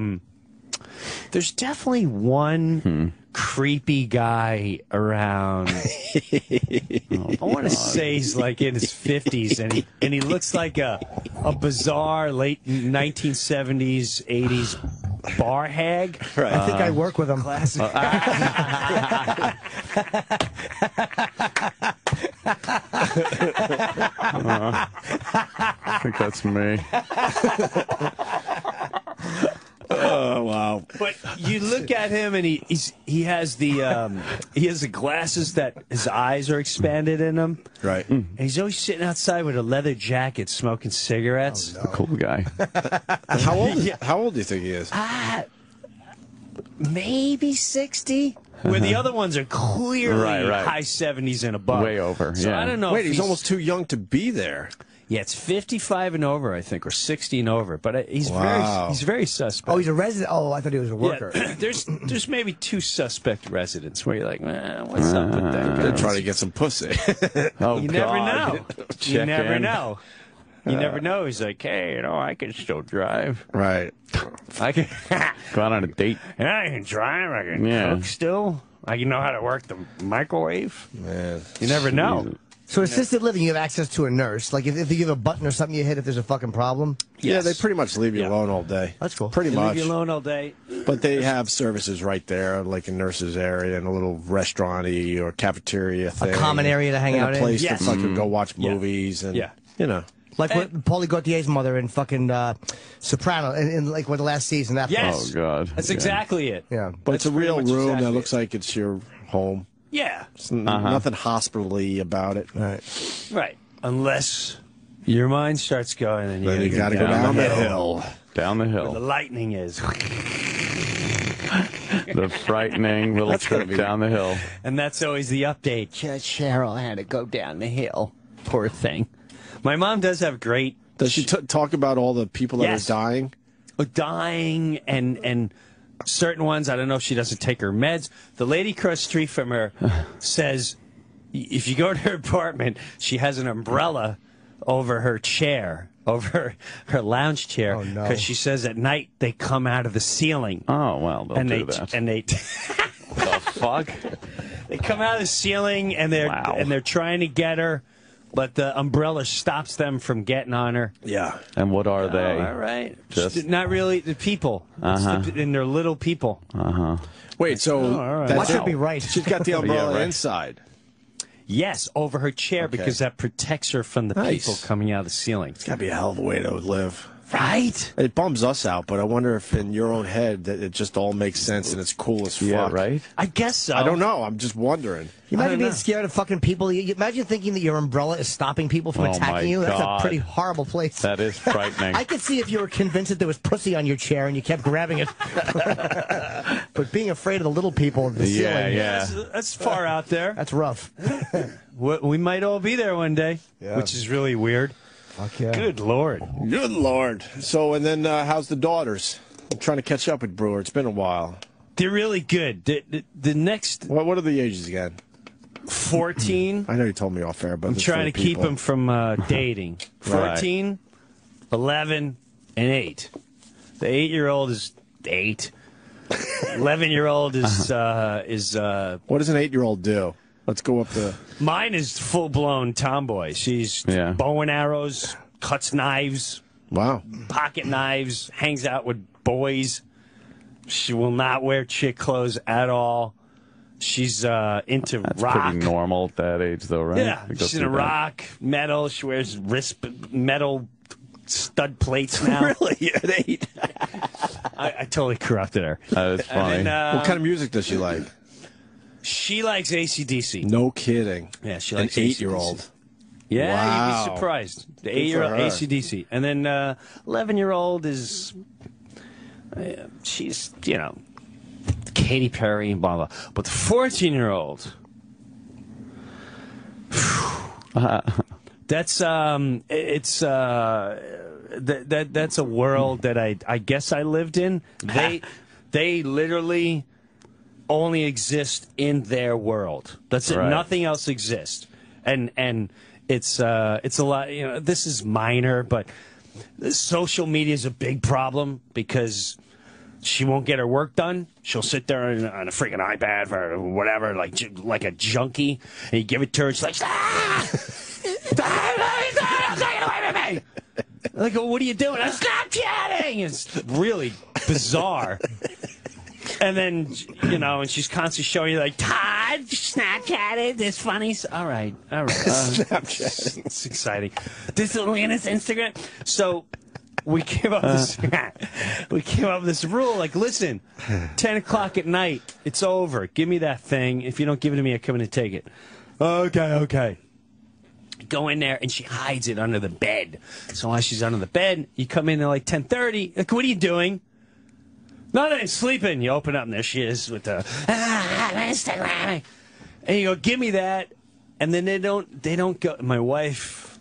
one creepy guy around. I want to say he's like in his 50s, and he looks like a bizarre late 1970s, 80s bar hag. Right. I think I work with him. Classic. I think that's me. Oh wow! But you look at him, and he has the glasses that his eyes are expanded in them. Right. And he's always sitting outside with a leather jacket, smoking cigarettes. A cool guy. How old do you think he is? Maybe 60. Where the other ones are clearly Right. high 70s and above. Way over, So yeah. I don't know. Wait, if he's almost too young to be there. Yeah, it's 55 and over, I think, or 60 and over. But he's Wow. he's very suspect. Oh, he's a resident? Oh, I thought he was a worker. Yeah, there's maybe 2 suspect residents where you're like, what's up with that guy? They're trying to get some pussy. Oh, You God. never know. You Check never in. know. You never know. He's like, hey, I can still drive. Right. I can. Go out on a date. Yeah, I can drive. I can cook still. I can know how to work the microwave. Man. You never know. So assisted living, you have access to a nurse. Like if you give a button or something you hit if there's a fucking problem. Yeah, they pretty much leave you alone all day. That's cool. Pretty They much. leave you alone all day. But they have services right there, like a nurse's area and a little restaurant-y or cafeteria thing. common area to hang and out a in? place Yes. to fucking go watch movies and, you know. Like what Paulie Gautier's mother in fucking Soprano, in like what the last season. That Yes. place. Oh, God. That's exactly it. Yeah. But it's a real pretty much room exactly that looks like it's your home. Yeah. It's nothing hospital-y about it. Right. Unless your mind starts going, and Then you gotta go down the hill. Down the Where the hill. lightning is. The frightening little trip down the hill. And that's always the update. Just Cheryl had to go down the hill. Poor thing. My mom does have great. Does she talk about all the people that Yes. are dying? Dying and certain ones. I don't know if she doesn't take her meds. The lady across the street from her says if you go to her apartment, she has an umbrella over her chair, over her lounge chair, Oh, no. because she says at night they come out of the ceiling. Oh, well, don't and do they that. and they The fuck? they come out of the ceiling and they're trying to get her, but the umbrella stops them from getting on her. Yeah. And what are they? All right. Just- Not really the people. It's and they're little people. Wait, so all right. That should be right. she's got the umbrella right. inside. Yes, over her chair because that protects her from the Nice. people coming out of the ceiling. It's got to be a hell of a way to live. Right? It bums us out, but I wonder if in your own head that it just all makes sense and it's cool as fuck. Yeah, right? I guess so. I don't know. I'm just wondering. You imagine being scared of fucking people. You imagine thinking that your umbrella is stopping people from Oh, attacking my you. That's God. a pretty horrible place. That is frightening. I could see if you were convinced that there was pussy on your chair and you kept grabbing it. But being afraid of the little people in the ceiling. That's far out there. That's rough. We might all be there one day, which is really weird. Fuck yeah. Good Lord. Good Lord. So, and then how's the daughters? I'm trying to catch up with Brewer. It's been a while. They're really good. The next What are the ages again? 14. I know you told me off air, but I'm it's trying for to the keep people. them from dating. 14, 11, and 8. The 8-year-old is 8. 11-year-old is What does an 8-year-old do? Let's go up the. Mine is full-blown tomboy. She's bow and arrows, cuts knives. Wow. Pocket knives, hangs out with boys. She will not wear chick clothes at all. She's into That's rock. pretty normal at that age, though, right? Yeah, she's into rock, metal. She wears metal stud plates now. Really? At 8? I totally corrupted her. That is funny. then, What kind of music does she like? She likes AC/DC. No kidding. Yeah, she likes an 8-year-old. Yeah, Wow. you'd be surprised. The Good 8-year-old for her. AC/DC. And then 11-year-old is, she's, Katy Perry, blah, blah. But the 14-year-old, that's, that's a world that I guess I lived in. They literally only exist in their world. That's it. Right. Nothing else exists. And it's a lot, this is minor, but social media is a big problem because she won't get her work done. She'll sit there on a freaking iPad or whatever, like a junkie, and you give it to her, and she's like, take it away from me. Like, what are you doing? I'm Snapchatting. It's really bizarre. And then, and she's constantly showing you, like, Todd, Snapchatted, this funny. All right. Snapchatting. It's exciting. This is Lena's Instagram. So we came up with this rule, like, listen, 10 o'clock at night, it's over. Give me that thing. If you don't give it to me, I come in and take it. Okay. Go in there, and she hides it under the bed. So while she's under the bed, you come in at like 10:30. Like, what are you doing? Nothing, sleeping. You open up, and there she is with the Instagram. And you go, give me that. And then they don't go. My wife,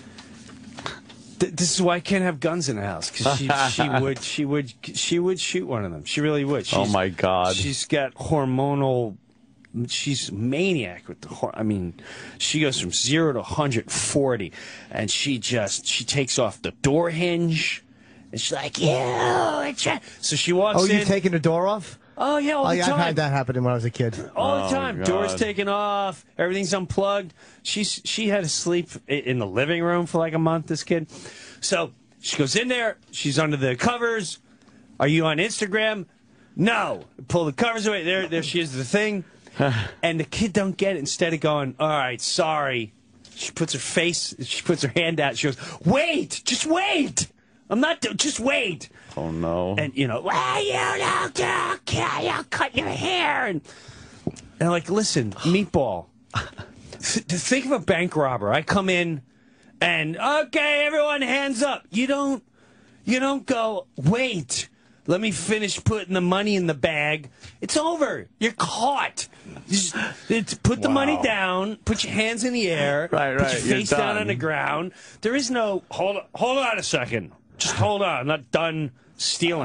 this is why I can't have guns in the house, because she would shoot one of them. She really would. Oh my God. She's got hormonal. She's a maniac with she goes from 0 to 140, and she takes off the door hinge. And she's like, so she walks in. Oh, you taking the door off? Oh, yeah, all the time. I've had that happen when I was a kid. All the time. God. Doors taken off. Everything's unplugged. She had to sleep in the living room for like a month, this kid. So she goes in there. She's under the covers. Are you on Instagram? No. Pull the covers away. There she is, the thing. And the kid don't get it. Instead of going, all right, sorry. She puts her hand out. She goes, wait, just wait. I'm not, just wait. Oh, no. And, well, I'll cut your hair. And like, listen, meatball. Think of a bank robber. I come in and, okay, everyone hands up. You don't go, wait, let me finish putting the money in the bag. It's over. You're caught. Put the money down. Put your hands in the air. Right. Put your face down done. on the ground. There is no, hold on a second. Just hold on. I'm not done stealing.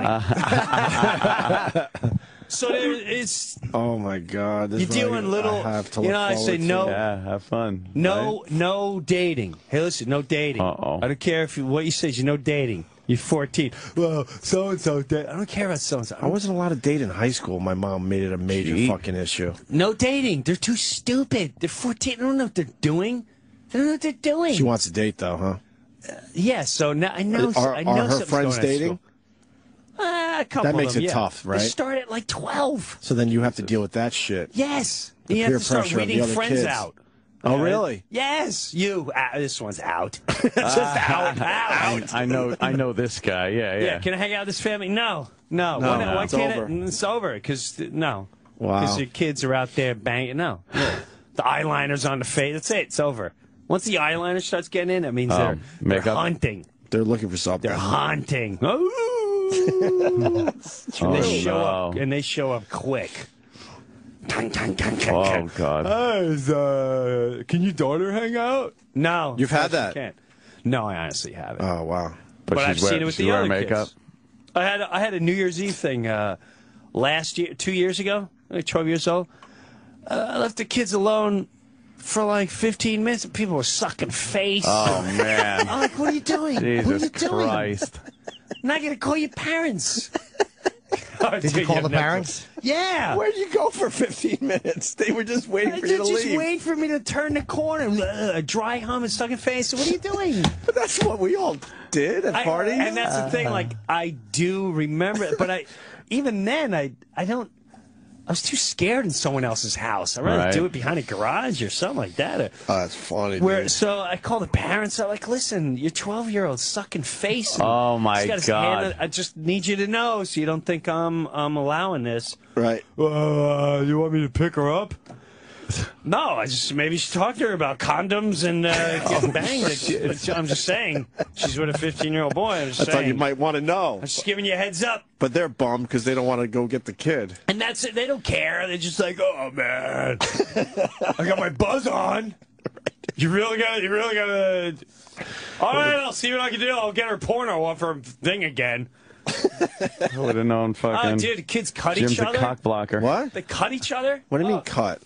So it's. Oh my God! You're doing little. I have to look I say forward no. to. Yeah, have fun. No dating. Hey, listen, no dating. Uh-oh. I don't care what you say. You no dating. You're 14. Well, so and so. I don't care about so and so. I wasn't allowed to date in high school. My mom made it a major fucking issue. No dating. They're too stupid. They're 14. They don't know what they're doing. They don't know what they're doing. She wants to date though, huh? Yeah. So now I know. Are her something's friends going on at dating? school. A couple That makes of them, it yeah. tough, right? They start at like 12. So then you have to deal with that shit. Yes. The You have peer to start pressure of the weeding other friends kids. out. Oh, really? Yes. You. This one's out. Just out. I know this guy. Yeah. Can I hang out with this family? No. Why it's can't over. It's over. Because, no. Wow. Because your kids are out there banging. No. The eyeliner's on the face. That's it. It's over. Once the eyeliner starts getting in, that means they're makeup. hunting. They're looking for something. They're hunting. And they show up quick. Oh, God. Can your daughter hang out? No. You've had she that? Can't. No, I honestly haven't. Oh, wow. But I've seen it with the other makeup. kids. I had a New Year's Eve thing last year, 2 years ago, like 12 years old. I left the kids alone for like 15 minutes, and people were sucking face. Oh, man. I'm like, what are you doing? Jesus what are you doing? Christ. I'm not going to call your parents. Did you call the parents? Yeah. Where'd you go for 15 minutes? They were just waiting for you to Just leave. wait for me to turn the corner. A dry hum and stuck in face. What are you doing? But that's what we all did at parties. And that's the thing. Like, I do remember it, but even then, I don't. I was too scared in someone else's house. I'd rather do it behind a garage or something like that. Oh, that's funny. Dude. So I called the parents. I'm like, listen, your 12-year-old sucking face. Oh, my he's got his God. hand. I just need you to know so you don't think I'm allowing this. Right. You want me to pick her up? No, I just maybe you should talk to her about condoms and getting banged. I'm just saying, she's with a 15-year-old boy. I'm just I saying. thought you might want to know. I'm just giving you a heads up. But they're bummed because they don't want to go get the kid. And that's it. They don't care. They're just like, oh man, I got my buzz on. You really gotta. All right, I'll see what I can do. I'll get her porno off her thing again. I would have known fucking. Oh, dude, kids cut Jim's each other. a cock blocker. What? They cut each other. What do you mean cut?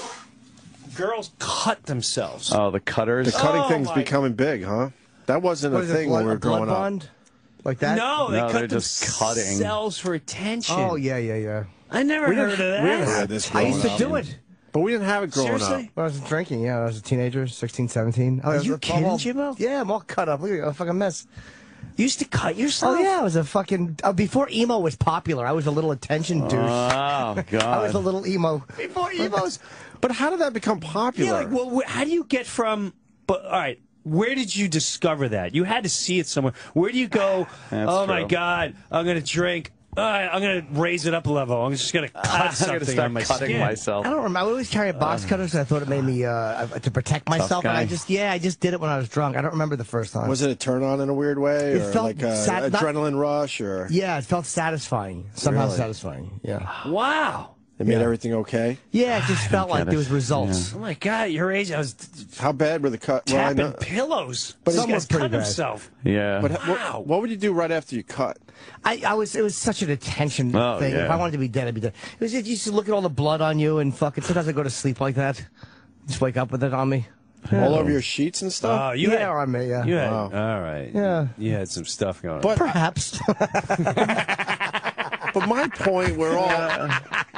Girls cut themselves. Oh, the cutters. The cutting thing's becoming big, huh? That wasn't a thing when we were growing up. Like that? No, they No, they're cut just cutting. themselves for attention. Oh, yeah. I never heard of that. We never had this I growing used to up. do it. But we didn't have it growing Seriously? up. When I was drinking, yeah. When I was a teenager, 16, 17. Are you kidding, Jimbo? Yeah, I'm all cut up. Look at a fucking mess. You used to cut yourself? Oh, yeah. I was a fucking... before emo was popular, I was a little attention douche. Oh, God. I was a little emo. Before emos. But how did that become popular? Yeah, like, well, how do you get from... But, all right, where did you discover that? You had to see it somewhere. Where do you go, That's my true. God, I'm going to drink. All right, I'm going to raise it up a level. I'm just going to cut I'm going to something start on my cutting skin. myself. I don't remember. I would always carry a box cutter, so I thought it made me to protect myself. And guy. I just did it when I was drunk. I don't remember the first time. Was it a turn on in a weird way? It Or felt like a sad- not- adrenaline rush? Or Yeah, it felt satisfying. Somehow Really? satisfying. Yeah. Wow. it made everything okay? Yeah, it just felt like get there it. was results. Oh, my God, at your age, I was How bad were the cut? tapping pillows. But This some guy's was pretty cut bad. himself. Yeah. But Wow. what would you do right after you cut? It was such an attention Oh, thing. yeah. If I wanted to be dead, I'd be dead. It was just, you used to look at all the blood on you and fucking. Sometimes I go to sleep like that. Just wake up with it on me. All over your sheets and stuff? Oh, you yeah, had, on me. Yeah. you had, Wow. all right. Yeah. You had some stuff going on. But Perhaps. But my point, we're all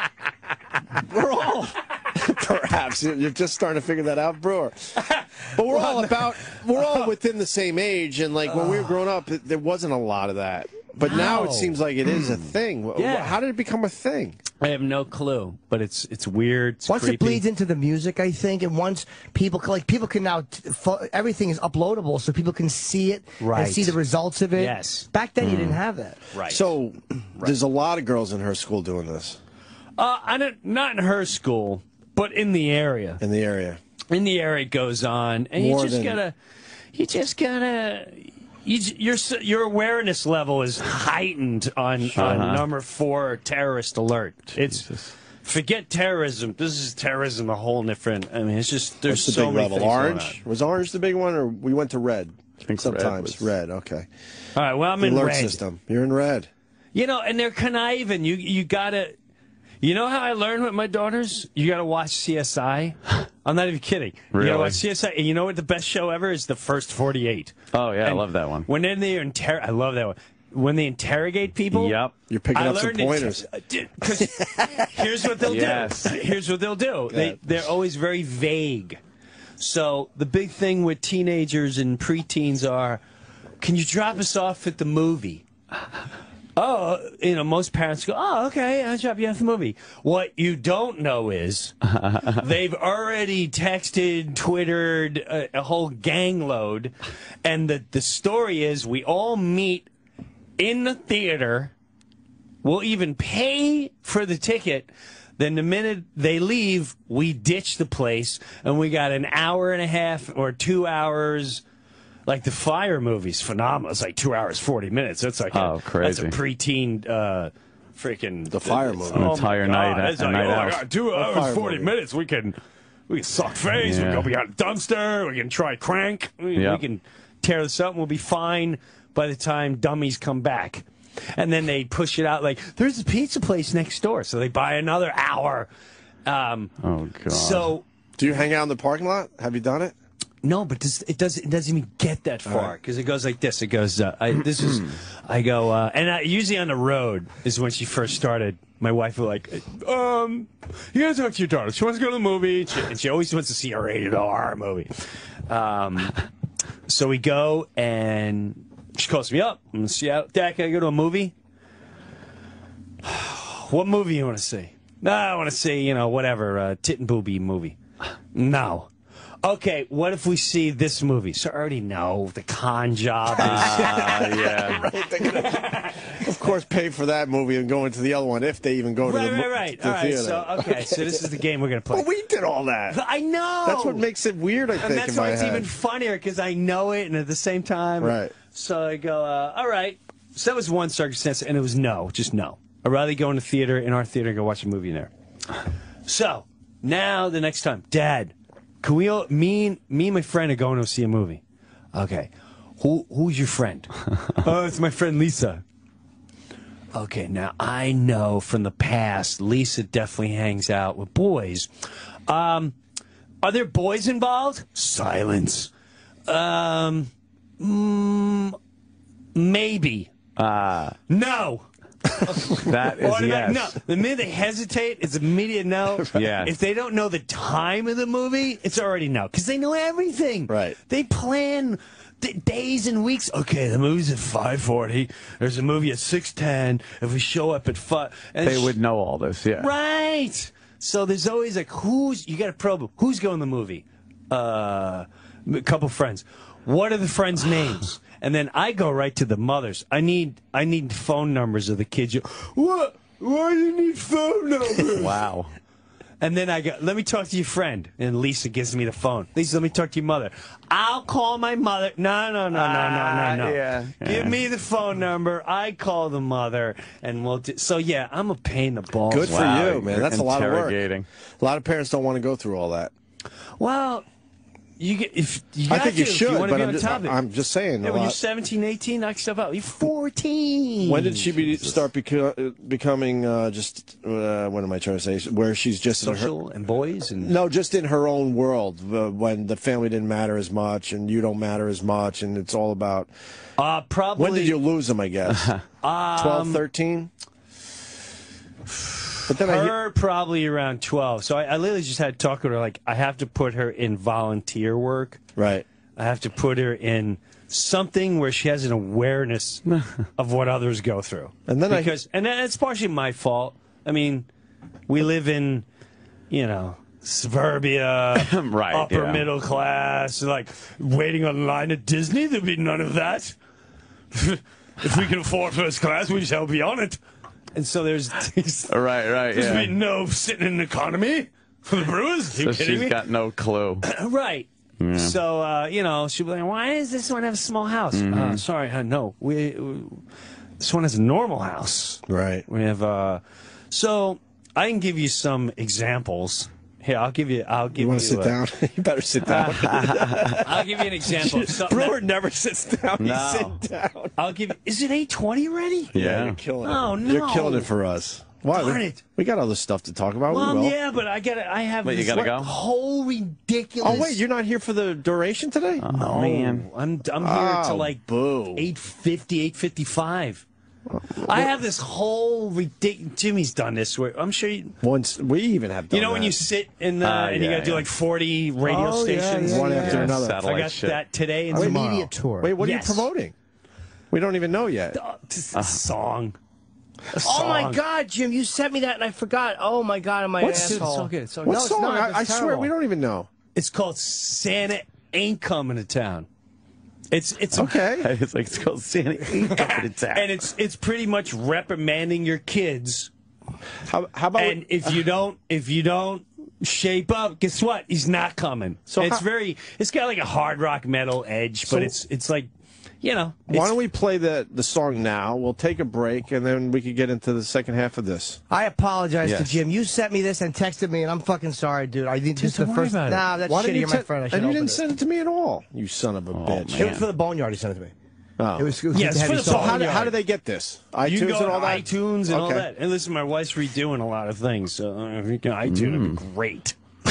perhaps you're just starting to figure that out, Brewer. But we're all within the same age, and like when we were growing up, there wasn't a lot of that. But now it No. seems like it is a thing. Yeah. How did it become a thing? I have no clue, but it's weird. It's Once creepy. it bleeds into the music, I think, and once people can now everything is uploadable, so people can see it Right. and see the results of it. Yes. Back then, you didn't have that. Right. So there's a lot of girls in her school doing this not in her school, but in the area. in the area. In the area it goes on, and More you just gotta. Your awareness level is heightened on number 4 terrorist alert. It's forget terrorism. This is terrorism a whole different. I mean, it's just there's What's the so big many level? things going Orange? Was orange the big one, or we went to red? I think Sometimes red. Okay. on. All right, well I'm The in alert red. system. You're in red. You know, and they're conniving. You gotta. You know how I learned with my daughters? You gotta watch CSI. I'm not even kidding. You Really? gotta watch CSI. And you know what the best show ever is? The First 48. Oh, yeah, I And love that one. When they I love that one. When they interrogate people. Yep. You're picking I up some learned to- pointers. Because here's what they'll Yes. do. Here's what they'll do. Yeah. They're always very vague. So the big thing with teenagers and preteens are, can you drop us off at the movie? Oh, most parents go, oh, okay, I'll drop you off at the movie. What you don't know is they've already texted, Twittered a whole gang load, and the story is we all meet in the theater. We'll even pay for the ticket. Then the minute they leave, we ditch the place, and we got an hour and a half or 2 hours. Like the Fire movie's phenomenal. It's like 2 hours, 40 minutes. That's like crazy. That's a preteen freaking The Fire movie. An entire night It's a like, night oh my out. God, 2 Fire hours, 40 movie. minutes. We can suck face. We Yeah. can go behind a dumpster. We can try crank. We Yep. can tear this up, and we'll be fine by the time dummies come back. And then they push it out like, there's a pizza place next door. So they buy another hour. Oh, God. So Do you hang out in the parking lot? Have you done it? No, but it doesn't even get that far because it goes like this. It goes, and usually on the road is when she first started. My wife was like, you gotta talk to your daughter. She wants to go to the movie, and she always wants to see a rated R movie. So we go, and she calls me up. I'm Dad, can I go to a movie? What movie you want to see? No, I want to see, whatever, tit and booby movie. No. Okay, what if we see this movie? So I already know the con job is... yeah. Right, they're gonna, of course, pay for that movie and go into the other one if they even go to the Right. the All right, theater. so this is the game we're going to play. Well, we did all that. I know. That's what makes it weird, I think, And that's in my why it's head. even funnier, because I know it, and at the same time... Right. So I go, all right. So that was one circumstance, and it was no, just no. I'd rather go in the theater, in our theater, and go watch a movie in there. So, now the next time, Dad... Can we all, me and my friend are going to see a movie. Okay. Who's your friend? Oh, it's my friend Lisa. Okay, now I know from the past Lisa definitely hangs out with boys. Are there boys involved? Silence. Maybe. No. That is yes. No. The minute they hesitate, it's immediate no. Yeah. If they don't know the time of the movie, it's already no. Because they know everything. Right. They plan days and weeks. Okay, the movie's at 5:40. There's a movie at 6:10. If we show up at 5... They would know all this, yeah. Right. So there's always like, you got to probe them. Who's going to the movie? A couple friends. What are the friends' names? And then I go right to the mothers. I need phone numbers of the kids. What? Why do you need phone numbers? Wow. And then I go, let me talk to your friend. And Lisa gives me the phone. Lisa, let me talk to your mother. I'll call my mother. No. Yeah. Give me the phone number. I call the mother. And we'll so, yeah, I'm a pain in the balls. Good for you, man. That's a lot of work. Interrogating. A lot of parents don't want to go through all that. Well... if you I think you should, want to but be on top of it. I'm just saying. Yeah, when you're 17, 18, knock stuff out. You're 14. When did she start becoming just, what am I trying to say, where she's just social and boys? And no, just in her own world, when the family didn't matter as much and you don't matter as much and it's all about... Probably... When did you lose them, I guess? 12, 13? But then probably around 12. So I literally just had to talk with her, like, I have to put her in volunteer work. Right. I have to put her in something where she has an awareness of what others go through. And then and it's partially my fault. I mean, we live in, suburbia, right, upper middle class, like waiting online at Disney. There'd be none of that. If we can afford first class, we shall be on it. And so there's right. There's been no sitting in economy for the Brewers. Are you kidding she's me? got no clue. Right. Yeah. So she'll be like, "Why does this one have a small house?" Sorry, no. This one has a normal house. Right. We have. So I can give you some examples. Here, I'll give you. You want to sit down? You better sit down. I'll give you an example. Of something Brewer never sits down. No. He sit down. I'll give you. Is it 8:20 already? Yeah. You're killing it. Oh, no. You're killing it for us. Why? Darn it. We got other stuff to talk about. Mom, we will. yeah, but I have Wait, you this gotta go? whole ridiculous. Oh wait, you're not here for the duration today? Oh, No, man. I'm here till like boo. 8:50, 8:55. I have this whole ridiculous. Jimmy's done this. Where I'm sure you. Once we even have done When that. you sit in the and you got to do like 40 radio Oh, yeah, stations, one after another. I Satellite got shit. that today and A tomorrow. media tour. Wait, what Yes. are you promoting? We don't even know yet. A song. Oh my God, Jim! You sent me that and I forgot. Oh my God, am I an What's asshole? it's all good. It's all What good. it's song? not. I It's swear terrible. we don't even know. It's called Santa Ain't Coming to Town. It's Okay. It's like it's called Santa Ain't Coming to Town. and it's pretty much reprimanding your kids. How about And if you don't shape up, guess what? He's not coming. So So how- it's got like a hard rock metal edge, but it's like, why don't we play the song now? We'll take a break and then we could get into the second half of this. I apologize to Yes. Jim. You sent me this and texted me, and I'm fucking sorry, dude. I think this is the don't worry first. about it. Nah, that's Why didn't shitty. you You're my send- friend. I should and you open didn't it. send it to me at all. You son of a bitch. It was for the Boneyard. He sent it to me. Oh. It was Yeah, to it's have for you the sold. Boneyard. How do they get this? iTunes you can go and all to that? iTunes and all Okay. that. And listen, my wife's redoing a lot of things, so if you can iTunes, it'd be great.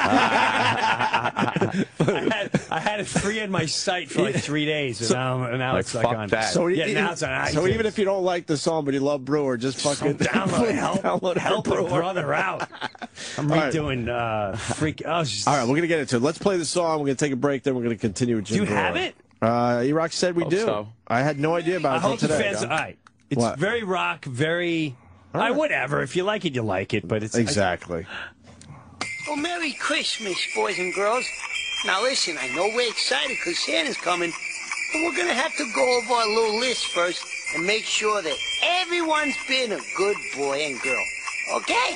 I had it free in my site for like 3 days, and now like, it's like fuck on. that. So, now it's on iTunes. so even if you don't like the song, but you love Brewer, just fucking help a brother out. I'm All right. redoing freak. Oh, All right, we're gonna get into it. Let's play the song. We're gonna take a break. Then we're gonna continue with Jim. Do you Brewer. have it? E-Rock said we Hope do. so. I had no idea about I it until hope the today. fans. All right, it's What? very rock, very. right. Whatever. If you like it, you like it. But it's Exactly. Well, Merry Christmas, boys and girls. Now listen, I know we're excited because Santa's coming, but we're going to have to go over our little list first and make sure that everyone's been a good boy and girl. Okay?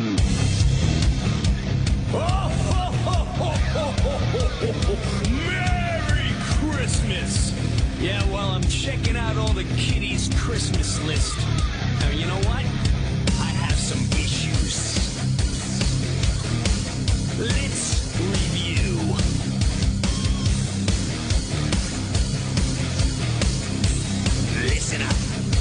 Merry Christmas! Yeah, well, I'm checking out all the kiddies' Christmas list. Now, you know what? I have some issues. Let's review. Listen up.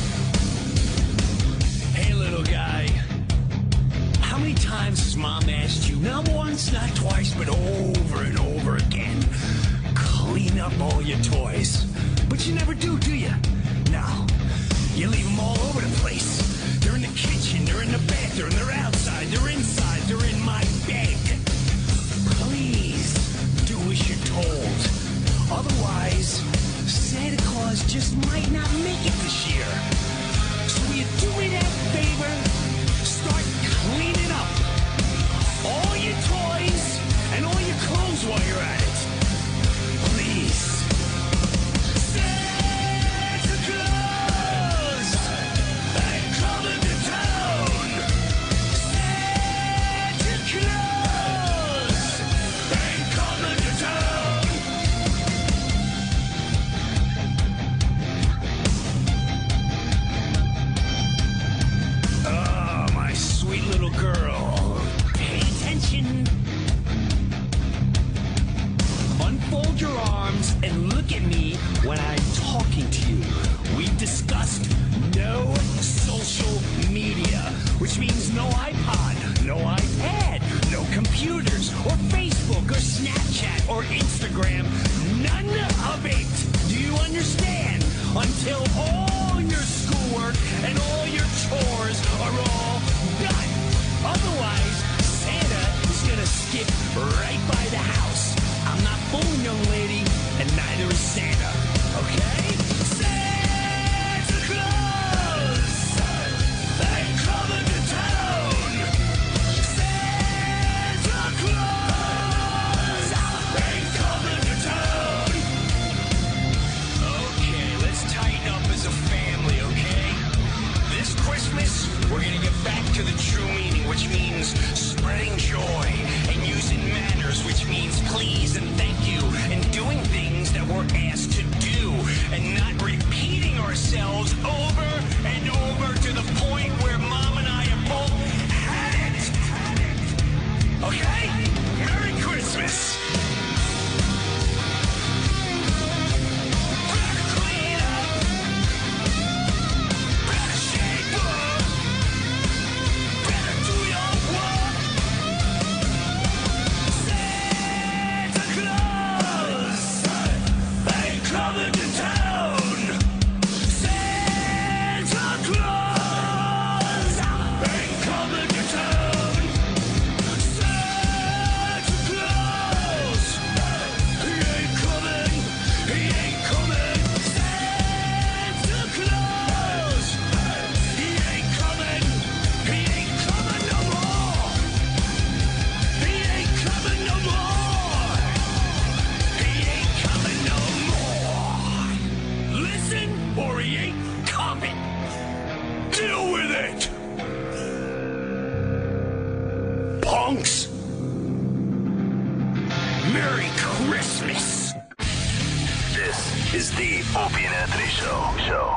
Hey, little guy. How many times has Mom asked you, not once, not twice, but over and over again, clean up all your toys? But you never do you? No. You leave them all over the place. They're in the kitchen, they're in the bathroom, they're outside, they're inside, they're in my bed. Please do as you're told. Otherwise, Santa Claus just might not make it this year. So will you do me that favor? Start cleaning up all your toys and all your clothes while you're at it. Please. Santa Claus, I'm coming to town. Santa Claus, I'm coming to town. Oh, my sweet little girl. Pay attention. Unfold your arms and look at me when I'm talking to you. We've discussed no social media, which means no iPod, no iPad, no computers, or Facebook, or Snapchat, or Instagram. None of it. Do you understand? Until all your schoolwork and all your chores are all done. Otherwise, Santa is gonna skip right by the house. I'm not fooling, young lady, and neither is Santa. Okay? Santa Claus, I'm coming to town. Santa Claus, I'm coming to town. Okay, let's tighten up as a family, okay? This Christmas, we're gonna get back to the true meaning, which means spreading joy and using manners, which means please and thank you, and doing things that we're asked to do, and not repeating ourselves over and over to the point where Mom and I have both had it. Okay? Merry Christmas. Better clean up. Better shape up. Better do your work. Santa Claus, I'm coming to town. Santa Claus, I'm coming to town. Santa Claus, he ain't coming, he ain't coming. Santa Claus, he ain't coming, he ain't coming no more. He ain't coming no more. He ain't coming no more. Listen, or he ain't coming. Deal with it. Punks. Merry Christmas. This is the Opie and Anthony Show.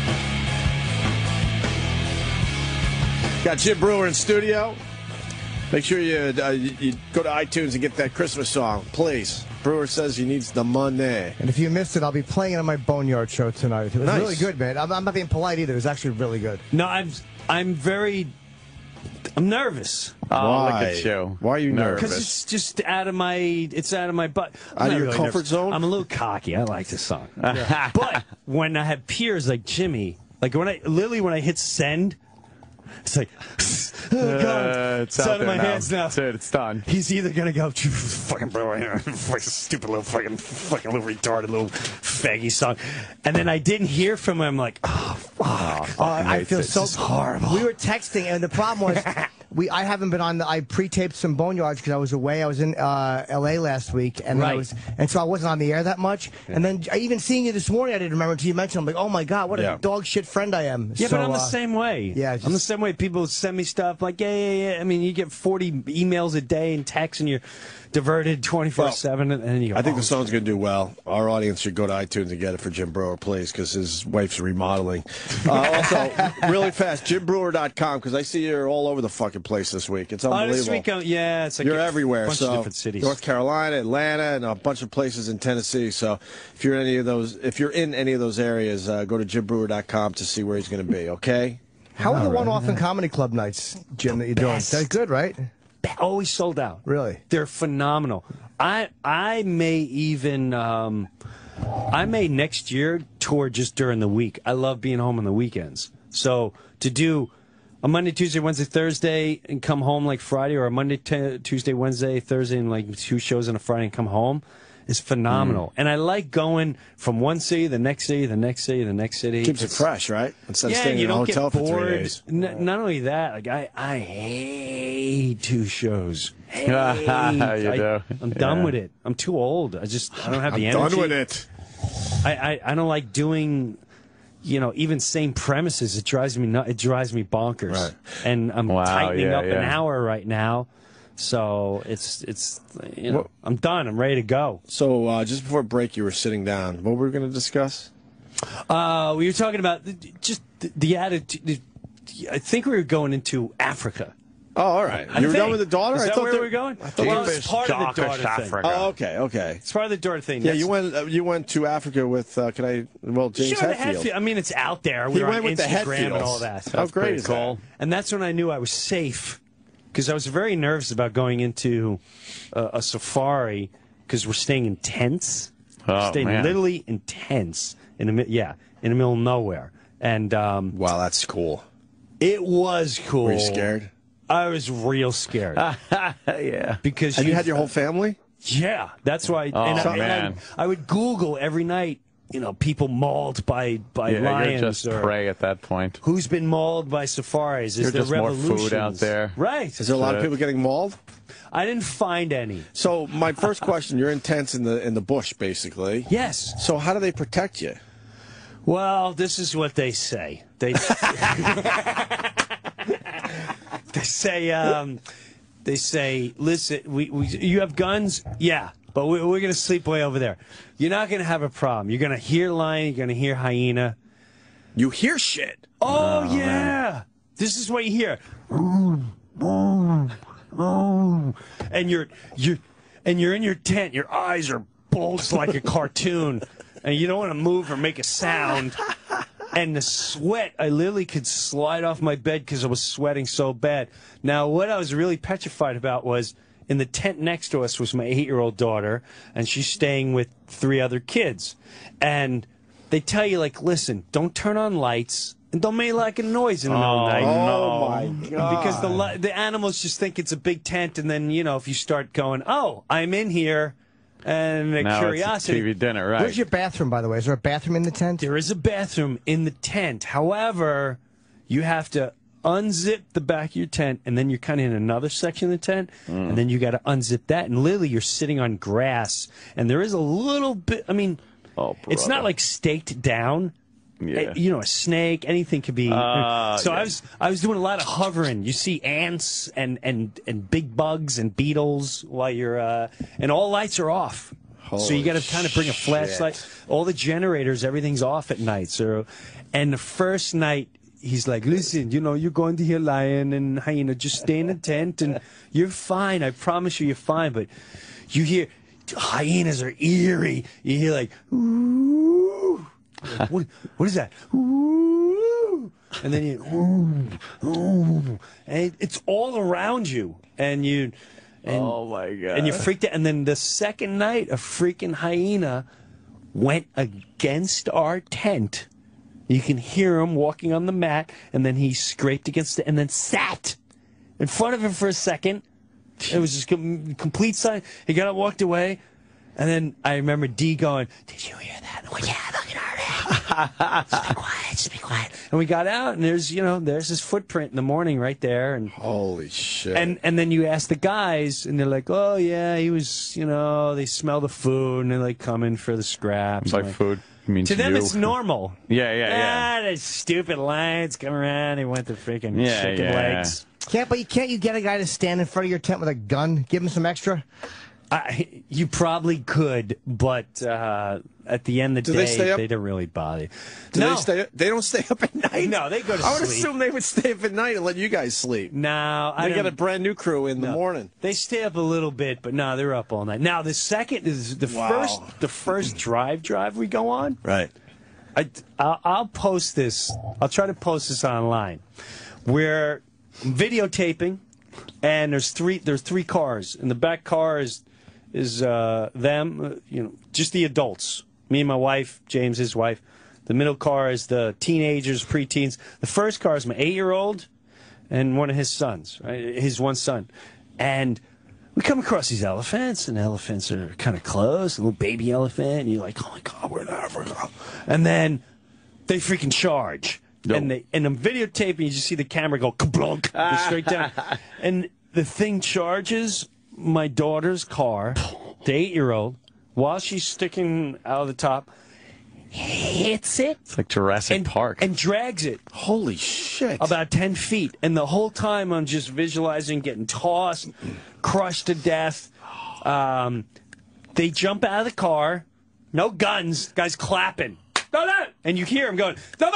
Got Jim Brewer in studio. Make sure you go to iTunes and get that Christmas song, please. Brewer says he needs the money. And if you missed it, I'll be playing it on my Boneyard show tonight. It was Nice. really good, man. I'm not being polite either. It was actually really good. No, I'm nervous. Oh, Why? look at you. Why are you nervous? Because it's just out of my butt. I'm Out of not your really comfort nervous. zone? I'm a little cocky. I like this song. But when I have peers like Jimmy, like when I hit send, it's like, oh God, it's out out of there my now. hands now. Dude, it's done. He's either gonna go fucking stupid little fucking little retarded little faggy song, and then I didn't hear from him. I'm like, oh fuck. I feel so horrible. We were texting, and the problem was, I haven't been on. I pre-taped some Boneyards because I was away. I was in L.A. last week, and Right. so I wasn't on the air that much. And then even seeing you this morning, I didn't remember until you mentioned. I'm like, oh my God, what a dog shit friend I am. Yeah, So, but I'm the same way. Yeah, I'm the same way. People send me stuff like, yeah. I mean, you get 40 emails a day and texts, and you're diverted 24/7, and then you go. I think the song's going to do well. Our audience should go to iTunes and get it for Jim Brewer, please, because his wife's remodeling. Also, really fast, JimBrewer.com, because I see you're all over the fucking place this week. It's unbelievable. This week, it's like you're a everywhere. bunch of different cities. North Carolina, Atlanta, and a bunch of places in Tennessee. So if you're in any of those areas, go to JimBrewer.com to see where he's going to be. Okay. How are the one-off and comedy club nights, Jim? That you're doing? That's good, right? Always sold out. Really? They're phenomenal. I may even I may next year tour just during the week. I love being home on the weekends. So to do a Monday, Tuesday, Wednesday, Thursday, and come home like Friday, or a Monday, Tuesday, Wednesday, Thursday, and like 2 shows on a Friday and come home is phenomenal. And I like going from one city, the next city, the next city, the next city. Keeps it fresh, right? Instead of staying you in a don't hotel get for 3 bored. days. Not only that, like I hate 2 shows. You do. I'm done with it. I'm too old. I don't have the energy. I'm done with it. I don't like doing, even same premises. It drives me nuts. It drives me bonkers. Right. And I'm tightening up an hour right now. So it's I'm done. I'm ready to go. So just before break, you were sitting down. What were we going to discuss? We were talking about just the attitude. I think we were going into Africa. Oh, all right. You were done with the daughter? Is that where we were going? Well, it's part of the daughter thing. Oh, okay. It's part of the daughter thing. Yeah, you went to Africa with James Hetfield. I mean, it's out there. He We were went on with the Instagram and Hetfields. all that. How great is that? And that's when I knew I was safe, because I was very nervous about going into a safari, because we're staying in tents. Oh, staying man. literally in tents in the middle of nowhere. And wow, that's cool. It was cool. Were you scared? I was real scared. Yeah. Because you had your whole family? Yeah, that's why. Man. I would Google every night, people mauled by lions. You're just or prey at that point. who's been mauled by safaris? Is There's there just more revolutions? food out there. Right. Is there a lot of people getting mauled? I didn't find any. So my first question: you're in tents in the bush, basically. Yes. So how do they protect you? Well, this is what they say. They they say, listen, you have guns? Yeah, but we're going to sleep way over there. You're not going to have a problem. You're going to hear lion. You're going to hear hyena. You hear shit. Oh yeah. Man. This is what you hear. And you're in your tent. Your eyes are bulged like a cartoon, and you don't want to move or make a sound. And the sweat, I literally could slide off my bed because I was sweating so bad. Now, what I was really petrified about was, in the tent next to us was my 8-year-old daughter, and she's staying with 3 other kids. And they tell you, like, listen, don't turn on lights, and don't make like a noise in the middle of the night. Oh, my God. Because the animals just think it's a big tent, and then, if you start going, oh, I'm in here, and the now curiosity. It's a TV dinner, right? Where's your bathroom, by the way? Is there a bathroom in the tent? There is a bathroom in the tent. However, you have to unzip the back of your tent, and then you're kind of in another section of the tent, and then you got to unzip that. And literally, you're sitting on grass, and there is a little bit. I mean, it's not like staked down. Yeah. A snake, anything could be. So yeah. I was doing a lot of hovering. You see ants and big bugs and beetles while you're and all lights are off. So you got to kind of bring a flashlight. All the generators, everything's off at night. And the first night, he's like, listen, you're going to hear lion and hyena. Just stay in the tent and you're fine. I promise you're fine. But you hear hyenas are eerie. You hear like, ooh. Like, what is that? Ooh. And then ooh. And it's all around you. And oh my God. And you freaked out. And then the second night, a freaking hyena went against our tent. You can hear him walking on the mat, and then he scraped against it and then sat in front of him for a second. It was just complete silence. He got up, walked away, and then I remember D going, "Did you hear that?" I'm like, "Yeah, I fucking heard it." Just be quiet, just be quiet. And we got out, and there's his footprint in the morning right there. And holy shit! And then you ask the guys, and they're like, "Oh yeah, he was." They smell the food, and they're like coming for the scraps. By food. To them, it's normal. Yeah. The stupid lions come around. He went to freaking chicken legs. Can't you get a guy to stand in front of your tent with a gun? Give him some extra? You probably could, but at the end of the day, they don't really bother you. They don't stay up at night? No, they go to sleep. I would assume they would stay up at night and let you guys sleep. No. They got a brand new crew in the morning. They stay up a little bit, but no, they're up all night. Now, the second is the first drive we go on. Right. I'll post this. I'll try to post this online. We're videotaping, and there's three cars. In the back car is them, just the adults. Me and my wife, James, his wife. The middle car is the teenagers, preteens. The first car is my 8-year-old and one of his sons, right? His one son. And we come across these elephants, and elephants are kind of close, a little baby elephant, and you're like, oh my God, we're in Africa. And then they freaking charge. Nope. And I'm videotaping, you just see the camera go kablunk, go straight down. And the thing charges my daughter's car, the 8-year-old, while she's sticking out of the top, hits it. It's like Jurassic Park. And drags it. Holy shit. About 10 feet. And the whole time I'm just visualizing getting tossed, crushed to death. They jump out of the car. No guns. Guy's clapping. And you hear him going, come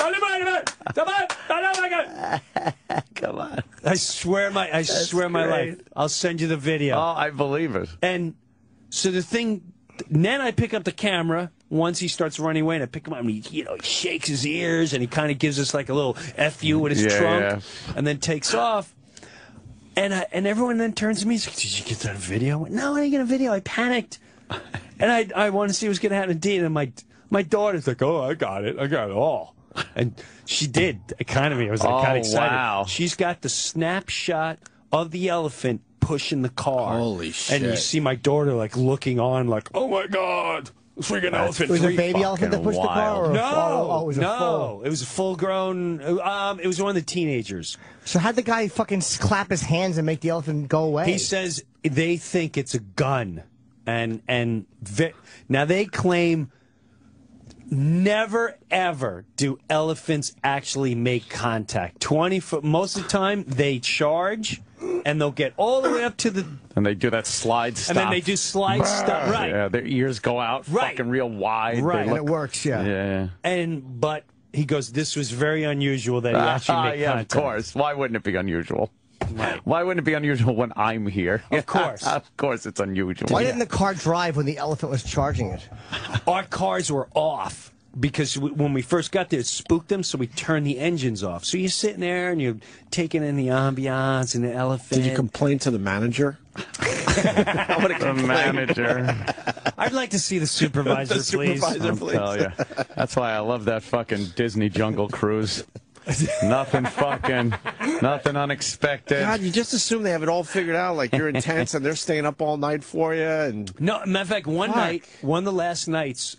on. I swear my life. I'll send you the video. Oh, I believe it. And so then I pick up the camera once he starts running away, and I pick him up, and he shakes his ears, and he kind of gives us like a little F-U with his trunk, and then takes off. And everyone then turns to me and says, did you get that video? I went, no, I didn't get a video. I panicked. And I wanted to see what was going to happen to Dean. And my daughter's like, oh, I got it all. And she did. Kind of me. I was kind of excited. Wow. She's got the snapshot of the elephant pushing the car. Holy shit. And you see my daughter like looking on like, oh my God. Freaking elephant. Was it a baby elephant that pushed the car? Or It was a full-grown. It was one of the teenagers. So how'd the guy fucking clap his hands and make the elephant go away? He says they think it's a gun, and now they claim never ever do elephants actually make contact. 20 foot. Most of the time they charge. And they'll get all the way up to the... And they do that slide stuff. And then they do slide stuff. Right. Yeah, their ears go out fucking real wide. Right. And it works, Yeah. But he goes, this was very unusual that he actually made contact. Of course. Why wouldn't it be unusual? Right. Why wouldn't it be unusual when I'm here? Of course. Of course it's unusual. Why didn't the car drive when the elephant was charging it? Our cars were off. Because when we first got there, it spooked them, so we turned the engines off. So you're sitting there, and you're taking in the ambiance and the elephant. Did you complain to the manager? The manager. I'd like to see the supervisor, please. I'll tell you. That's why I love that fucking Disney Jungle Cruise. Nothing unexpected. God, you just assume they have it all figured out, like you're intense and they're staying up all night for you. And no, matter of fact, one of the last nights,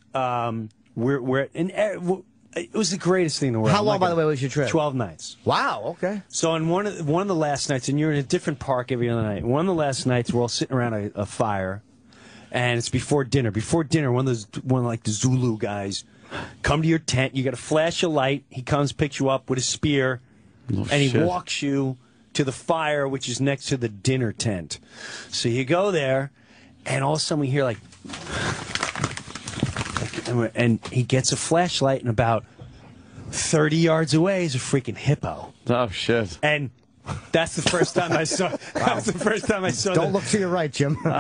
it was the greatest thing in the world. How long, by the way, was your trip? 12 nights. Wow, okay. So on one of the last nights, and you're in a different park every other night. One of the last nights, we're all sitting around a fire, and it's before dinner. Before dinner, one of the Zulu guys come to your tent. You got to flash a light. He comes, picks you up with a spear, and he walks you to the fire, which is next to the dinner tent. So you go there, and all of a sudden we hear like. And he gets a flashlight, and about 30 yards away is a freaking hippo. Oh, shit. And that's the first time I saw. That was the first time I saw. Don't look to your right, Jim. You're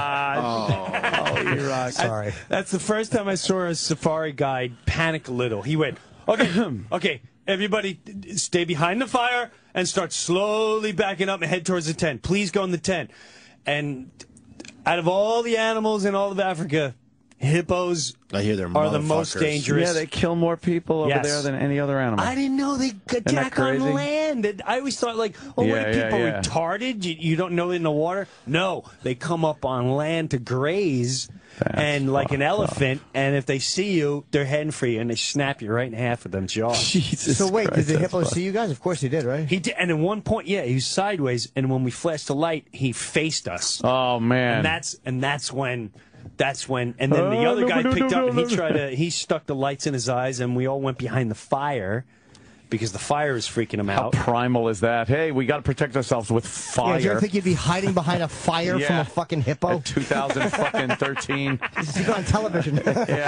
right. Sorry. That's the first time I saw a safari guide panic a little. He went, okay, everybody stay behind the fire and start slowly backing up and head towards the tent. Please go in the tent. And out of all the animals in all of Africa, hippos I hear they're are the most motherfuckers. dangerous. Yeah, they kill more people over there than any other animal. I didn't know they attack on crazy? land. I always thought, like, what are people retarded? You don't know in the water? No, they come up on land to graze, and like an elephant, and if they see you, they're heading for you, and they snap you right in half with them jaws. Jesus So wait, Christ, did the that's hippo funny. see you guys? Of course he did, right? He did, and at one point, yeah, he was sideways, and when we flashed the light, he faced us. Oh, man. And that's when, and then the other guy picked up, and he stuck the lights in his eyes, and we all went behind the fire because the fire was freaking him How out. primal is that? Hey, we got to protect ourselves with fire. Yeah, do you ever think you'd be hiding behind a fire from a fucking hippo? 2013. This is on television.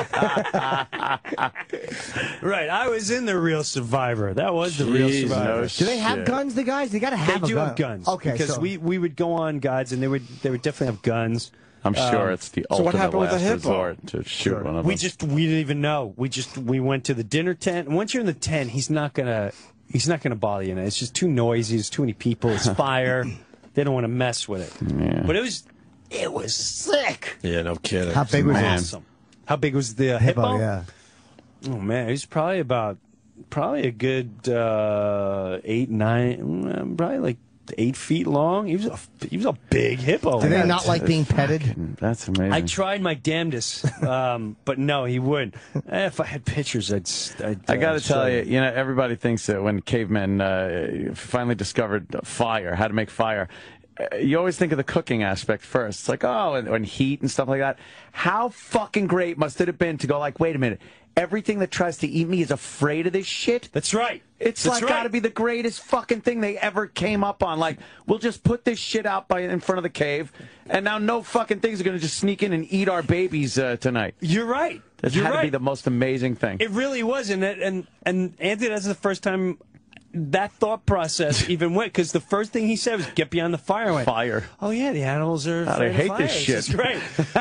Right, I was in the Real Survivor. That was the Real Jeez, Survivor. no Do they have guns, the guys? They got to have They a do gun. have guns. Okay, because so we would go on guides, and they would definitely have guns. I'm sure it's the So what ultimate happened with the last hippo? resort to shoot one of them. We didn't even know. We went to the dinner tent, and once you're in the tent, he's not gonna bother you. It's just too noisy. There's too many people. It's fire. They don't want to mess with it. Yeah. But it was sick. Yeah, no kidding. How big was it? Awesome. How big was the hippo? Yeah. Oh man, he's probably a good 8, 9, probably like 8 feet long. He was a big hippo. Do they not like being petted? That's amazing. I tried my damnedest, but no, he wouldn't. If I had pictures, I'd I got to show tell you, everybody thinks that when cavemen finally discovered fire, how to make fire, you always think of the cooking aspect first. It's like, and heat and stuff like that. How fucking great must it have been to go like, wait a minute, everything that tries to eat me is afraid of this shit? That's right. It's got to be the greatest fucking thing they ever came up on. Like, we'll just put this shit out in front of the cave, and now no fucking things are going to just sneak in and eat our babies tonight. You're right. That's got to be the most amazing thing. It really was, and Anthony, that's the first time that thought process even went, because the first thing he said was, get beyond the fire. I went, fire. Oh, yeah, the animals are afraid I hate of fire. this shit. This is great.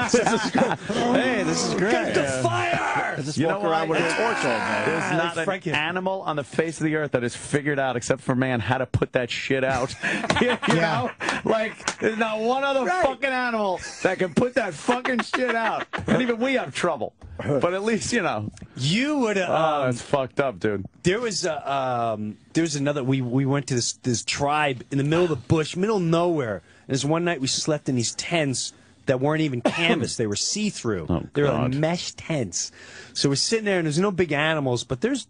Hey, this is great. Get the fire! Just walk around with a torch all day. There's not an animal on the face of the earth that has figured out, except for man, how to put that shit out. you know? Like, there's not one other fucking animal that can put that fucking shit out. And even we have trouble. But at least, You would have... that's fucked up, dude. There was another. We went to this tribe in the middle of the bush, middle of nowhere. And this one night we slept in these tents that weren't even canvas; they were see-through. They were like mesh tents. So we're sitting there, and there's no big animals, but there's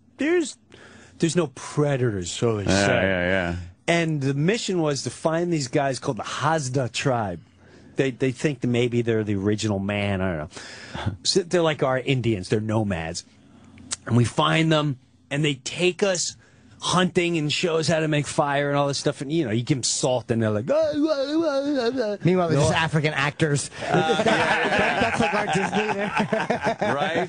no predators. So they say. Yeah. And the mission was to find these guys called the Hazda tribe. They think that maybe they're the original man. I don't know. So they're like our Indians. They're nomads. And we find them, and they take us hunting and show us how to make fire and all this stuff. And, you give them salt, and they're like... Meanwhile, they're just African actors. That's like our Disney there. Right?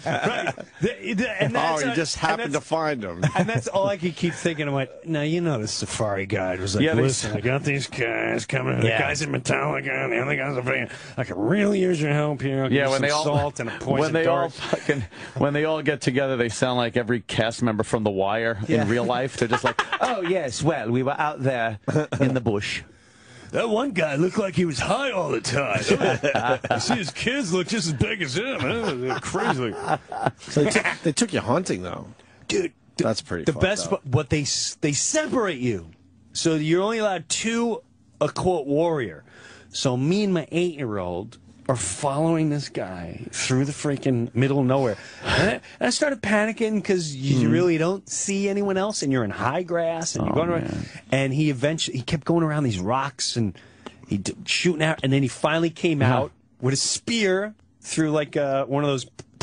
Right. You just happened to find them. And that's all I could keep thinking. I'm like, no, the safari guide was like, listen, I got these guys coming. The guys in Metallica, and the other guys are playing. I could really use your help here. I'll give you some salt and a poison dart. When they all get together, they sound like every cast member from The Wire in real life. They're just like, oh, yes, well, we were out there in the bush. That one guy looked like he was high all the time. I see his kids look just as big as him. They're crazy. So they took you hunting, though. Dude, that's pretty the fucked best, up. what they separate you. So you're only allowed 2 a quote warrior. So me and my 8-year-old are following this guy through the freaking middle of nowhere. And I started panicking because you really don't see anyone else, and you're in high grass, and you're going around. And he kept going around these rocks, and shooting out, and then he finally came out with a spear through like one of those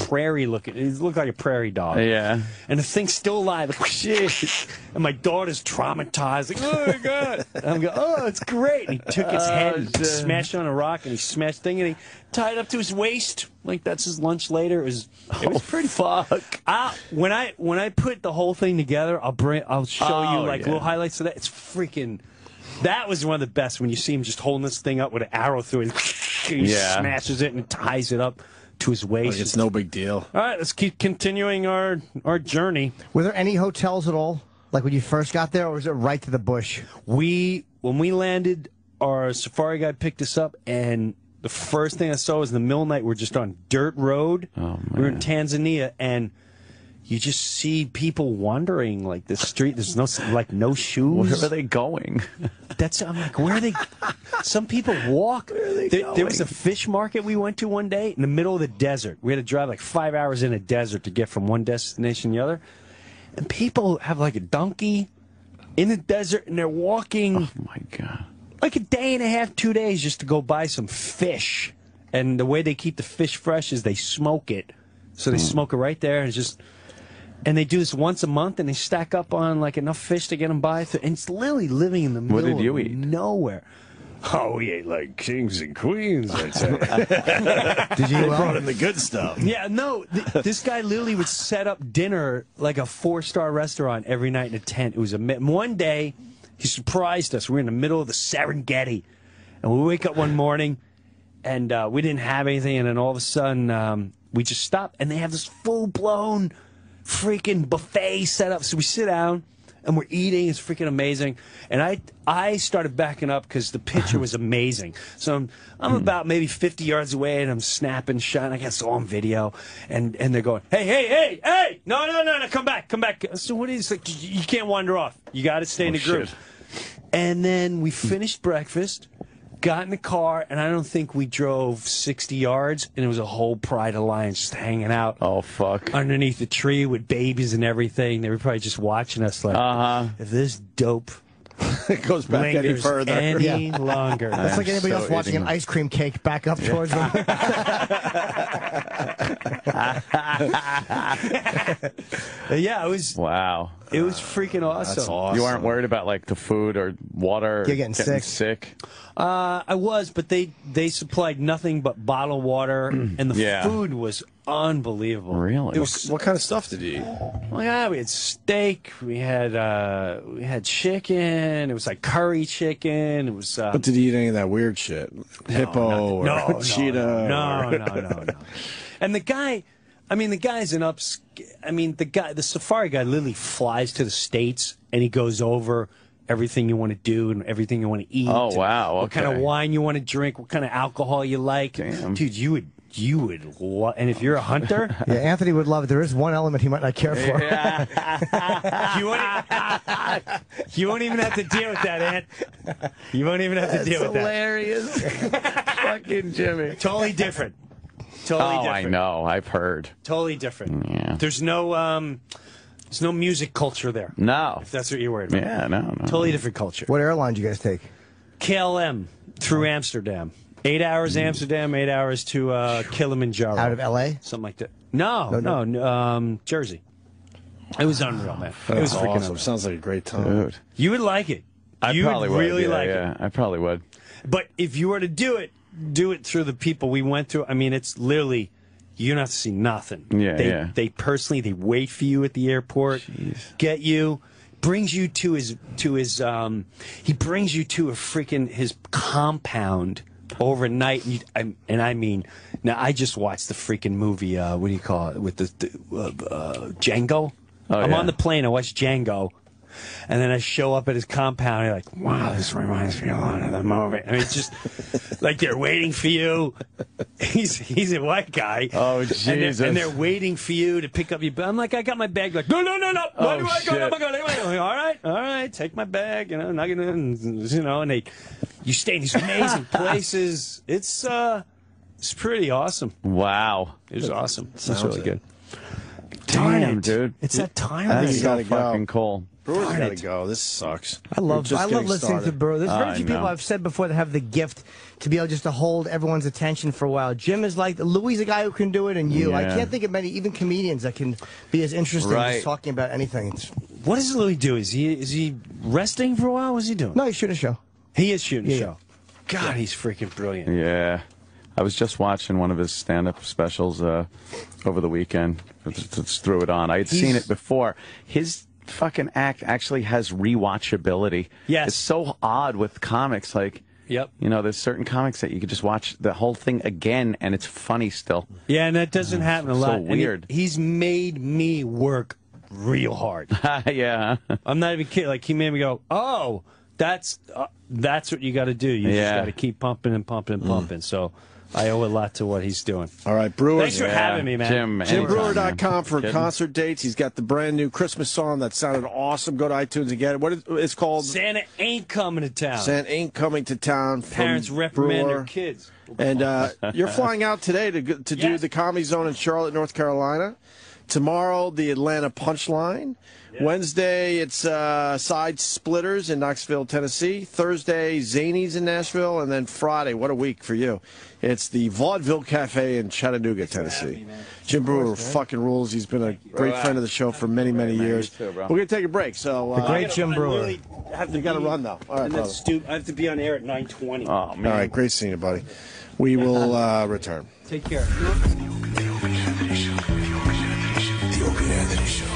prairie looking. It looked like a prairie dog. Yeah. And the thing's still alive. Like, shit. And my daughter's traumatized. Like, oh my God. And I'm going, oh, it's great. And he took its head and smashed it on a rock, and he smashed the thing, and he tied it up to his waist. Like that's his lunch later. It was pretty fuck. When I put the whole thing together, I'll show you like little highlights of that. It's freaking. That was one of the best when you see him just holding this thing up with an arrow through it. And he smashes it and ties it up to his waist. Like it's no big deal. All right, let's keep continuing our journey. Were there any hotels at all? Like when you first got there, or was it right to the bush? When we landed, our safari guide picked us up, and the first thing I saw was in the middle of the night. We're just on dirt road. Oh, man. We were in Tanzania, and you just see people wandering like the street. There's no shoes. Where are they going? I'm like, where are they? Some people walk. There was a fish market we went to one day in the middle of the desert. We had to drive like 5 hours in a desert to get from one destination to the other. And people have like a donkey in the desert, and they're walking. Oh my God. Like a day and a half, 2 days just to go buy some fish. And the way they keep the fish fresh is they smoke it. So they smoke it right there, and and they do this once a month, and they stack up on like enough fish to get them by. And it's literally living in the middle What did you of eat? Nowhere. Oh, we ate like kings and queens, I'd say. Did you brought in the good stuff? Yeah, no. This guy literally would set up dinner like a 4-star restaurant every night in a tent. It was one day, he surprised us. We were in the middle of the Serengeti, and we wake up one morning, and we didn't have anything, and then all of a sudden we just stopped, and they have this full-blown freaking buffet set up. So we sit down, and we're eating. It's freaking amazing. And I started backing up because the picture was amazing. So I'm about maybe 50 yards away, and I'm snapping, shot. I got it all on video. And they're going, hey, no, come back. So what is it? You can't wander off. You got to stay in the group. Shit. And then we finished breakfast, got in the car, and I don't think we drove 60 yards, and it was a whole pride of lions just hanging out. Oh, fuck. Underneath the tree with babies and everything. They were probably just watching us like, if this dope it goes back any lingers further. any longer. That's like anybody else watching an ice cream cake back up towards them. Yeah, it was. Wow. It was freaking awesome. That's awesome. You aren't worried about like the food or water? You're getting sick. I was, but they supplied nothing but bottled water, and the food was unbelievable. Really? It was, What kind of stuff did you eat? well, yeah, we had steak, we had chicken. It was like curry chicken. It was. But did you eat any of that weird shit? Hippo or cheetah? No. And the guy's an ups. The safari guy literally flies to the States, and he goes over everything you want to do and everything you want to eat. Oh, wow. What kind of wine you want to drink, what kind of alcohol you like. Damn. Dude, you would and if you're a hunter, Yeah, Anthony would love it. There is one element he might not care for. you won't even have to deal with that, Ant. You won't even have to deal with that. Hilarious. Fucking Jimmy. Totally different. I know. I've heard. Totally different. Yeah. There's no music culture there. No. If that's what you're worried about. Yeah, no. Totally different culture. What airline did you guys take? KLM through Amsterdam. 8 hours Amsterdam, 8 hours to Kilimanjaro. Out of L.A.? Something like that. No, Jersey. It was unreal, man. It was freaking awesome. unreal. Sounds like a great time. Dude. You would like it. I probably would. Really like it. I probably would. But if you were to do it through the people we went through. I mean, it's literally, you don't have to see nothing. Yeah, They personally, they wait for you at the airport, get you, brings you to his he brings you to his compound overnight. And I mean, now I just watched the freaking movie, what do you call it, with the Django? I'm on the plane, I watched Django. And then I show up at his compound, and you're like, wow, this reminds me a lot of the movie. I mean, it's just like they're waiting for you. He's a white guy. Oh, Jesus. And they're waiting for you to pick up your bag. I'm like, I got my bag. Like, no. Why do I go? Like, all right, take my bag. And you stay in these amazing places. It's pretty awesome. Wow. It was awesome. It's Sounds really good. Damn, dude. It's that time. That's of so year. fucking cool. Brewer's Darn got to it. go. This sucks. I love listening to Brewer. There's very I few people know. I've said before that have the gift to be able just to hold everyone's attention for a while. Jim is like, Louis is a guy who can do it, and you. I Yeah. can't think of many, even comedians, that can be as interesting Right. as talking about anything. What does Louis do? Is he resting for a while? What's he doing? No, he's shooting a show. He is shooting a Yeah, show. God, he's freaking brilliant. Yeah. I was just watching one of his stand-up specials over the weekend. Just threw it on. I had seen it before. His fucking act actually has rewatchability. Yes. It's so odd with comics. Like, Yep. you know, there's certain comics that you could just watch the whole thing again, and it's funny still. Yeah, and that doesn't happen a so lot. And weird. he's made me work real hard. Yeah. I'm not even kidding. Like, he made me go, oh, that's what you got to do. You just Yeah. got to keep pumping and pumping and pumping. So I owe a lot to what he's doing. All right, Brewer. Thanks for having me, man. Jim, anytime, JimBrewer.com for man. concert dates. He's got the brand new Christmas song that sounded awesome. Go to iTunes and get it. What is it's called? Santa ain't coming to town. Santa ain't coming to town. from Parents reprimand Brewer. their kids. And you're flying out today to do the Comedy Zone in Charlotte, North Carolina. Tomorrow, the Atlanta Punchline. Wednesday, it's Side Splitters in Knoxville, Tennessee. Thursday, Zanies in Nashville. And then Friday, what a week for you. It's the Vaudeville Cafe in Chattanooga, Tennessee. Jim Brewer fucking rules. He's been a great friend of the show for many, many years. too, bro. We're going to take a break. So, The great Jim Brewer. you got to run, though. All right, And brother. that's stupid. I have to be on air at 9:20. Oh, man. All right, great seeing you, buddy. We will return. Take care. The Opie and Anthony Show. The Opie and Anthony Show.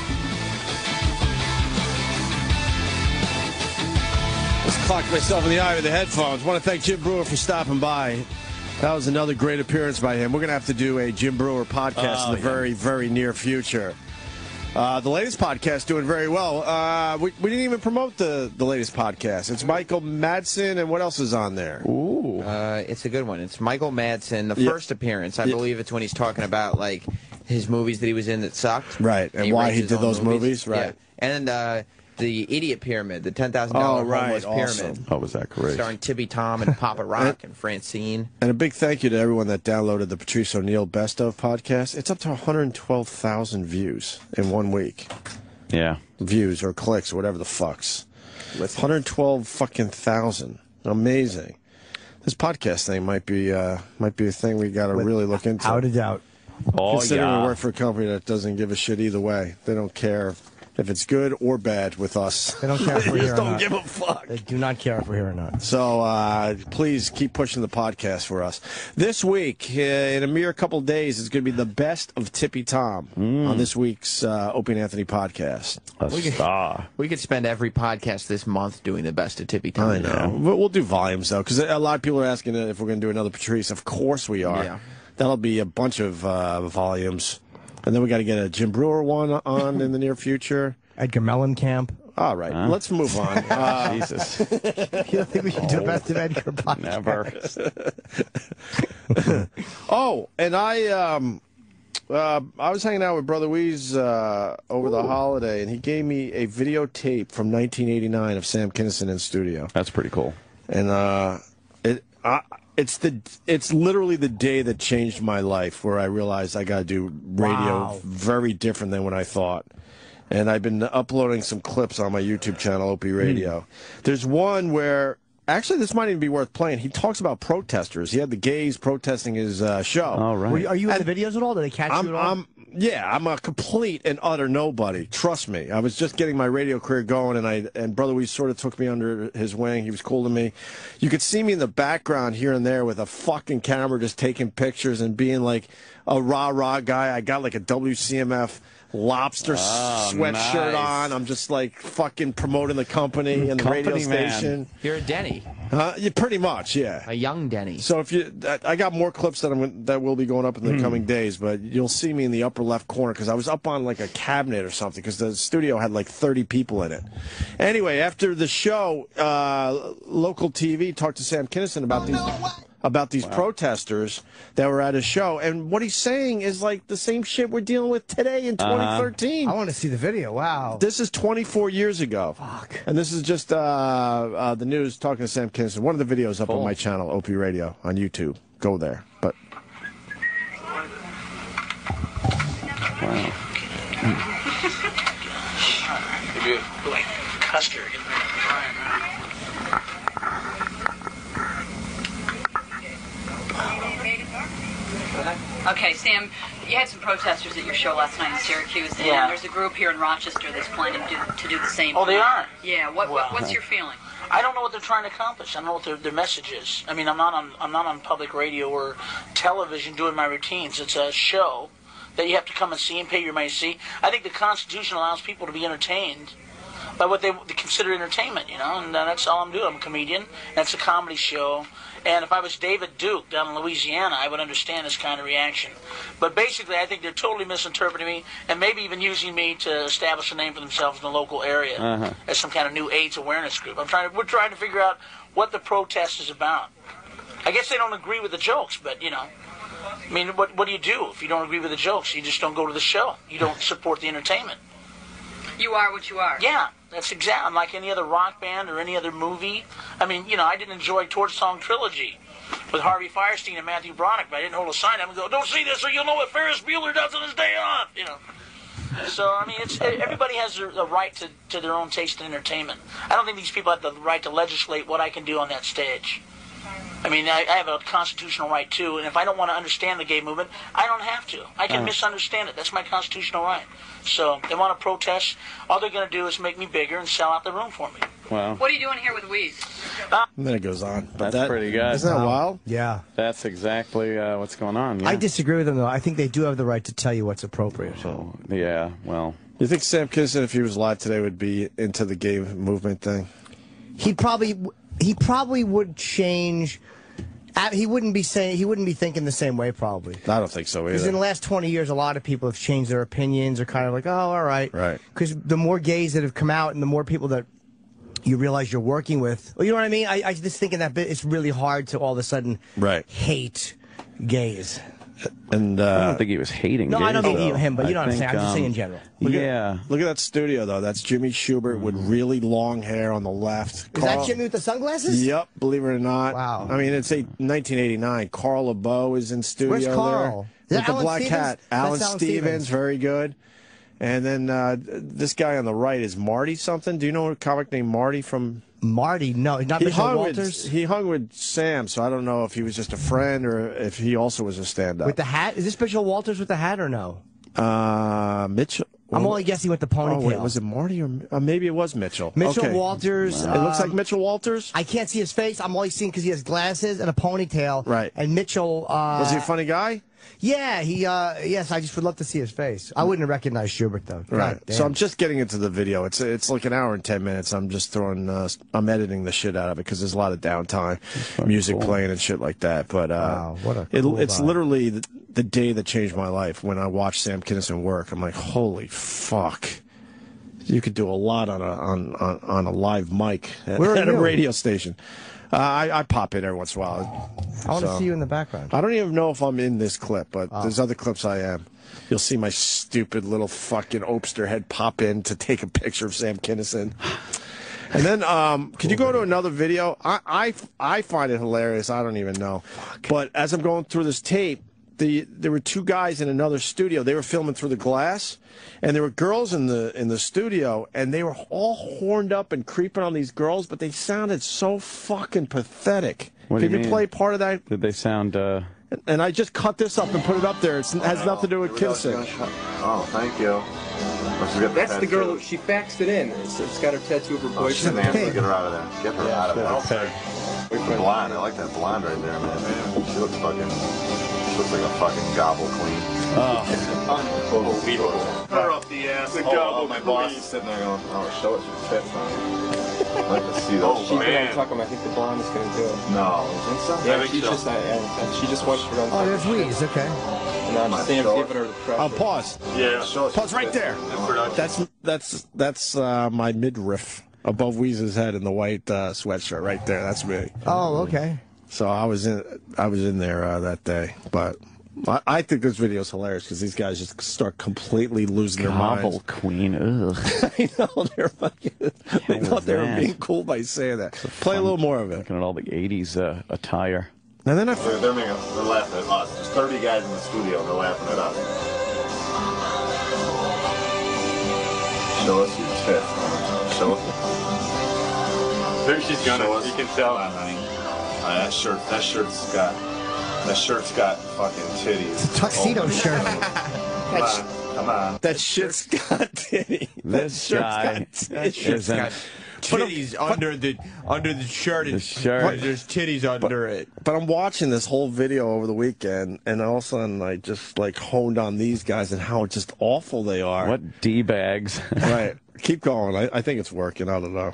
Just clocked myself in the eye with the headphones. Want to thank Jim Brewer for stopping by. That was another great appearance by him. We're going to have to do a Jim Brewer podcast in the very, very near future. The latest podcast doing very well. We didn't even promote the latest podcast. It's Michael Madsen, and what else is on there? Ooh. It's a good one. It's Michael Madsen. The Yeah. first appearance, I believe it's when he's talking about like his movies that he was in that sucked. Right, and why rates he his did own those movies, right. Yeah. And the Idiot Pyramid, the $10,000 Oh, right, homeless awesome. pyramid. Oh, was that great? Starring Tibby Tom and Papa Rock and Francine. And a big thank you to everyone that downloaded the Patrice O'Neill Best Of podcast. It's up to 112,000 views in 1 week. Yeah. Views or clicks or whatever the fucks. 112 fucking thousand. Amazing. This podcast thing might be a thing we got to really look into. Without a doubt. Oh, Considering yeah. we work for a company that doesn't give a shit either way. They don't care if it's good or bad with us. They don't care if we're They here just or don't not. give a fuck. They do not care if we're here or not. So please keep pushing the podcast for us. This week, in a mere couple days, it's going to be the best of Tippy Tom on this week's Opie and Anthony podcast. A star. We could spend every podcast this month doing the best of Tippy Tom. I know. But we'll do volumes, though, because a lot of people are asking if we're going to do another Patrice. Of course we are. Yeah. That'll be a bunch of volumes. And then we got to get a Jim Brewer one on in the near future. Edgar Mellencamp. All right, let's move on. Jesus. You don't think we should do a best of Edgar podcast? Never. Oh, and I was hanging out with Brother Weeze over the holiday, and he gave me a videotape from 1989 of Sam Kinison in studio. That's pretty cool. And it's literally the day that changed my life, where I realized I got to do radio very different than what I thought. And I've been uploading some clips on my YouTube channel, Opie Radio. There's one where, actually, this might even be worth playing. He talks about protesters. He had the gays protesting his show. All right. Are you in the videos at all? Did they catch you at all? I'm a complete and utter nobody. Trust me. I was just getting my radio career going, and Brother Weeze sort of took me under his wing. He was cool to me. You could see me in the background here and there with a fucking camera just taking pictures and being like a rah-rah guy. I got like a WCMF lobster sweatshirt on. I'm just like fucking promoting the company and the radio station. You're a Denny. Yeah, pretty much, yeah. A young Denny. So if I got more clips that will be going up in the coming days, but you'll see me in the upper left corner because I was up on like a cabinet or something because the studio had like 30 people in it. Anyway, after the show, local TV talked to Sam Kinison about these protesters that were at his show, and what he's saying is like the same shit we're dealing with today in 2013. I want to see the video. Wow. This is 24 years ago. Fuck. And this is just the news talking to Sam Kinison. One of the videos up on my channel, Opie Radio, on YouTube. Go there. But Wow. Custer. Okay, Sam, you had some protesters at your show last night in Syracuse, and Yeah. there's a group here in Rochester that's planning to do the same. Oh, they tonight. are? Yeah. What's your feeling? I don't know what they're trying to accomplish. I don't know what their message is. I mean, I'm not on public radio or television doing my routines. It's a show that you have to come and see and pay your money to see. I think the Constitution allows people to be entertained by what they consider entertainment, you know, and that's all I'm doing. I'm a comedian. That's a comedy show. And if I was David Duke down in Louisiana, I would understand this kind of reaction. But basically, I think they're totally misinterpreting me and maybe even using me to establish a name for themselves in the local area as some kind of new AIDS awareness group. We're trying to figure out what the protest is about. I guess they don't agree with the jokes, but, you know, I mean, what do you do if you don't agree with the jokes? You just don't go to the show. You don't support the entertainment. You are what you are. Yeah, that's exactly. I'm like any other rock band or any other movie. I mean, you know, I didn't enjoy Torch Song Trilogy with Harvey Firestein and Matthew Broderick, but I didn't hold a sign up and go, "Don't see this or you'll know what Ferris Bueller does on his day off," you know. So, I mean, everybody has a right to their own taste in entertainment. I don't think these people have the right to legislate what I can do on that stage. I mean, I have a constitutional right, too, and if I don't want to understand the gay movement, I don't have to. I can misunderstand it. That's my constitutional right. So, they want to protest. All they're going to do is make me bigger and sell out the room for me. Wow. What are you doing here with Wheeze? And then it goes on. But That's pretty good. Isn't that wild? Yeah. That's exactly what's going on. Yeah. I disagree with them, though. I think they do have the right to tell you what's appropriate. Yeah, well. You think Sam Kinison, if he was alive today, would be into the gay movement thing? He probably would change. He wouldn't be thinking the same way, probably. I don't think so Because in either. the last 20 years, a lot of people have changed their opinions. Are kind of like, oh, all right. Right. Because the more gays that have come out and the more people that you realize you're working with, well, you know what I mean? I just think in that bit, it's really hard to all of a sudden hate gays. And I don't think he was hating No, gays, I don't mean though. him, but you know what I'm think, saying. I'm just saying in general. Look Yeah. Look at that studio, though. That's Jimmy Schubert with really long hair on the left. Is that Jimmy with the sunglasses? Yep, believe it or not. Wow. I mean, it's 1989. Carl LeBeau is in studio Where's Carl? there. Is that With the Alan black Stevens? hat. That's Alan Alan Stevens, Stevens. very good. And then this guy on the right is Marty something. Do you know a comic named Marty from... Marty? No, not Mitchell Walters? He hung with Sam, so I don't know if he was just a friend or if he also was a stand-up. With the hat? Is this Mitchell Walters with the hat or no? Mitchell... I'm only guessing with the ponytail. Oh, wait, was it Marty or maybe it was Mitchell? Mitchell Okay. Walters. It looks like Mitchell Walters. I can't see his face. I'm only seeing because he has glasses and a ponytail. Right. And Mitchell. Was he a funny guy? Yeah, he. Yes, I just would love to see his face. I wouldn't have recognized Schubert though. Right. God damn. So I'm just getting into the video. It's like an hour and 10 minutes. I'm just throwing. I'm editing the shit out of it because there's a lot of downtime, music playing and shit like that. But wow, what a cool it's vibe. literally the day that changed my life when I watched Sam Kinison work. I'm like, holy fuck. You could do a lot on a live mic at Where are a you? radio station. I pop in every once in a while. I want to So- see you in the background. I don't even know if I'm in this clip, but Oh. there's other clips I am. You'll see my stupid little fucking Opster head pop in to take a picture of Sam Kinison. And then, could you go to another video? I find it hilarious. I don't even know. But as I'm going through this tape, there were two guys in another studio. They were filming through the glass, and there were girls in the studio, and they were all horned up and creeping on these girls, but they sounded so fucking pathetic. What do you Could you mean? play part of that? Did they sound... And I just cut this up and put it up there. It has nothing to do with Kinison. Oh, thank you. That's the girl. She faxed it in. It's got her tattoo of her Oh, she's boyfriend. nasty. Get her out of there. Get her out of there. The blonde. I like that blonde right there, man. She looks fucking... She looks like a fucking gobble queen. Unbelievable. Her up the ass and My boss is sitting there going, oh, show us your tits, man. I'd like to see those. She's been on Tuckum. I think the blonde is going to do it. No. You think so? Yeah, I think she so. just she just watched her on Oh, there's Wheeze. Okay. And Sam's giving her the pressure. Pause. Yeah. Show us Pause your right tits. there. That's my midriff above Weeze's head in the white sweatshirt right there. That's me. Oh, okay. So I was in there that day, but I think this video is hilarious because these guys just start completely losing their minds. Gobble Queen, ugh. I know, they thought they were being cool by saying that. Play a little more of it. Looking at all the 80s attire. And then They're laughing at us. There's 30 guys in the studio. They're laughing at us. Show us your tits. Show us. There she's gonna. You can tell. Come on, honey. That shirt's got fucking titties. It's a tuxedo shirt. Come on. That shit's got titties. This guy It's got titties under the shirt. The shirt. There's titties under it. But I'm watching this whole video over the weekend, and all of a sudden I just like honed on these guys and how just awful they are. What D-bags. Right. Keep going. I think it's working. I don't know.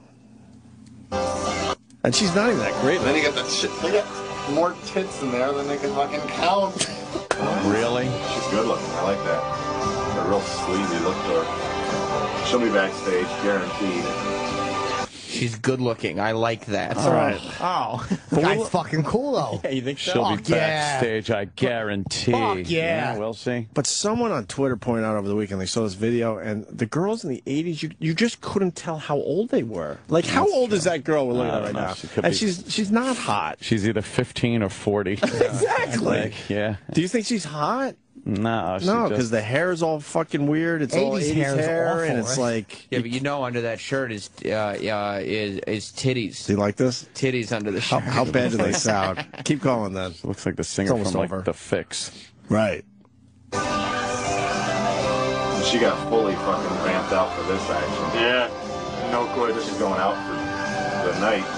And she's not even that great. Then you got that shit. They got more tits in there than they can fucking count. Really? She's good looking. I like that. A real sleazy look to her. She'll be backstage, guaranteed. She's good looking. I like that. That's right. Oh, the guy's fucking cool though. Yeah, you think so? She'll be Fuck yeah. backstage, I guarantee. Fuck yeah. We'll see. But someone on Twitter pointed out over the weekend, they saw this video, and the girls in the 80s, you just couldn't tell how old they were. Like, how old is that girl we're looking at right now? And she's not hot. She's either 15 or 40. Exactly. Like, yeah. Do you think she's hot? No, No, because the hair is all fucking weird. It's all 80s hair, and it's like... Yeah, but you know under that shirt is titties. Do you like this? Titties under the shirt. How bad do they sound? Keep going, then. Looks like the singer from like The Fix. Right. She got fully fucking ramped out for this action. Yeah. No good. She's going out for the night.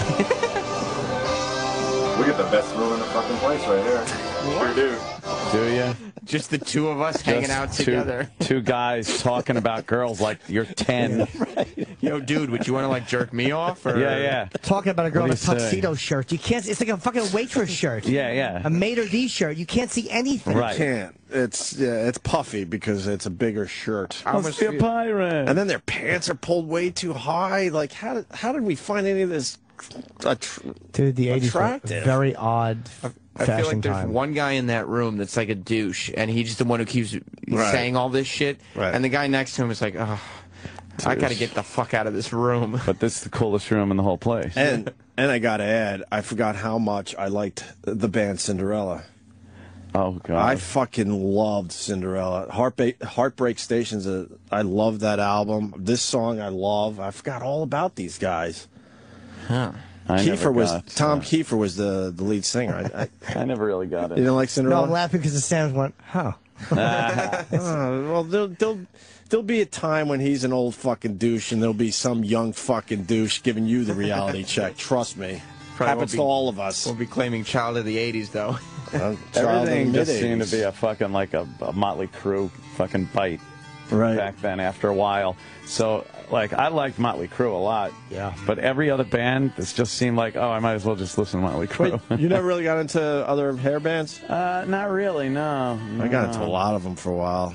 We get the best room in the fucking place right here. Sure do. Do you? Just the two of us hanging out together. Two guys talking about girls like you're 10. Right. Yo, dude, would you want to like jerk me off? Or? Yeah. Talking about a girl in a What do you say? tuxedo shirt. You can't. It's like a fucking waitress shirt. Yeah. A maitre d' shirt. You can't see anything. You can't. It's puffy because it's a bigger shirt. I must be a pirate. And then their pants are pulled way too high. Like, how did we find any of this Dude, the 80s attractive? were very odd. I feel like fashion there's time. one guy in that room that's like a douche, and he's just the one who keeps Right. saying all this shit. Right. And the guy next to him is like, oh, I got to get the fuck out of this room. But this is the coolest room in the whole place. And I gotta add, I forgot how much I liked the band Cinderella. Oh God! I fucking loved Cinderella. Heartbreak Station's I love that album. This song I love. I forgot all about these guys. Huh. Tom Kiefer was the lead singer. I never really got it. You didn't like Cinderella? No, I'm laughing because the Sam's went, huh. Well, there'll be a time when he's an old fucking douche, and there'll be some young fucking douche giving you the reality check. Trust me. Happens to all of us. We'll be claiming child of the 80s, though. Everything just seemed to be a fucking like a Motley Crue fucking bite back then after a while. So, like, I liked Motley Crue a lot. Yeah. But every other band, this just seemed like, oh, I might as well just listen to Motley Crue. Wait, you never really got into other hair bands? Not really, no. I got into a lot of them for a while.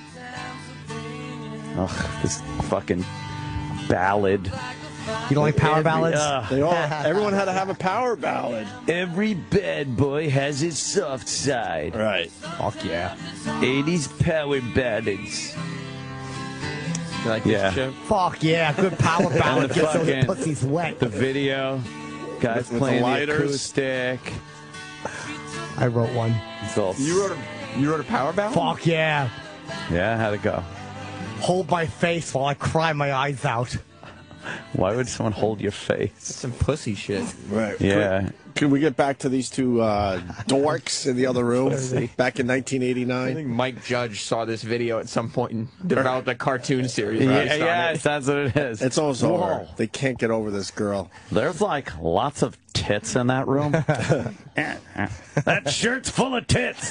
Ugh, this fucking ballad. You don't like power ballads? Everyone had to have a power ballad. Every bad boy has his soft side. Right. Fuck yeah. 80s power ballads. You like this shit? Fuck yeah. Good power ballad. Gets those fucking- pussies wet. The video, guys With playing the the lighters. acoustic. I wrote one. It's all You wrote a power ballad? Fuck yeah. Yeah, how'd it go? Hold my face while I cry my eyes out. Why would someone hold your face? Some pussy shit. Right. Yeah. Can we get back to these two dorks in the other room back in I 1989? think Mike Judge saw this video at some point and developed a cartoon series. Yeah, based on it. that's what it is. It's almost over. They can't get over this girl. There's like lots of tits in that room. That shirt's full of tits.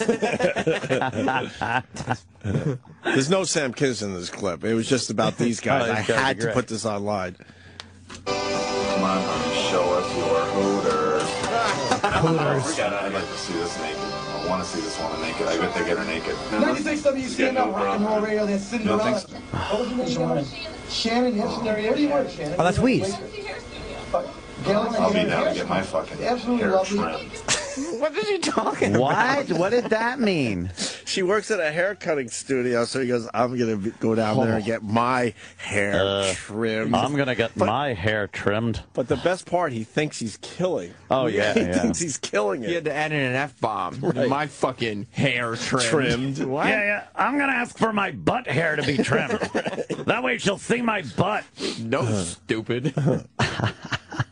There's no Sam Kinison in this clip. It was just about these guys. Oh, I these guys had are to great. put this online. Come on, show us your hooters. Hooters. I'd like to see this naked. I want to see this woman naked. I bet they get her naked. 96 WCNL rock and roll radio. That's Cinderella. You don't think What was your name again? Shannon. Yes, where do you work, Shannon? Oh, that's Weeze. I'll be down to get my fucking Absolutely hair lovely. trimmed. What is he talking about? What? What did that mean? She works at a hair cutting studio, so he goes, I'm going to go down there and get my hair trimmed. I'm going to get my hair trimmed. But the best part, he thinks he's killing. Oh, yeah, He yeah. thinks he's killing it. He had to add in an F-bomb. Right. My fucking hair trimmed. What? Yeah. I'm going to ask for my butt hair to be trimmed. That way she'll see my butt. No, stupid.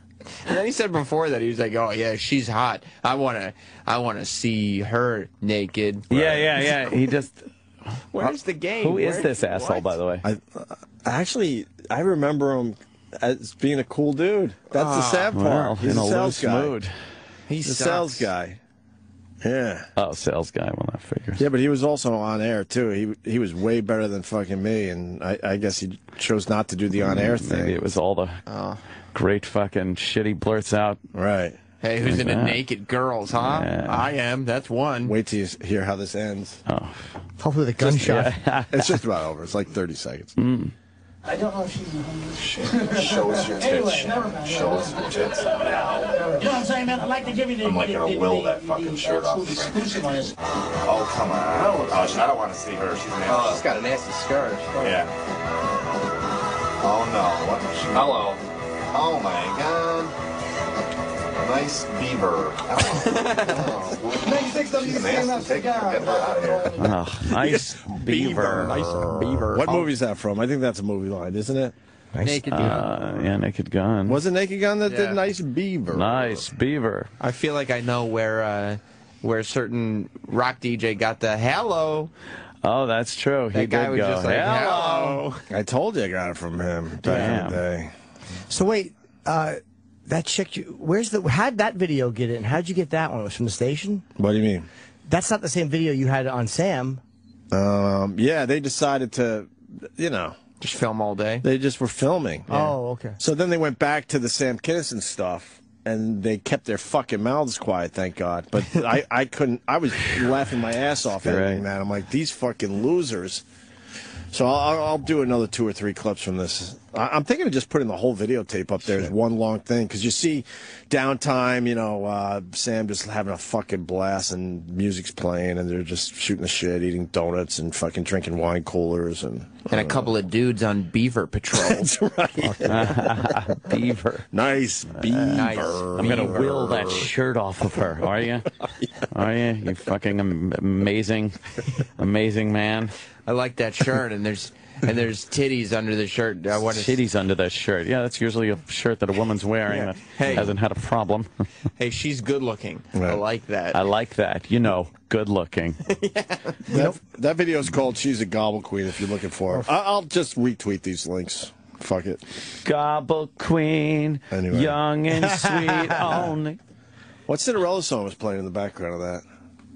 And then he said before that he was like, "Oh yeah, she's hot. I wanna see her naked." Yeah. He just. Where's the game? Who is this asshole, by the way? I remember him as being a cool dude. That's the sad part. Well, He's in a a sales loose guy. mood. He's a sales guy. Yeah. Oh, sales guy. Well, that figures. Yeah, but he was also on air too. He was way better than fucking me, and I guess he chose not to do the on air thing. Maybe it was all the great fucking shit he blurts out. Right. Hey, who's Like into that. naked girls, huh? Yeah. I am. That's one. Wait till you hear how this ends. Oh. Hopefully the gunshot. It's just about over. It's like 30 seconds. I don't know if she's Show us your tits. Anyway, never mind. Show us your tits now. You know what I'm saying, man? I'd like to give you the I'm like gonna will that fucking shirt off. exclusive on this. Oh, come on. Oh, I don't want to see her. She's nasty. She's got a nasty scar. Yeah. Oh, no. What? Hello. Oh, my God. Nice beaver. She's nasty. Get her out of here. Oh, nice beaver. Nice beaver. What movie is that from? I think that's a movie line, isn't it? Naked Gun. Yeah, Naked Gun. Was it Naked Gun that Yeah. did Nice Beaver? Nice beaver. I feel like I know where certain rock DJ got the hello. Oh, that's true. He That guy did was go. just like, hello. I told you I got it from him back in Damn. the day. So wait, that chick, how'd that video get it, and how'd you get that one? It was from the station? What do you mean? That's not the same video you had on Sam. Yeah, they decided to, just film all day. They just were filming. Oh, okay. So then they went back to the Sam Kinison stuff, and they kept their fucking mouths quiet, thank God. But I couldn't. I was laughing my ass off editing that. I'm like, these fucking losers. So I'll do another 2 or 3 clips from this. I'm thinking of just putting the whole videotape up there as one long thing, because you see downtime, Sam just having a fucking blast and music's playing and they're just shooting the shit, eating donuts and fucking drinking wine coolers and a couple of dudes on beaver patrol. That's right. Beaver. Nice beaver. I'm going to will that shirt off of her. Are you? Are you? You fucking amazing man. I like that shirt, and there's titties under the shirt. Titties under that shirt. Yeah, that's usually a shirt that a woman's wearing that hasn't had a problem. Hey, she's good looking. Right. I like that. I like that. Good looking. That video is called "She's a Gobble Queen." If you're looking for it, I'll just retweet these links. Fuck it. Gobble Queen, anyway. Young and sweet only. What Cinderella song was playing in the background of that?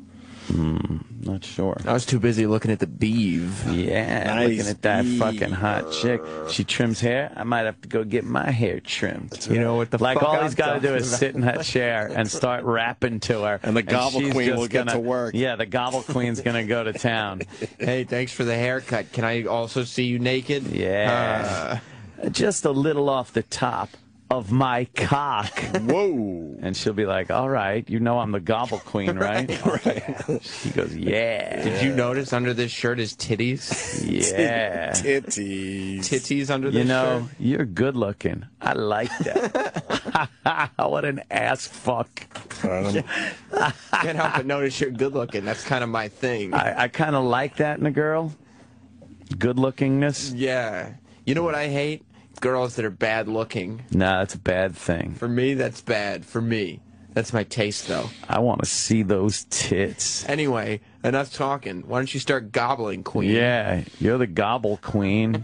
Not sure. I was too busy looking at the beeve. Yeah, Nice looking at that beaver. fucking hot chick. She trims hair. I might have to go get my hair trimmed. You know what the Like fuck all I'm he's got to do talking is about. sit in that chair and start rapping to her. And the Gobble she's Queen just will get to work. Yeah, the Gobble Queen's going to go to town. Hey, thanks for the haircut. Can I also see you naked? Yeah. Just a little off the top of my cock. Whoa. And she'll be like, all right, I'm the Gobble Queen, right? Right. She goes, yeah. Did you notice under this shirt is titties? Yeah. Titties. Titties under this shirt? You're good looking. I like that. What an ass fuck. Can't help but notice you're good looking. That's kind of my thing. I kind of like that in a girl. Good lookingness. Yeah. You know what I hate? Girls that are bad looking. Nah, that's a bad thing. For me, that's bad. For me. That's my taste, though. I want to see those tits. Anyway, enough talking. Why don't you start gobbling, Queen? Yeah, you're the Gobble Queen.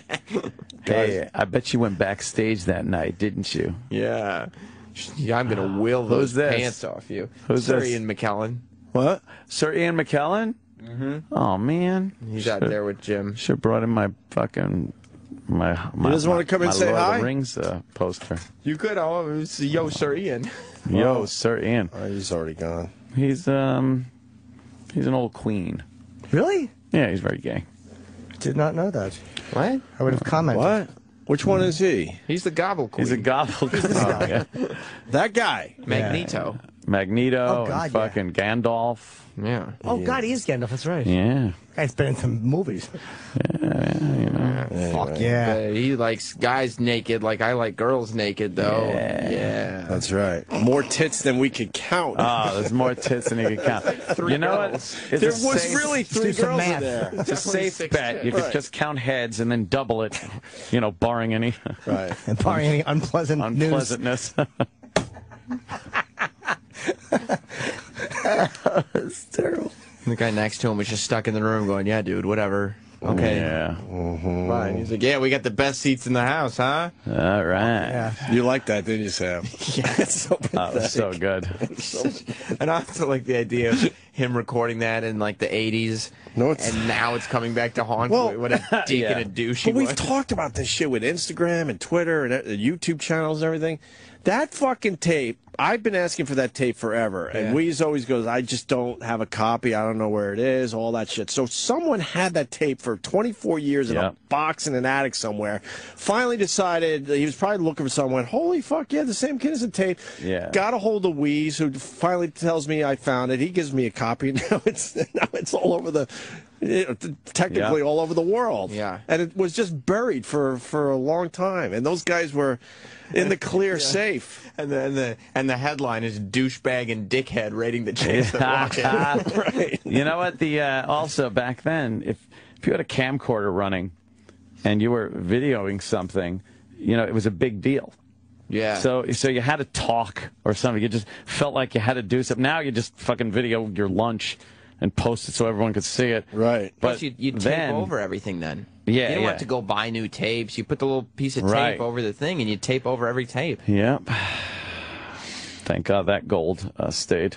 Hey, I bet you went backstage that night, didn't you? Yeah. I'm going to will those Who's this? pants off you. Who's Sir this? Ian McKellen. What? Sir Ian McKellen? Mm-hmm. Oh, man. He's out there with Jim. Should have brought in my fucking... My He doesn't want to come and say Lord hi? of the Rings poster. You could. Yo, Sir Ian. Yo, Sir Ian. He's already gone. He's an old queen. Really? Yeah, he's very gay. Did not know that. What? I would have commented. What? Which one is he? He's the Gobble Queen. He's a Gobble Queen. That guy. Magneto. Magneto Oh, God, and fucking Gandalf. Yeah. Oh, God, he is Gandalf. That's right. Yeah. Guy's been in some movies. Fuck yeah. He likes guys naked like I like girls naked, though. Yeah. That's right. More tits than we could count. Oh, there's more tits than you can count. Three You know girls. what? It's There a was safe- really 3 do some girls in math. there. It's a safe 26 bet. You could Right. just count heads and then double it, barring any Right. And barring any unpleasant news. unpleasantness. It's terrible. The guy next to him was just stuck in the room going, yeah, dude, whatever. Okay. Yeah. Fine. He's like, yeah, we got the best seats in the house, huh? All right. Yeah. You like that, didn't you, Sam? Yeah, it's so That was so good. And I also like the idea of him recording that in like the 80s. No, it's... And now it's coming back to haunt. Well, What a dick and a douche he But we've was. talked about this shit with Instagram and Twitter and YouTube channels and everything. That fucking tape, I've been asking for that tape forever. And Weez always goes, I just don't have a copy. I don't know where it is, all that shit. So someone had that tape for 24 years in a box in an attic somewhere. Finally decided, he was probably looking for someone. Holy fuck, yeah, the Sam Kinison tape. Yeah. Got a hold of Weez, who finally tells me I found it. He gives me a copy. Now it's all over the... technically all over the world. Yeah. And it was just buried for a long time. And those guys were in the clear safe. And the headline is douchebag and dickhead rating the chicks that walk in. Right. You know what? Also back then, if you had a camcorder running and you were videoing something, it was a big deal. Yeah. So you had to talk or something. You just felt like you had to do something. Now you just fucking video your lunch and post it so everyone could see it. Right. But you tape over everything then. Yeah, you don't have to go buy new tapes. You put the little piece of tape over the thing, and you tape over every tape. Yep. Thank God that gold stayed.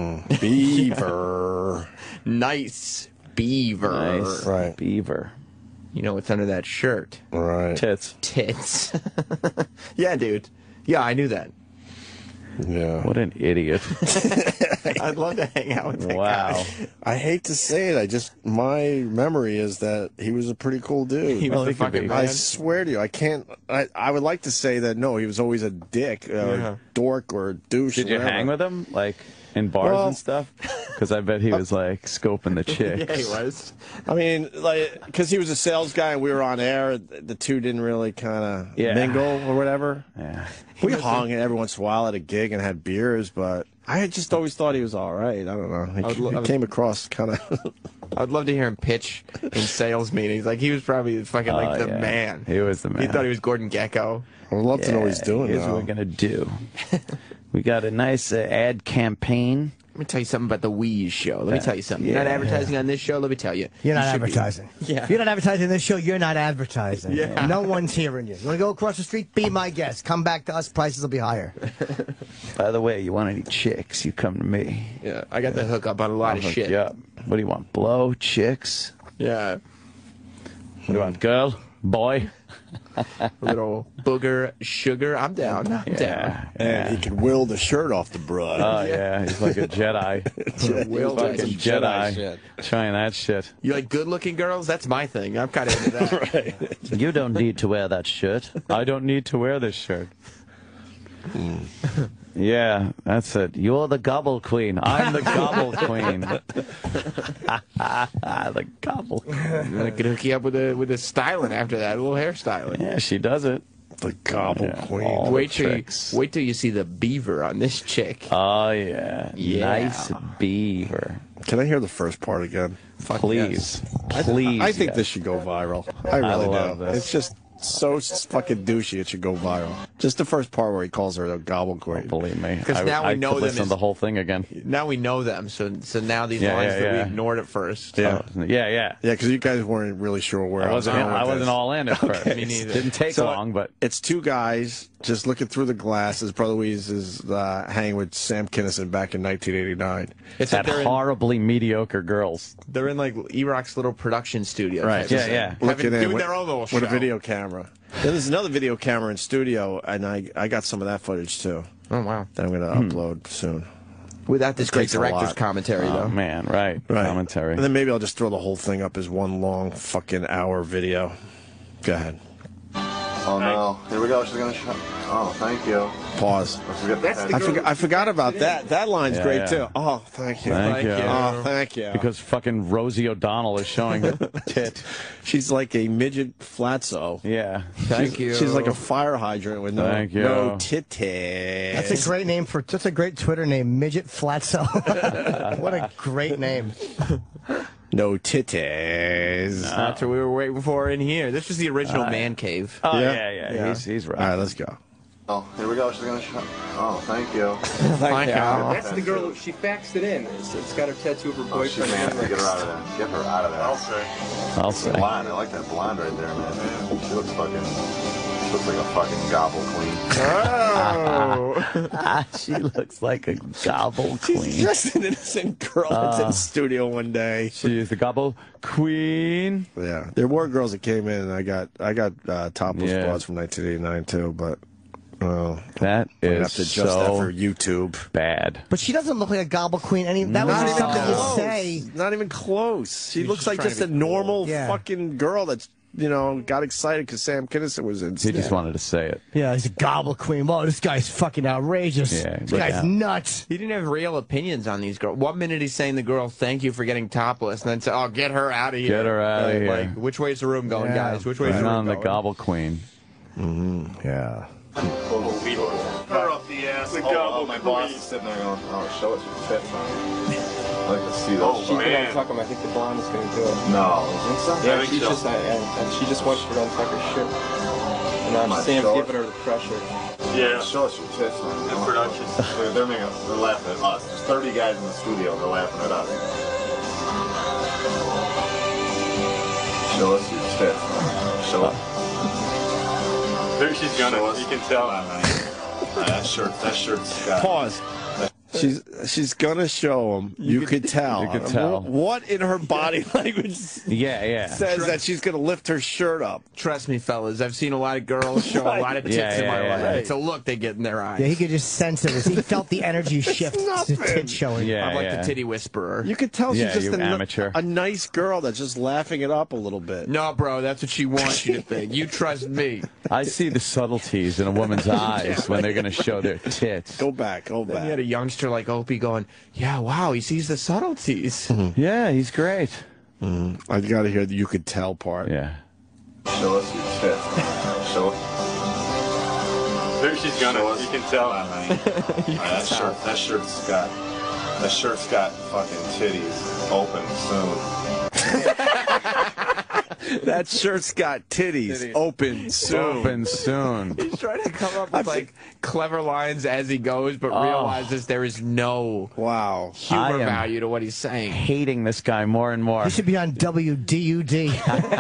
Beaver. Nice beaver. Nice. Right. Beaver. You know what's under that shirt? Right. Tits. Tits. Yeah, dude. Yeah, I knew that. Yeah. What an idiot. I'd love to hang out with that guy. I hate to say it. My memory is that he was a pretty cool dude. He was a fucking man. I swear to you, I can't. I would like to say that no, he was always a dick, or dork, or douche. Did you hang with him, like in bars and stuff? Because I bet he was like scoping the chicks. Yeah, he was. I mean, like, because he was a sales guy and we were on air, the two didn't really kind of mingle or whatever. Yeah. We hung every once in a while at a gig and had beers, but I just always thought he was all right. I don't know. He came across kind of... I'd love to hear him pitch in sales meetings. Like, he was probably fucking like the man. He was the man. He thought he was Gordon Gekko. I would love to know what he's doing Here's now. what we're going to do. We got a nice ad campaign. Let me tell you something about the Weez show. Let me tell you something. You're not advertising on this show? Let me tell you. You're not You should be. advertising. Yeah. If you're not advertising this show, you're not advertising. Yeah. No one's hearing you. You want to go across the street? Be my guest. Come back to us. Prices will be higher. By the way, you want any chicks, you come to me. Yeah, I got the hookup on a lot I'll of hook shit. you up. What do you want? Blow, chicks? Yeah. What do you want? Girl? Boy? Little booger sugar. I'm down. I'm down. And he can will the shirt off the broad. Oh, yeah. He's like a Jedi. Will Fucking some Jedi. shit. Trying that shit. You like good-looking girls? That's my thing. I'm kind of into that. Right. You don't need to wear that shirt. I don't need to wear this shirt. Yeah, that's it. You're the gobble queen. I'm the gobble queen. The gobble queen. I could hook you up with a styling after that, a little hairstyling. Yeah, she does it. The gobble queen. all Wait the till you see the beaver on this chick. Oh, yeah. Yeah. Nice beaver. Can I hear the first part again? Please. Please. I think yes. this should go viral. I really love do. this. It's just so fucking douchey. It should go viral. Just the first part where he calls her the gobble queen. Believe me. Because now we know I them could listen to as- the whole thing again. Now we know them, so now these Yeah, lines yeah, that we yeah. ignored at first. Yeah. Yeah. Yeah, because you guys weren't really sure where I wasn't. going with I wasn't this. all in at first. Okay. Me neither. Didn't take So, long, but it's two guys just looking through the glass as Brother Weez is hanging with Sam Kinison back in 1989. It's had like they're in, horribly mediocre girls. they're in like E-Rock's little production studio. Right. Yeah, yeah. Looking in doing with, their own little with show. a video camera. Then there's another video camera in studio, and I got some of that footage too. Oh wow! That I'm going to upload soon. Without this It great takes a director's lot. commentary, Oh though. man, right. Commentary. And then maybe I'll just throw the whole thing up as one long fucking hour video. Go ahead. Oh no. Here we go. She's gonna shut. Oh, thank you. Pause. That's I forgot about that. That line's Yeah, great yeah. too. Oh, thank you. Thank you. Oh, thank you. Because fucking Rosie O'Donnell is showing her tit. She's like a midget flatso. Yeah. Thank you. She's like a fire hydrant with Thank you. no titties. That's a great name for. That's a great Twitter name, Midget Flatso. What a great name. No titties. That's what we were waiting for in here. This was the original man cave. Oh yeah. He's right. All right, let's go. Oh, here we go. She's gonna show. Oh, thank you. Thank you. That's the girl. She faxed it in. It's got her tattoo of her boyfriend. She may get her out of there. Get her out of there. I'll say. Blonde. I like that blonde right there, man. She looks fucking. She looks like a fucking gobble queen. Oh. She looks like a gobble queen. She's just an innocent girl that's in the studio one day. She is the gobble queen. Yeah, there were girls that came in, and I got topless broads from 1989 too, but. That I is have to adjust that for YouTube. Bad. But she doesn't look like a gobble queen. That was just something you say. Not even close. She looks like just just a normal Yeah. fucking girl that's, got excited because Sam Kinison was in. He just wanted to say it. Yeah, he's a gobble queen. Whoa, this guy's fucking outrageous. Yeah, this guy's nuts. He didn't have real opinions on these girls. 1 minute he's saying the girl, thank you for getting topless, and then say, oh, get her out of here. Get her out of here. Like, which way's the room going, guys? Which way's Right the room on the going? gobble queen. Yeah. Her up the ass. My boss is sitting there going, oh, show us your tits, man. I like to see those. She's been on Tucker. I think the blonde is going to do it. No. You think so? Yeah, she just watched it on Tucker's shit. And Sam's giving her the pressure. Yeah. Show us your tits, man. In production. They're laughing at us. There's 30 guys in the studio and they're laughing at us. Show us your tits, man. Show us. There she's gonna. You can tell. That shirt's got. Pause. She's gonna show him. You could tell. You could tell. What in her body language says that she's gonna lift her shirt up? Trust me, fellas. I've seen a lot of girls show a lot of tits in my life. It's a look they get in their eyes. Yeah, he could just sense it. He felt the energy shift to tit showing. I'm like the titty whisperer. You could tell she's just amateur. a nice girl that's just laughing it up a little bit. No, bro, that's what she wants you to think. You trust me. I see the subtleties in a woman's eyes when they're going to show their tits. Go back. Then you had a youngster like Opie going, yeah, wow, he sees the subtleties. Yeah, he's great. I got to hear the you could tell part. Yeah. Show us your tits. Show us. There she's gonna. You can tell. That shirt's got fucking titties open soon. That shirt's got titties open soon. Open soon. He's trying to come up with like clever lines as he goes, but realizes there is no humor value to what he's saying. Hating this guy more and more. He should be on WDUD.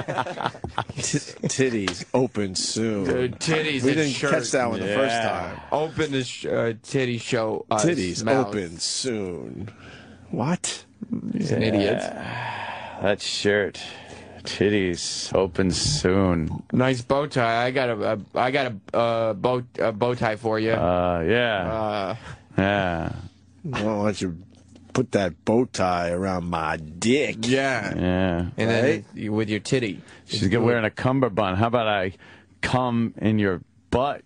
Titties open soon. Dude, titties. We didn't catch that one the first time. Open the titty show. Titties mouth. open soon. What? He's an idiot. That shirt. Titties open soon. Nice bow tie. I got a bow tie for you. Yeah. Well, why don't you put that bow tie around my dick? Yeah. Yeah. And then with your titty. She's wearing a cummerbund. How about I come in your butt?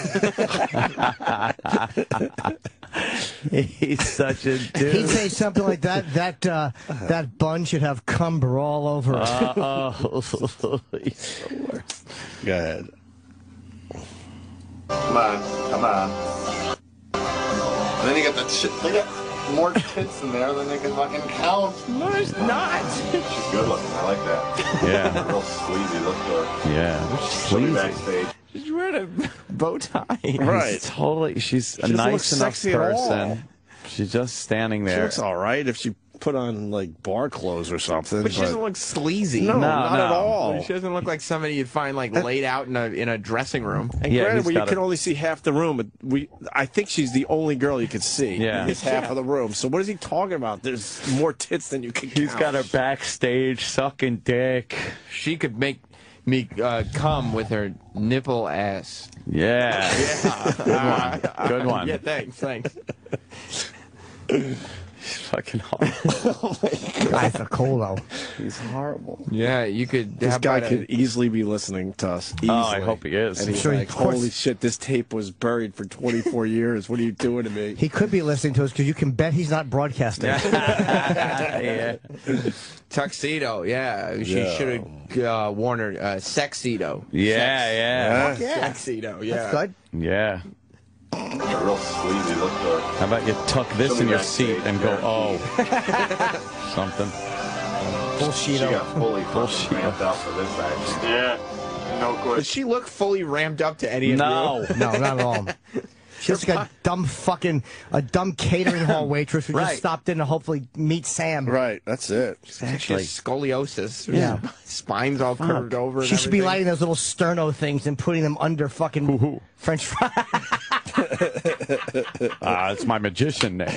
He's such a dude. He'd say something like that. That bun should have cumber all over it. He's the worst. Go ahead. Come on. And then you got that shit. They got more tits in there than they can fucking count. No, it's not. She's good looking. I like that. Yeah. Real sleazy look to her. Yeah. She'll be backstage. She's wearing a bow tie. Right. She's a doesn't nice look enough sexy at all. person. She's just standing She there. looks all right if she put on like bar clothes or something. But she doesn't look sleazy. No, not at all. She doesn't look like somebody you'd find like laid out in a dressing room. And granted, where you can only see half the room, I think she's the only girl you could see. Yeah. It's half of the room. So what is he talking about? There's more tits than you can count. He's got her backstage sucking dick. She could make me come with her nipple ass. Yeah. Good one. Yeah, thanks. He's fucking horrible. Guy's a colo. He's horrible. Yeah, you could. This guy could easily be listening to us. Easily. Oh, I hope he is. And he's sure like, holy shit, this tape was buried for 24 years. What are you doing to me? He could be listening to us because you can bet he's not broadcasting. Yeah. Tuxedo, yeah. She should have worn her sexedo. Yeah. Sexedo, yeah. That's good. Yeah. Real sleazy look to her. How about you tuck this in your seat and go, oh. Something. She got fully ramped out for this action. Yeah. no question. Does she look fully ramped up to any of No, you? not at all. She's like a dumb catering hall waitress who just stopped in to hopefully meet Sam. Right, that's it. Actually, scoliosis. Yeah. Spine's all curved over. She should be lighting those little sterno things and putting them under fucking French fries. It's my magician name.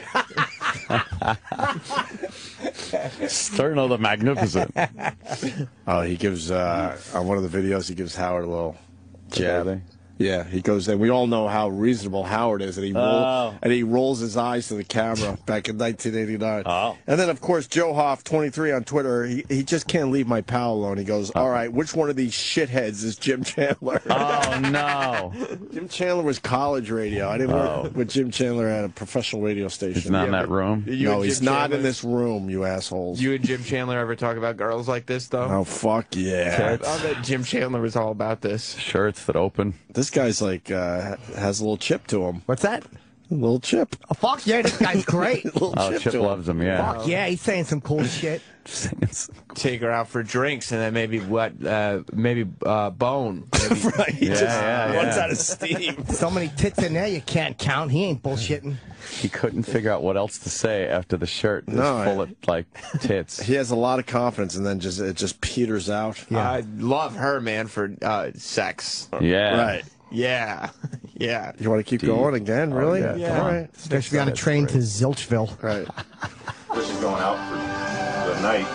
Sterno the Magnificent. Oh, he gives, on one of the videos, he gives Howard a little jab. Yeah, he goes, and we all know how reasonable Howard is, and he rolls his eyes to the camera back in 1989. And then, of course, Joe Hoff, 23 on Twitter, he just can't leave my pal alone. He goes, all right, which one of these shitheads is Jim Chandler? Oh, no. Jim Chandler was college radio. I didn't work with Jim Chandler at a professional radio station. He's not in that room? No, he's not in this room, you assholes. You and Jim Chandler ever talk about girls like this, though? Oh, fuck yeah. I bet Jim Chandler was all about this. Shirts that open. This guy's like, has a little chip to him. What's that? A little chip. Oh, fuck yeah, this guy's great. Chip loves him, yeah. Fuck yeah, he's saying some cool shit. Take her out for drinks and then maybe bone. Maybe, right. Yeah. Runs out of steam. So many tits in there you can't count. He ain't bullshitting. He couldn't figure out what else to say after the shirt is full of, like, tits. He has a lot of confidence, and then it just peters out. Yeah. I love her, man, for sex. Yeah. Right. Yeah. Yeah. You want to keep going again, really? Yeah. All right. They should be on a train to Zilchville. Right. This is going out for the night.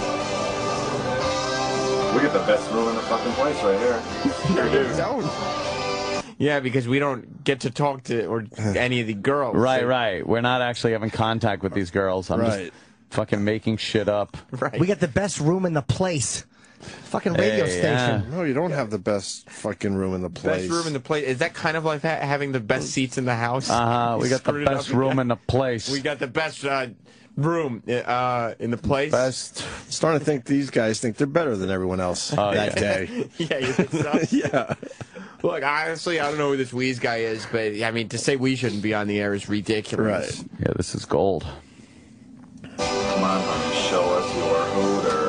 We get the best room in the fucking place right here. Sure do. Yeah, because we don't get to talk to any of the girls. Right. We're not actually having contact with these girls. I'm just fucking making shit up. Right. We got the best room in the place. Fucking radio station. No, you don't have the best fucking room in the place. Best room in the place. Is that kind of like having the best seats in the house? We got the best room in the place. We got the best room in the place. Best. Starting to think these guys think they're better than everyone else that day. Yeah, you think so? Yeah. Look, honestly, I don't know who this Wheeze guy is, but I mean, to say we shouldn't be on the air is ridiculous. Right. Yeah, this is gold. Come on, honey, show us your hooters.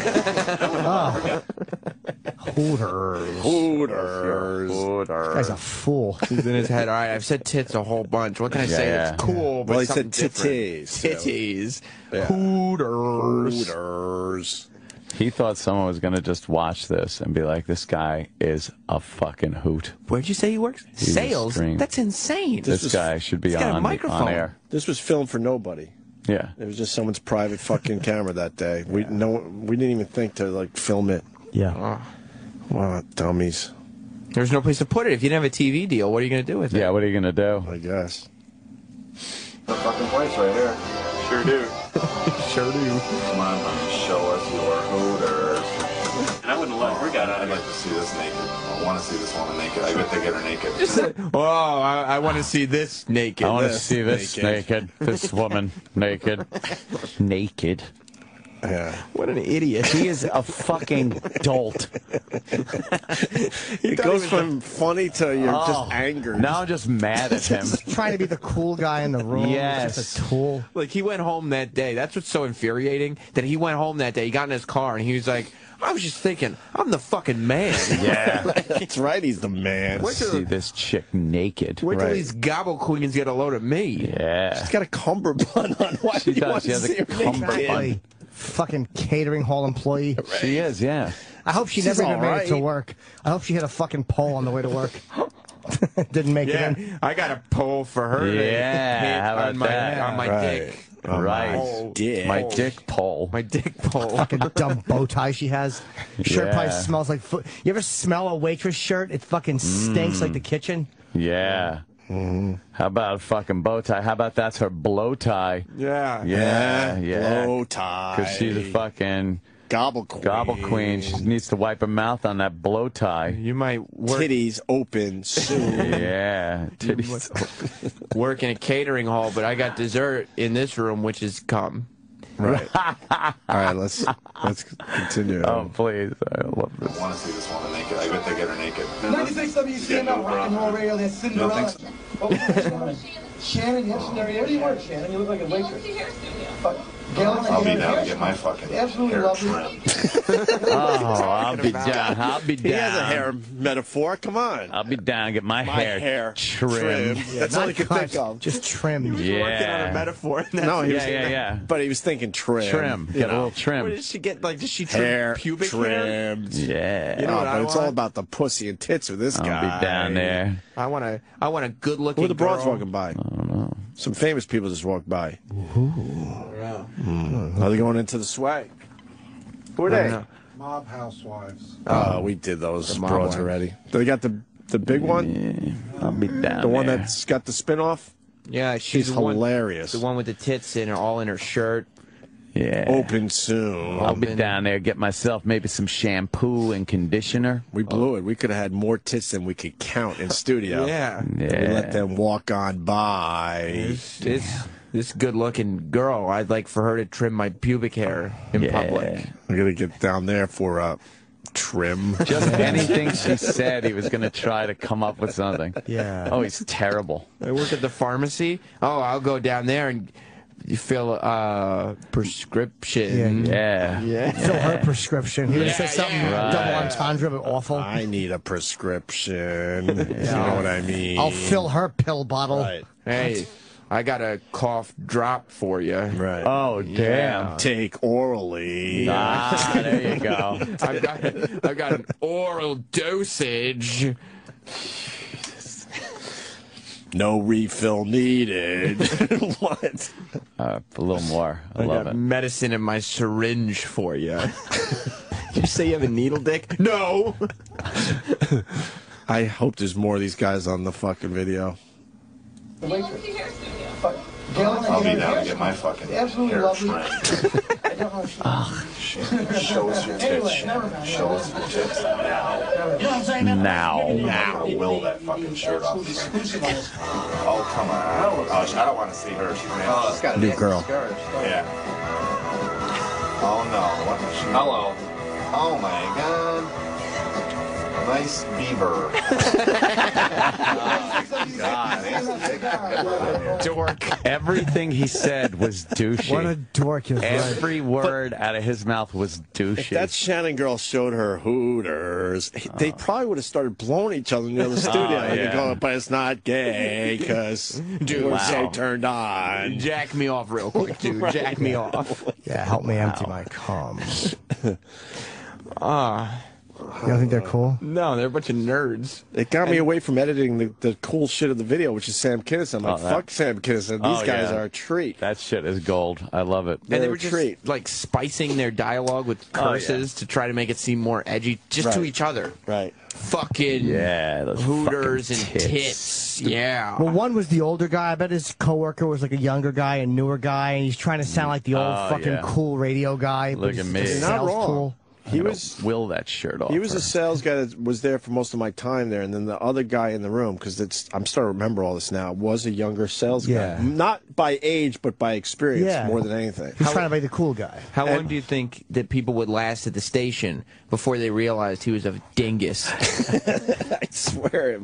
Hooters. This guy's a fool. He's in his head. All right, I've said tits a whole bunch. What can I say? Yeah. It's cool, but Well, he something said different. titties. Titties. Yeah. Hooters. He thought someone was going to just watch this and be like, this guy is a fucking hoot. Where'd you say he works? Sales? scream. That's insane. This guy should be he's got a on microphone. air. This was filmed for nobody. Yeah. It was just someone's private fucking camera that day. We didn't even think to like film it. Yeah. Wow, dummies. There's no place to put it. If you didn't have a TV deal, what are you going to do with it? Yeah, what are you going to do? I guess. The fucking place right here. Sure do. Sure do. Come on, honey, show us your hooters. And I wouldn't let her get out. I'd like to see this naked. I want to see this woman naked. I bet they get her naked. I want to see this naked. I want to see this naked. This woman naked. Naked. Yeah. What an idiot. He is a fucking dolt. It goes from funny to you're just angered. Now I'm just mad at him. Trying to be the cool guy in the room. Yes. Just a tool. Like, he went home that day. That's what's so infuriating, that he went home that day. He got in his car, and he was like, I was just thinking, I'm the fucking man. Yeah. That's right, he's the man. See this chick naked. Wait till these gobble queens get a load of me. Yeah. She's got a cummerbund on. Why She do you does. want She to has see a her naked? cummerbund. Fucking catering hall employee. She is, yeah. I hope she She's never even made it to alright. work. I hope she hit a fucking pole on the way to work. Didn't make it in. I got a pole for her to Yeah, hit how about on my, that? on my Right. dick. Right. Oh, dick. My dick pole. My dick pole. Fucking dumb bow tie she has. Shirt Yeah. probably smells like foot. You ever smell a waitress shirt? It fucking stinks like the kitchen. Yeah. How about a fucking bow tie? How about that's her blow tie? Yeah. Yeah. Blow tie. Because she's a fucking gobble queen. gobble queen. She needs to wipe her mouth on that blow tie. You might work, Titties open soon. Yeah. Titties. work in a catering hall, but I got dessert in this room, which is cum. Right. All right, let's continue. Oh, please. I love this. I want to see this woman naked. I bet they get her naked. 96 WCML rock and roll radio, that's Cinderella. Oh, Shannon, yes, there you work, Shannon. You look like a waitress. I'll be down to get my fucking hair trimmed. I'll be down. I'll be down. He has a hair metaphor. Come on. I'll be down to get my hair trimmed. Yeah, that's all he could think of. Just trimmed. Yeah. Working on a metaphor. No, he was, yeah. But he was thinking trim. Trim. You Get a know. little trim. What does she get? Like, does she trim Hair pubic hair? trimmed. Yeah. You know what but I it's want? all about the pussy and tits with this I'll guy. be down there. I want a good looking. Who are the broads girl. walking by? I don't know. Some famous people just walked by. Are they going into the swag? Who are they? Mob Housewives. We did those mob broads wives. already. They got the big one? Yeah, I'll be down The one there. that's got the spin-off? Yeah, She's the one- hilarious. the one with the tits in her, all in her shirt. Yeah. Open soon. I'll be down there, get myself maybe some shampoo and conditioner. We blew it. We could have had more tits than we could count in studio. Yeah. We let them walk on by. This good looking girl, I'd like for her to trim my pubic hair in public. We're going to get down there for trim. Just anything she said, he was going to try to come up with something. Yeah. Oh, he's terrible. I work at the pharmacy. Oh, I'll go down there and you fill a prescription. Yeah. Fill her prescription. He would have said something Right. double entendre, but awful. I need a prescription. You know what I mean? I'll fill her pill bottle. Right. Hey, I got a cough drop for you. Right. Oh, damn. Take orally. Ah, there you go. I've got an oral dosage. No refill needed. What? A little more. I love got it. medicine in my syringe for you. You say you have a needle dick? No. I hope there's more of these guys on the fucking video. I'll be down to get my fucking hair trimmed. Show us your tits. Show us your tits Now. now. Will that fucking shirt off. Oh, come on. Oh, I don't want to see her. She's got New girl. Yeah. Oh, no. What is she? Hello. Oh, my God. Nice beaver. Dork. Everything he said was douchey. What a dork. Every word out of his mouth was douchey. If that Shannon girl showed her Hooters, they probably would have started blowing each other in the other studio. yeah. They'd go, but it's not gay because we're so turned on. Jack me off real quick, dude. Jack me off. Yeah, help me empty my cum. You don't think they're cool? No, they're a bunch of nerds. It got me away from editing the cool shit of the video, which is Sam Kinison. I'm like, fuck Sam Kinison. These guys are a treat. That shit is gold. I love it. And they They're were a just treat. like spicing their dialogue with curses to try to make it seem more edgy, just to Right. each other. Right. Fucking those Hooters and fucking tits. Yeah. Well, one was the older guy. I bet his coworker was like a younger guy, a newer guy, and he's trying to sound like the old fucking cool radio guy. Look at me. He's Not sales wrong. tool. He was will that shirt off. He was a sales guy that was there for most of my time there, and then the other guy in the room, because I'm starting to remember all this now, was a younger sales guy. Not by age, but by experience more than anything. He's trying to be the cool guy. How long do you think that people would last at the station before they realized he was a dingus? I swear,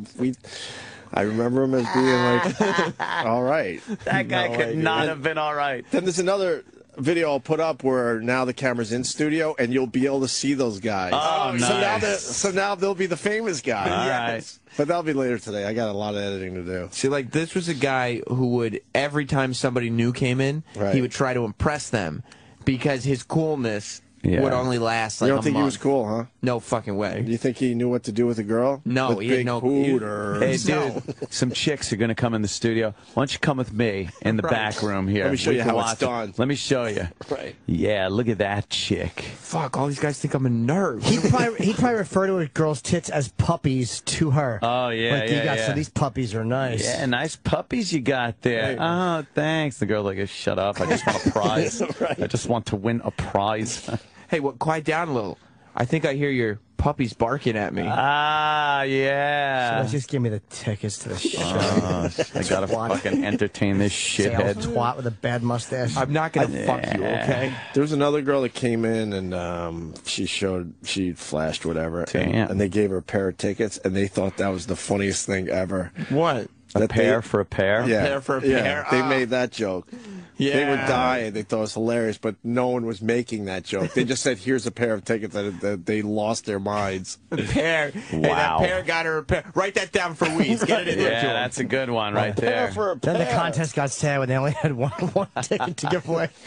I remember him as being like, all right. That guy could not have been all right. Then there's another video I'll put up where now the camera's in studio and you'll be able to see those guys. Oh, nice. So now they'll be the famous guy. All right. But that'll be later today. I got a lot of editing to do. See, like, this was a guy who would, every time somebody new came in, he would try to impress them because his coolness would only last like a month. You don't think he was cool, huh? No fucking way. Do you think he knew what to do with a girl? No, with he had big no- Hooters. Hey, dude, some chicks are going to come in the studio. Why don't you come with me in the back room here? Let me show We you can how it's watch it. done. Let me show you. Right. Yeah, look at that chick. Fuck, all these guys think I'm a nerd. He'd probably refer to a girl's tits as puppies to her. Oh, yeah, Like, you yeah, got, yeah. So these puppies are nice. Yeah, nice puppies you got there. Right. Oh, thanks. The girl's like, shut up. I just want a prize. I just want to win a prize. Hey, quiet down a little. I think I hear your puppies barking at me. Ah, yeah. So let's just give me the tickets to the show. I gotta fucking entertain this shithead. Sales twat with a bad mustache. I'm not going to fuck you, okay? There was another girl that came in and she flashed whatever. And they gave her a pair of tickets and they thought that was the funniest thing ever. What? A pair for a pair? Yeah. Pair for a Yeah, pair? they Ah. made that joke. They were dying. They thought it was hilarious, but no one was making that joke. They just said, "Here's a pair of tickets," that they lost their minds. The pair. Hey, that pair got her a pair. Write that down for Weeds. Get it in there, Joe. That's a good one right there. Then the contest got sad when they only had one ticket to give away.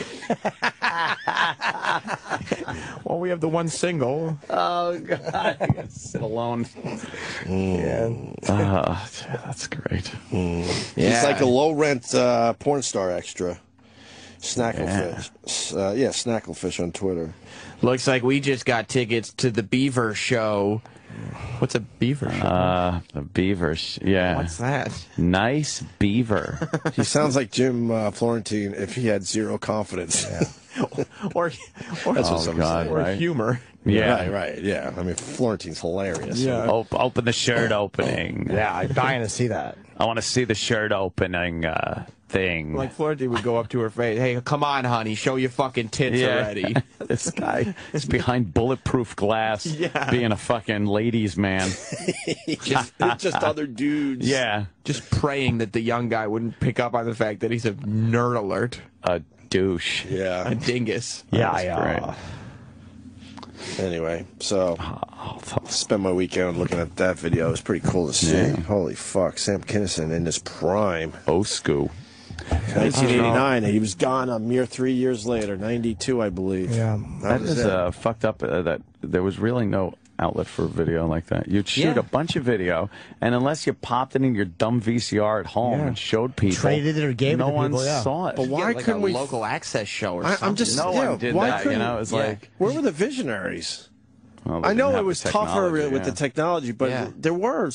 Well, we have the one single. Oh, God. Sit alone. Yeah. That's great. He's like a low-rent porn star extra. Snacklefish. Snacklefish on Twitter. Looks like we just got tickets to the Beaver show. What's a Beaver show? The Beavers, yeah. What's that? Nice Beaver. He sounds like Jim Florentine if he had zero confidence. or that's what some say. Or humor. Yeah. Right. Yeah. I mean, Florentine's hilarious. Yeah. Open the shirt opening. Yeah, I'm dying to see that. I want to see the shirt opening thing. Like Florentine would go up to her face, "Hey, come on, honey, show your fucking tits already." This guy is behind bulletproof glass, being a fucking ladies' man. just other dudes. Yeah. Just praying that the young guy wouldn't pick up on the fact that he's a nerd alert. A douche. Yeah. A dingus. Great. Anyway, so spent my weekend looking at that video. It was pretty cool to see. Yeah. Holy fuck, Sam Kinison in his prime. School. 1989. He was gone a mere 3 years later, 92, I believe. Yeah. That is fucked up that there was really no outlet for video like that. You'd shoot a bunch of video, and unless you popped it in your dumb VCR at home and showed people, traded it or gave it to no one people, saw it. But why couldn't we? Local access show or something? I'm just no one did that. You know, it was like, where were the visionaries? Well, I know it was tougher with the technology, but there were,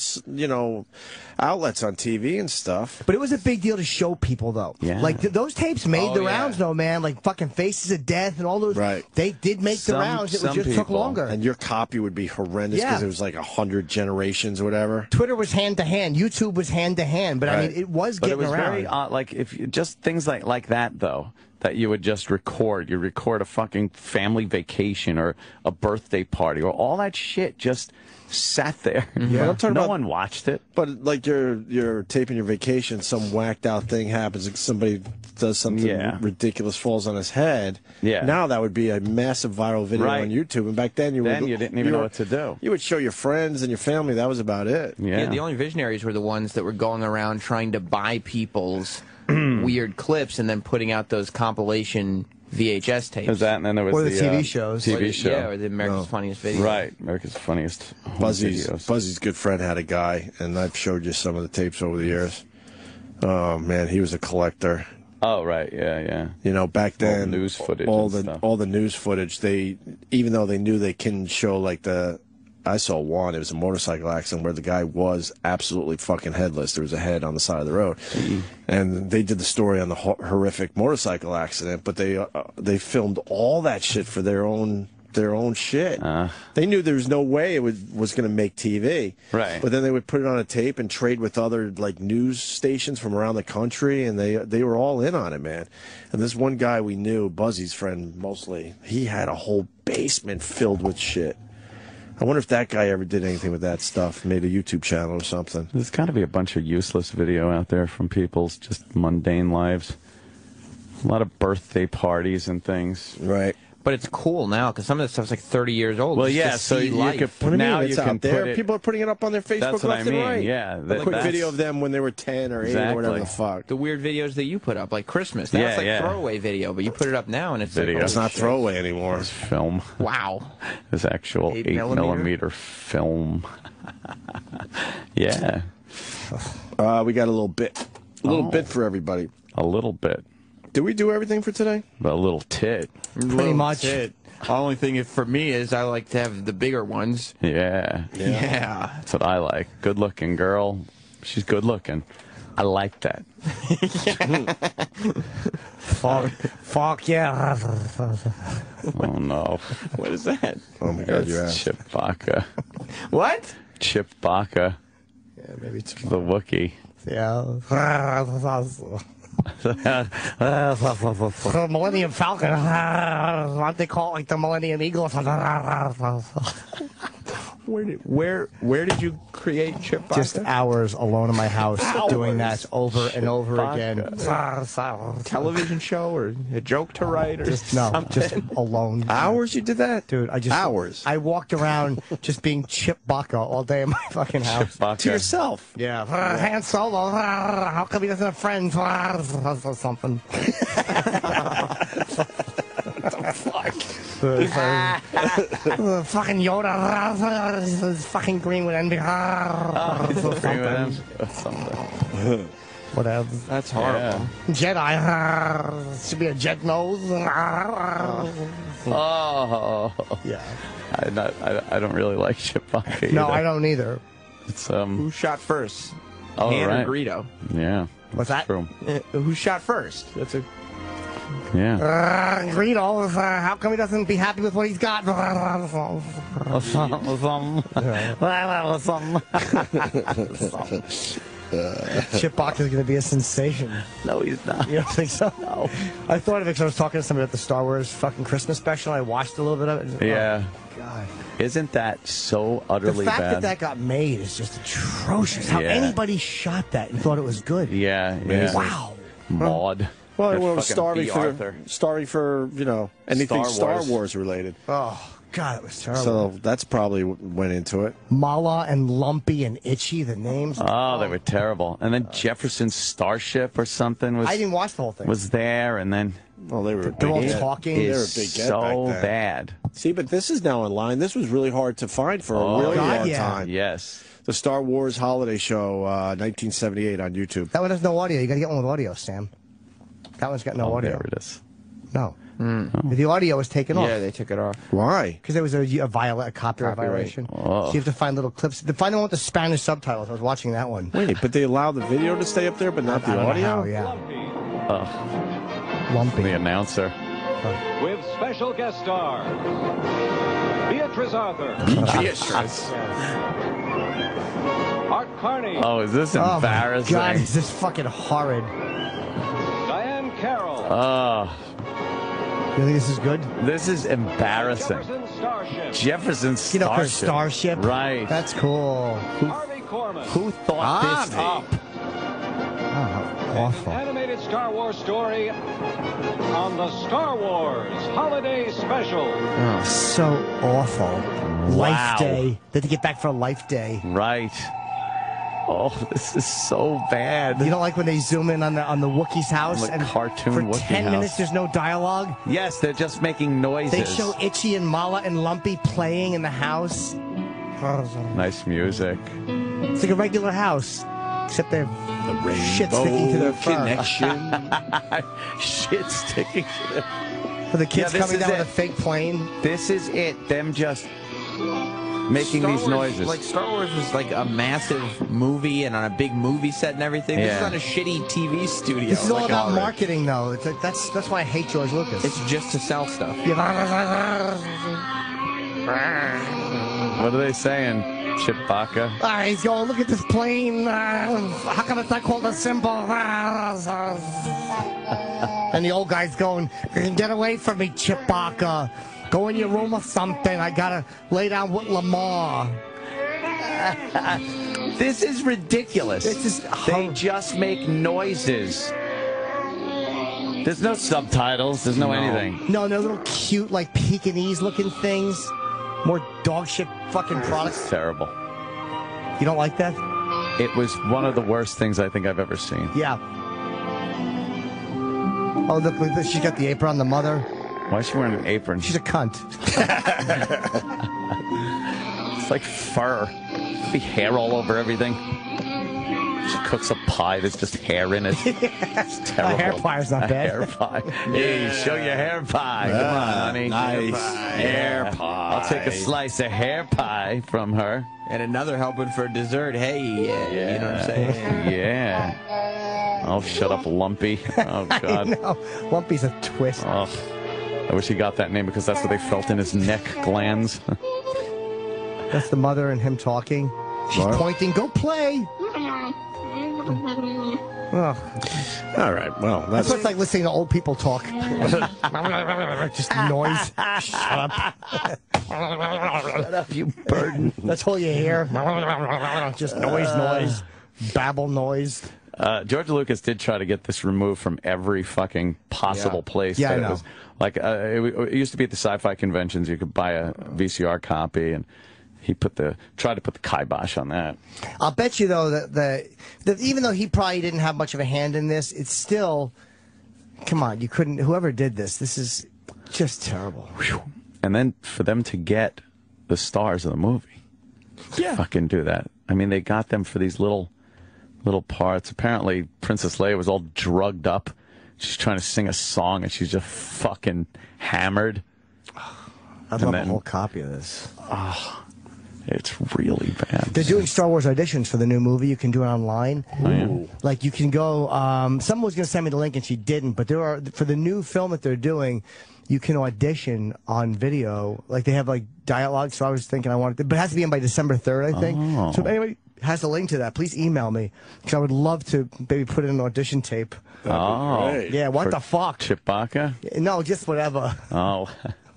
outlets on TV and stuff. But it was a big deal to show people, though. Yeah. Like, those tapes made the rounds, though, man. Like, fucking Faces of Death and all those. Right. They did make the rounds. It just took longer. And your copy would be horrendous because it was like 100 generations or whatever. Twitter was hand-to-hand. YouTube was hand-to-hand. But, I mean, it was getting around. But it was very odd. Like, if you, just things like that, though, that you would just record. You record a fucking family vacation or a birthday party or all that shit just sat there. Yeah. I'm talking no about, one watched it. But like you're taping your vacation, some whacked out thing happens, like somebody does something ridiculous, falls on his head. Yeah. Now that would be a massive viral video on YouTube. And back then you didn't even know what to do. You would show your friends and your family. That was about it. Yeah, the only visionaries were the ones that were going around trying to buy people's weird clips and then putting out those compilation VHS tapes. There's that, and then there was the TV shows. TV show. Yeah, or the America's Funniest Videos. Right, America's Funniest Buzzy's good friend had a guy, and I've showed you some of the tapes over the years. Oh, man, he was a collector. Oh, right, yeah. You know, back then, all the news footage all the news footage, even though they knew they couldn't show like I saw one. It was a motorcycle accident where the guy was absolutely fucking headless. There was a head on the side of the road, and they did the story on the horrific motorcycle accident. But they filmed all that shit for their own shit. They knew there was no way it was going to make TV. Right. But then they would put it on a tape and trade with other like news stations from around the country, and they were all in on it, man. And this one guy we knew, Buzzy's friend mostly, he had a whole basement filled with shit. I wonder if that guy ever did anything with that stuff, made a YouTube channel or something. There's got to be a bunch of useless video out there from people's just mundane lives. A lot of birthday parties and things. Right. But it's cool now because some of the stuff's like 30 years old. Well, just yeah, to so see you life. could now you can out there. put it. People are putting it up on their Facebook That's what left I mean. and right. Yeah, a quick video of them when they were 10 or 8 or whatever the fuck. The weird videos that you put up, like Christmas. That's like throwaway video, but you put it up now and it's video. Like, it's not throwaway anymore. It's film. Wow. It's actual 8 millimeter film. Yeah. We got a little bit. A little bit for everybody. A little bit. Did we do everything for today? A little tit. Pretty much. The only thing for me is I like to have the bigger ones. Yeah. That's what I like. Good looking girl. She's good looking. I like that. Fuck yeah. Oh no. What is that? Oh my God, you're It's Chewbacca. What? Chewbacca. Yeah, maybe it's the Wookiee. Yeah. Millennium Falcon. Why don't they call it like the Millennium Eagle? Where did you create Chip Baka? Just hours alone in my house doing that over and over again. Television show or a joke to write or just something? Alone. Hours you did that? Dude, hours. I walked around just being Chip Baka all day in my fucking house. To yourself. Yeah. Han Solo, how come he doesn't have friends? Or something. Fucking Yoda. Fucking green with envy. Something. Whatever. That's horrible. Jedi. Should be a jet nose. Oh. Yeah. I don't really like Chip Baka No, either. I don't either. It's Who shot first? Oh, Han right. or Greedo? Yeah. What's that? True. Who shot first? That's a. Yeah. Greedo, how come he doesn't be happy with what he's got? Chip Baka is going to be a sensation. No, he's not. You don't think so? No. I thought of it because I was talking to somebody about the Star Wars fucking Christmas special. I watched a little bit of it. Yeah. Oh, God. Isn't that so utterly The fact bad? that got made is just atrocious. How Yeah. anybody shot that and thought it was good. Yeah. Wow. Maud. Well, That it was fucking starving for anything Star Star Wars. Wars related. Oh, God, it was terrible. So that's probably went into it. Mala and Lumpy and Itchy, the names. Oh, they were terrible. And then Jefferson's Starship or something was. I didn't watch the whole thing. Was there, and then. Well, they were They're all big. talking. They were a Is big get so back then. bad. See, but this is now online. This was really hard to find for a really long time. Yes. The Star Wars Holiday Show, 1978 on YouTube. That one has no audio. You got to get one with audio, Sam. That one's got no audio. There it is. No. The audio was taken off. Yeah, they took it off. Why? Because there was a copyright violation. Oh. So you have to find little clips. To find the one with the Spanish subtitles. I was watching that one. Wait, but they allow the video to stay up there, but not the I don't know audio? how, yeah. Lumpy. The announcer. With special guest star, Beatrice Arthur. Beatrice. Art Carney. Oh, is this Oh, my embarrassing? God, is this fucking horrid. Diane Carroll. Oh, You think this is good? this is embarrassing. Jefferson Starship. Jefferson You know, 'cause Starship. Starship. Right. That's cool. Harvey Korman. Who thought this up? Oh, awful. Animated Star Wars story on the Star Wars Holiday Special. Oh, so awful. Wow. Life Day. They had to get back for a Life Day. Right. Oh, this is so bad. You don't like when they zoom in on the Wookiee's house Like and cartoon for Wookiee 10 house. minutes there's no dialogue? Yes, they're just making noises. They show Itchy and Mala and Lumpy playing in the house. Nice music. It's like a regular house, except they're shit sticking to their fur. Connection. Shit sticking to their... For the kids Yeah, this coming is down with it. a fake plane. This is it. Them just making Star these Wars, noises. Like Star Wars was like a massive movie and on a big movie set and everything. This is Yeah. on a shitty TV studio. This is all Like, about oh, marketing, though. It's like, that's why I hate George Lucas. It's just to sell stuff. What are they saying? Chip Baka? He's going, look at this plane. How come it's not called a symbol? And the old guy's going, get away from me, Chip Baka. Go in your room or something. I gotta lay down with Lamar. This is ridiculous. This is They just make noises. There's no subtitles. There's no anything. No, no little cute, like Pekingese looking things. More dog shit fucking products. It's terrible. You don't like that? It was one of the worst things I think I've ever seen. Yeah. Oh, look, she's got the apron, the mother. Why is she wearing an apron? She's a cunt. It's like fur. Be hair all over everything. She cooks a pie. There's just hair in it. It's terrible. A hair pie's not A bad. hair pie. Hey, show your hair pie. Come on, honey. Nice. Hair pie. I'll take a slice of hair pie from her. And another helping for dessert. Hey, you know what I'm saying? Yeah. Oh, shut up, Lumpy. Oh, I God. know. Lumpy's a twist. Oh, I wish he got that name because that's what they felt in his neck glands. That's the mother and him talking. She's What? pointing, go play. Ugh. All right, well, That's that's... what it's like listening to old people talk. Just noise. Shut up. Shut up, you burden. That's all you hear. Just noise, babble noise. George Lucas did try to get this removed from every fucking possible place. Yeah, I that know. It was, like, it used to be at the sci-fi conventions. You could buy a VCR copy, and he tried to put the kibosh on that. I'll bet you, though, that even though he probably didn't have much of a hand in this, it's still, come on, you couldn't, whoever did this is just terrible. And then for them to get the stars of the movie, fucking do that. I mean, they got them for these little parts. Apparently, Princess Leia was all drugged up. She's trying to sing a song, and she's just fucking hammered. I'd love a whole copy of this. It's really bad. They're doing Star Wars auditions for the new movie. You can do it online. Oh, yeah? Like, you can go, someone was going to send me the link, and she didn't, but for the new film that they're doing, you can audition on video. Like, they have, like, dialogue, so I was thinking but it has to be in by December 3rd, I think. Oh. So if anybody has a link to that, please email me, because I would love to maybe put in an audition tape. Great. Yeah, what For the fuck? Chewbacca? No, just whatever. Oh.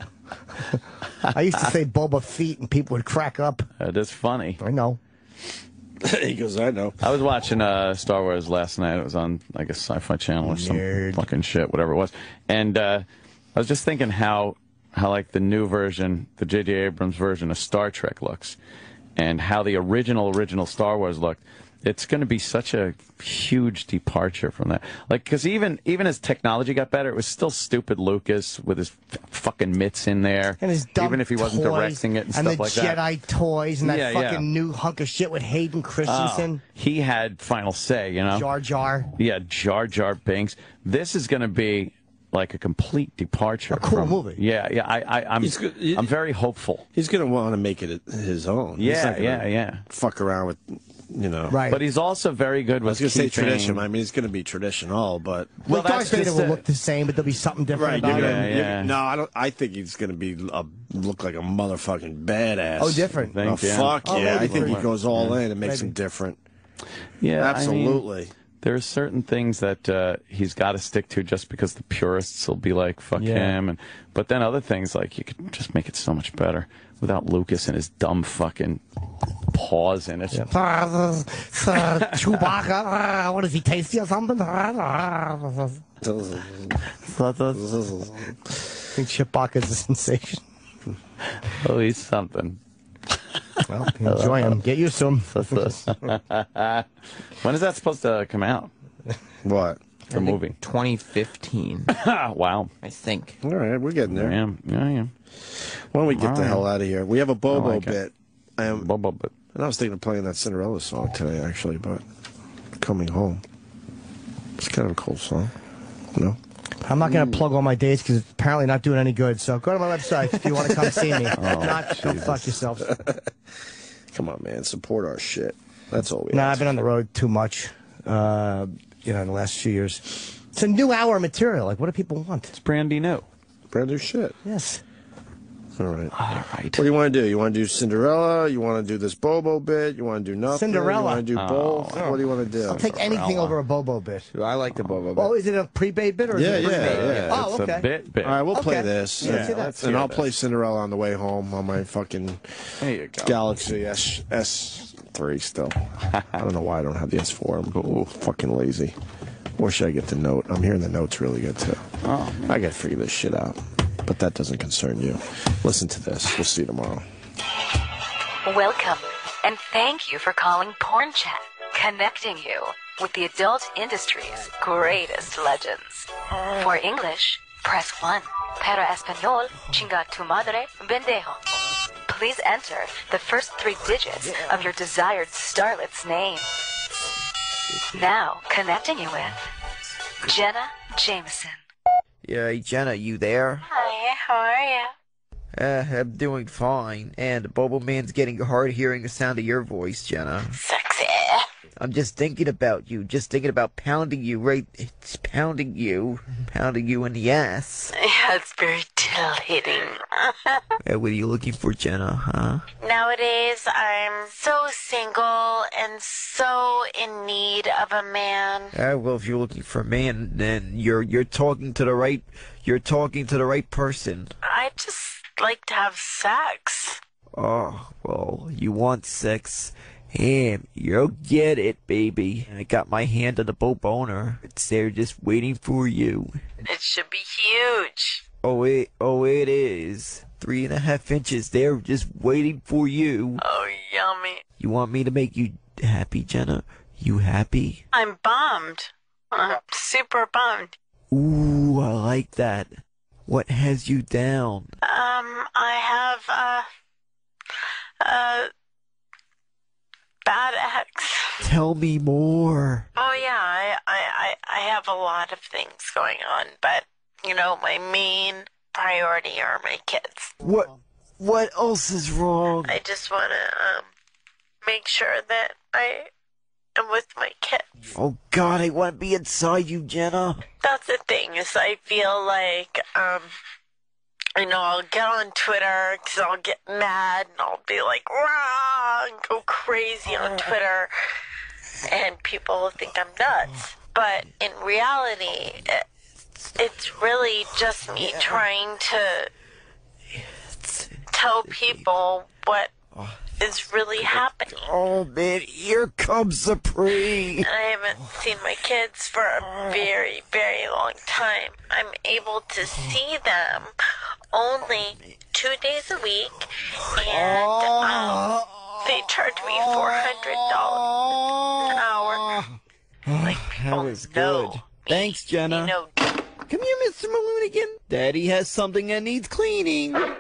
I used to say Boba Fett, and people would crack up. That is funny. I know. He goes, I know. I was watching Star Wars last night. It was on, I guess, Sci-Fi Channel or some fucking shit, whatever it was. And I was just thinking how like the new version, the J.J. Abrams version of Star Trek looks, and how the original Star Wars looked. It's going to be such a huge departure from that. Like, because even as technology got better, it was still stupid Lucas with his fucking mitts in there. And his dumb even if he wasn't toys, directing it and stuff like that. And the Jedi toys and that Yeah, fucking new hunk of shit with Hayden Christensen. He had final say, you know? Jar Jar. Yeah, Jar Jar Binks. This is going to be like a complete departure. A cool movie. Yeah. I'm very hopeful. He's going to want to make it his own. He's not gonna fuck around with, Right. But he's also very good with I was going to say tradition. I mean, it's going to be traditional, but... Well, Darth Vader will look the same, but there'll be something different about him. No, I don't. I think he's going to be look like a motherfucking badass. Oh, different. Fuck yeah. I think he goes all in and makes him different. Yeah, absolutely. I mean, there are certain things that he's got to stick to just because the purists will be like, fuck him. But then other things, like, you could just make it so much better without Lucas and his dumb fucking paws in it. Yeah. Chewbacca, what is he, tasty or something? I think Chewbacca's a sensation. Oh, he's something. Well, enjoy him. Get used to him. When is that supposed to come out? What? The movie? 2015. Wow. I think. All right, we're getting there. Yeah. Why don't we get the hell out of here? We have a Bobo like bit. Bobo bit. And I was thinking of playing that Cinderella song today, actually, but Coming Home. It's kind of a cool song. No? I'm not going to plug all my dates because it's apparently not doing any good. So go to my website if you want to come see me. If not, go fuck yourself. Come on, man. Support our shit. That's all we No, ask. I've been on the road too much, in the last few years. It's a new hour material. Like, what do people want? It's brandy new. Brand new shit. Yes. All right. All right. What do you want to do? You want to do Cinderella? You want to do this Bobo bit? You want to do nothing? Cinderella. You want to do both? What do you want to do? I'll take anything over a Bobo bit. I like the Bobo bit. Oh, is it a pre-bait bit or is it a pre-bait? Oh, It's okay. a bit. All right, we'll play Okay. this. Yeah, let's see that. And I'll play Cinderella on the way home on my fucking There you go. Galaxy S3 still. I don't know why I don't have the S4. I'm fucking lazy. Or should I get the Note? I'm hearing the Note's really good, too. Oh, man. I got to figure this shit out. But that doesn't concern you. Listen to this. We'll see you tomorrow. Welcome, and thank you for calling Porn Chat, connecting you with the adult industry's greatest legends. For English, press 1. Para Espanol, chinga tu madre, bendejo. Please enter the first 3 digits of your desired starlet's name. Now, connecting you with Jenna Jameson. Yeah, Jenna, you there? Hi, how are you? I'm doing fine. And Bobo Man's getting hard hearing the sound of your voice, Jenna. Sexy. I'm just thinking about you. Just thinking about pounding you right. It's pounding you in the ass. Yeah, it's very titillating. What are you looking for, Jenna, huh? Nowadays, I'm so single and so in need of a man. Well, if you're looking for a man, then you're talking to the right person. I just like to have sex. Oh, well, you want sex? Ham, you'll get it, baby. I got my hand on the boner. It's there just waiting for you. It should be huge. Oh, it is. 3.5 inches there just waiting for you. Oh, yummy. You want me to make you happy, Jenna? You happy? I'm bummed. I'm super bummed. Ooh, I like that. What has you down? I have, bad ex. Tell me more. Oh yeah, I have a lot of things going on, but you know, my main priority are my kids. What else is wrong? I just want to make sure that I am with my kids. Oh God, I want to be inside you, Jenna. That's the thing, is I feel like you know, I'll get on Twitter because I'll get mad and I'll be like, rah, and go crazy on Twitter, and people will think I'm nuts. But in reality, it's really just me trying to tell people what is really happening. Oh man, here comes the pre. And I haven't seen my kids for a very, very long time. I'm able to see them only 2 days a week, and they charge me $400 an hour. Like, that was good. Thanks, Jenna. You know, come here, Mr. Malone again. Daddy has something that needs cleaning.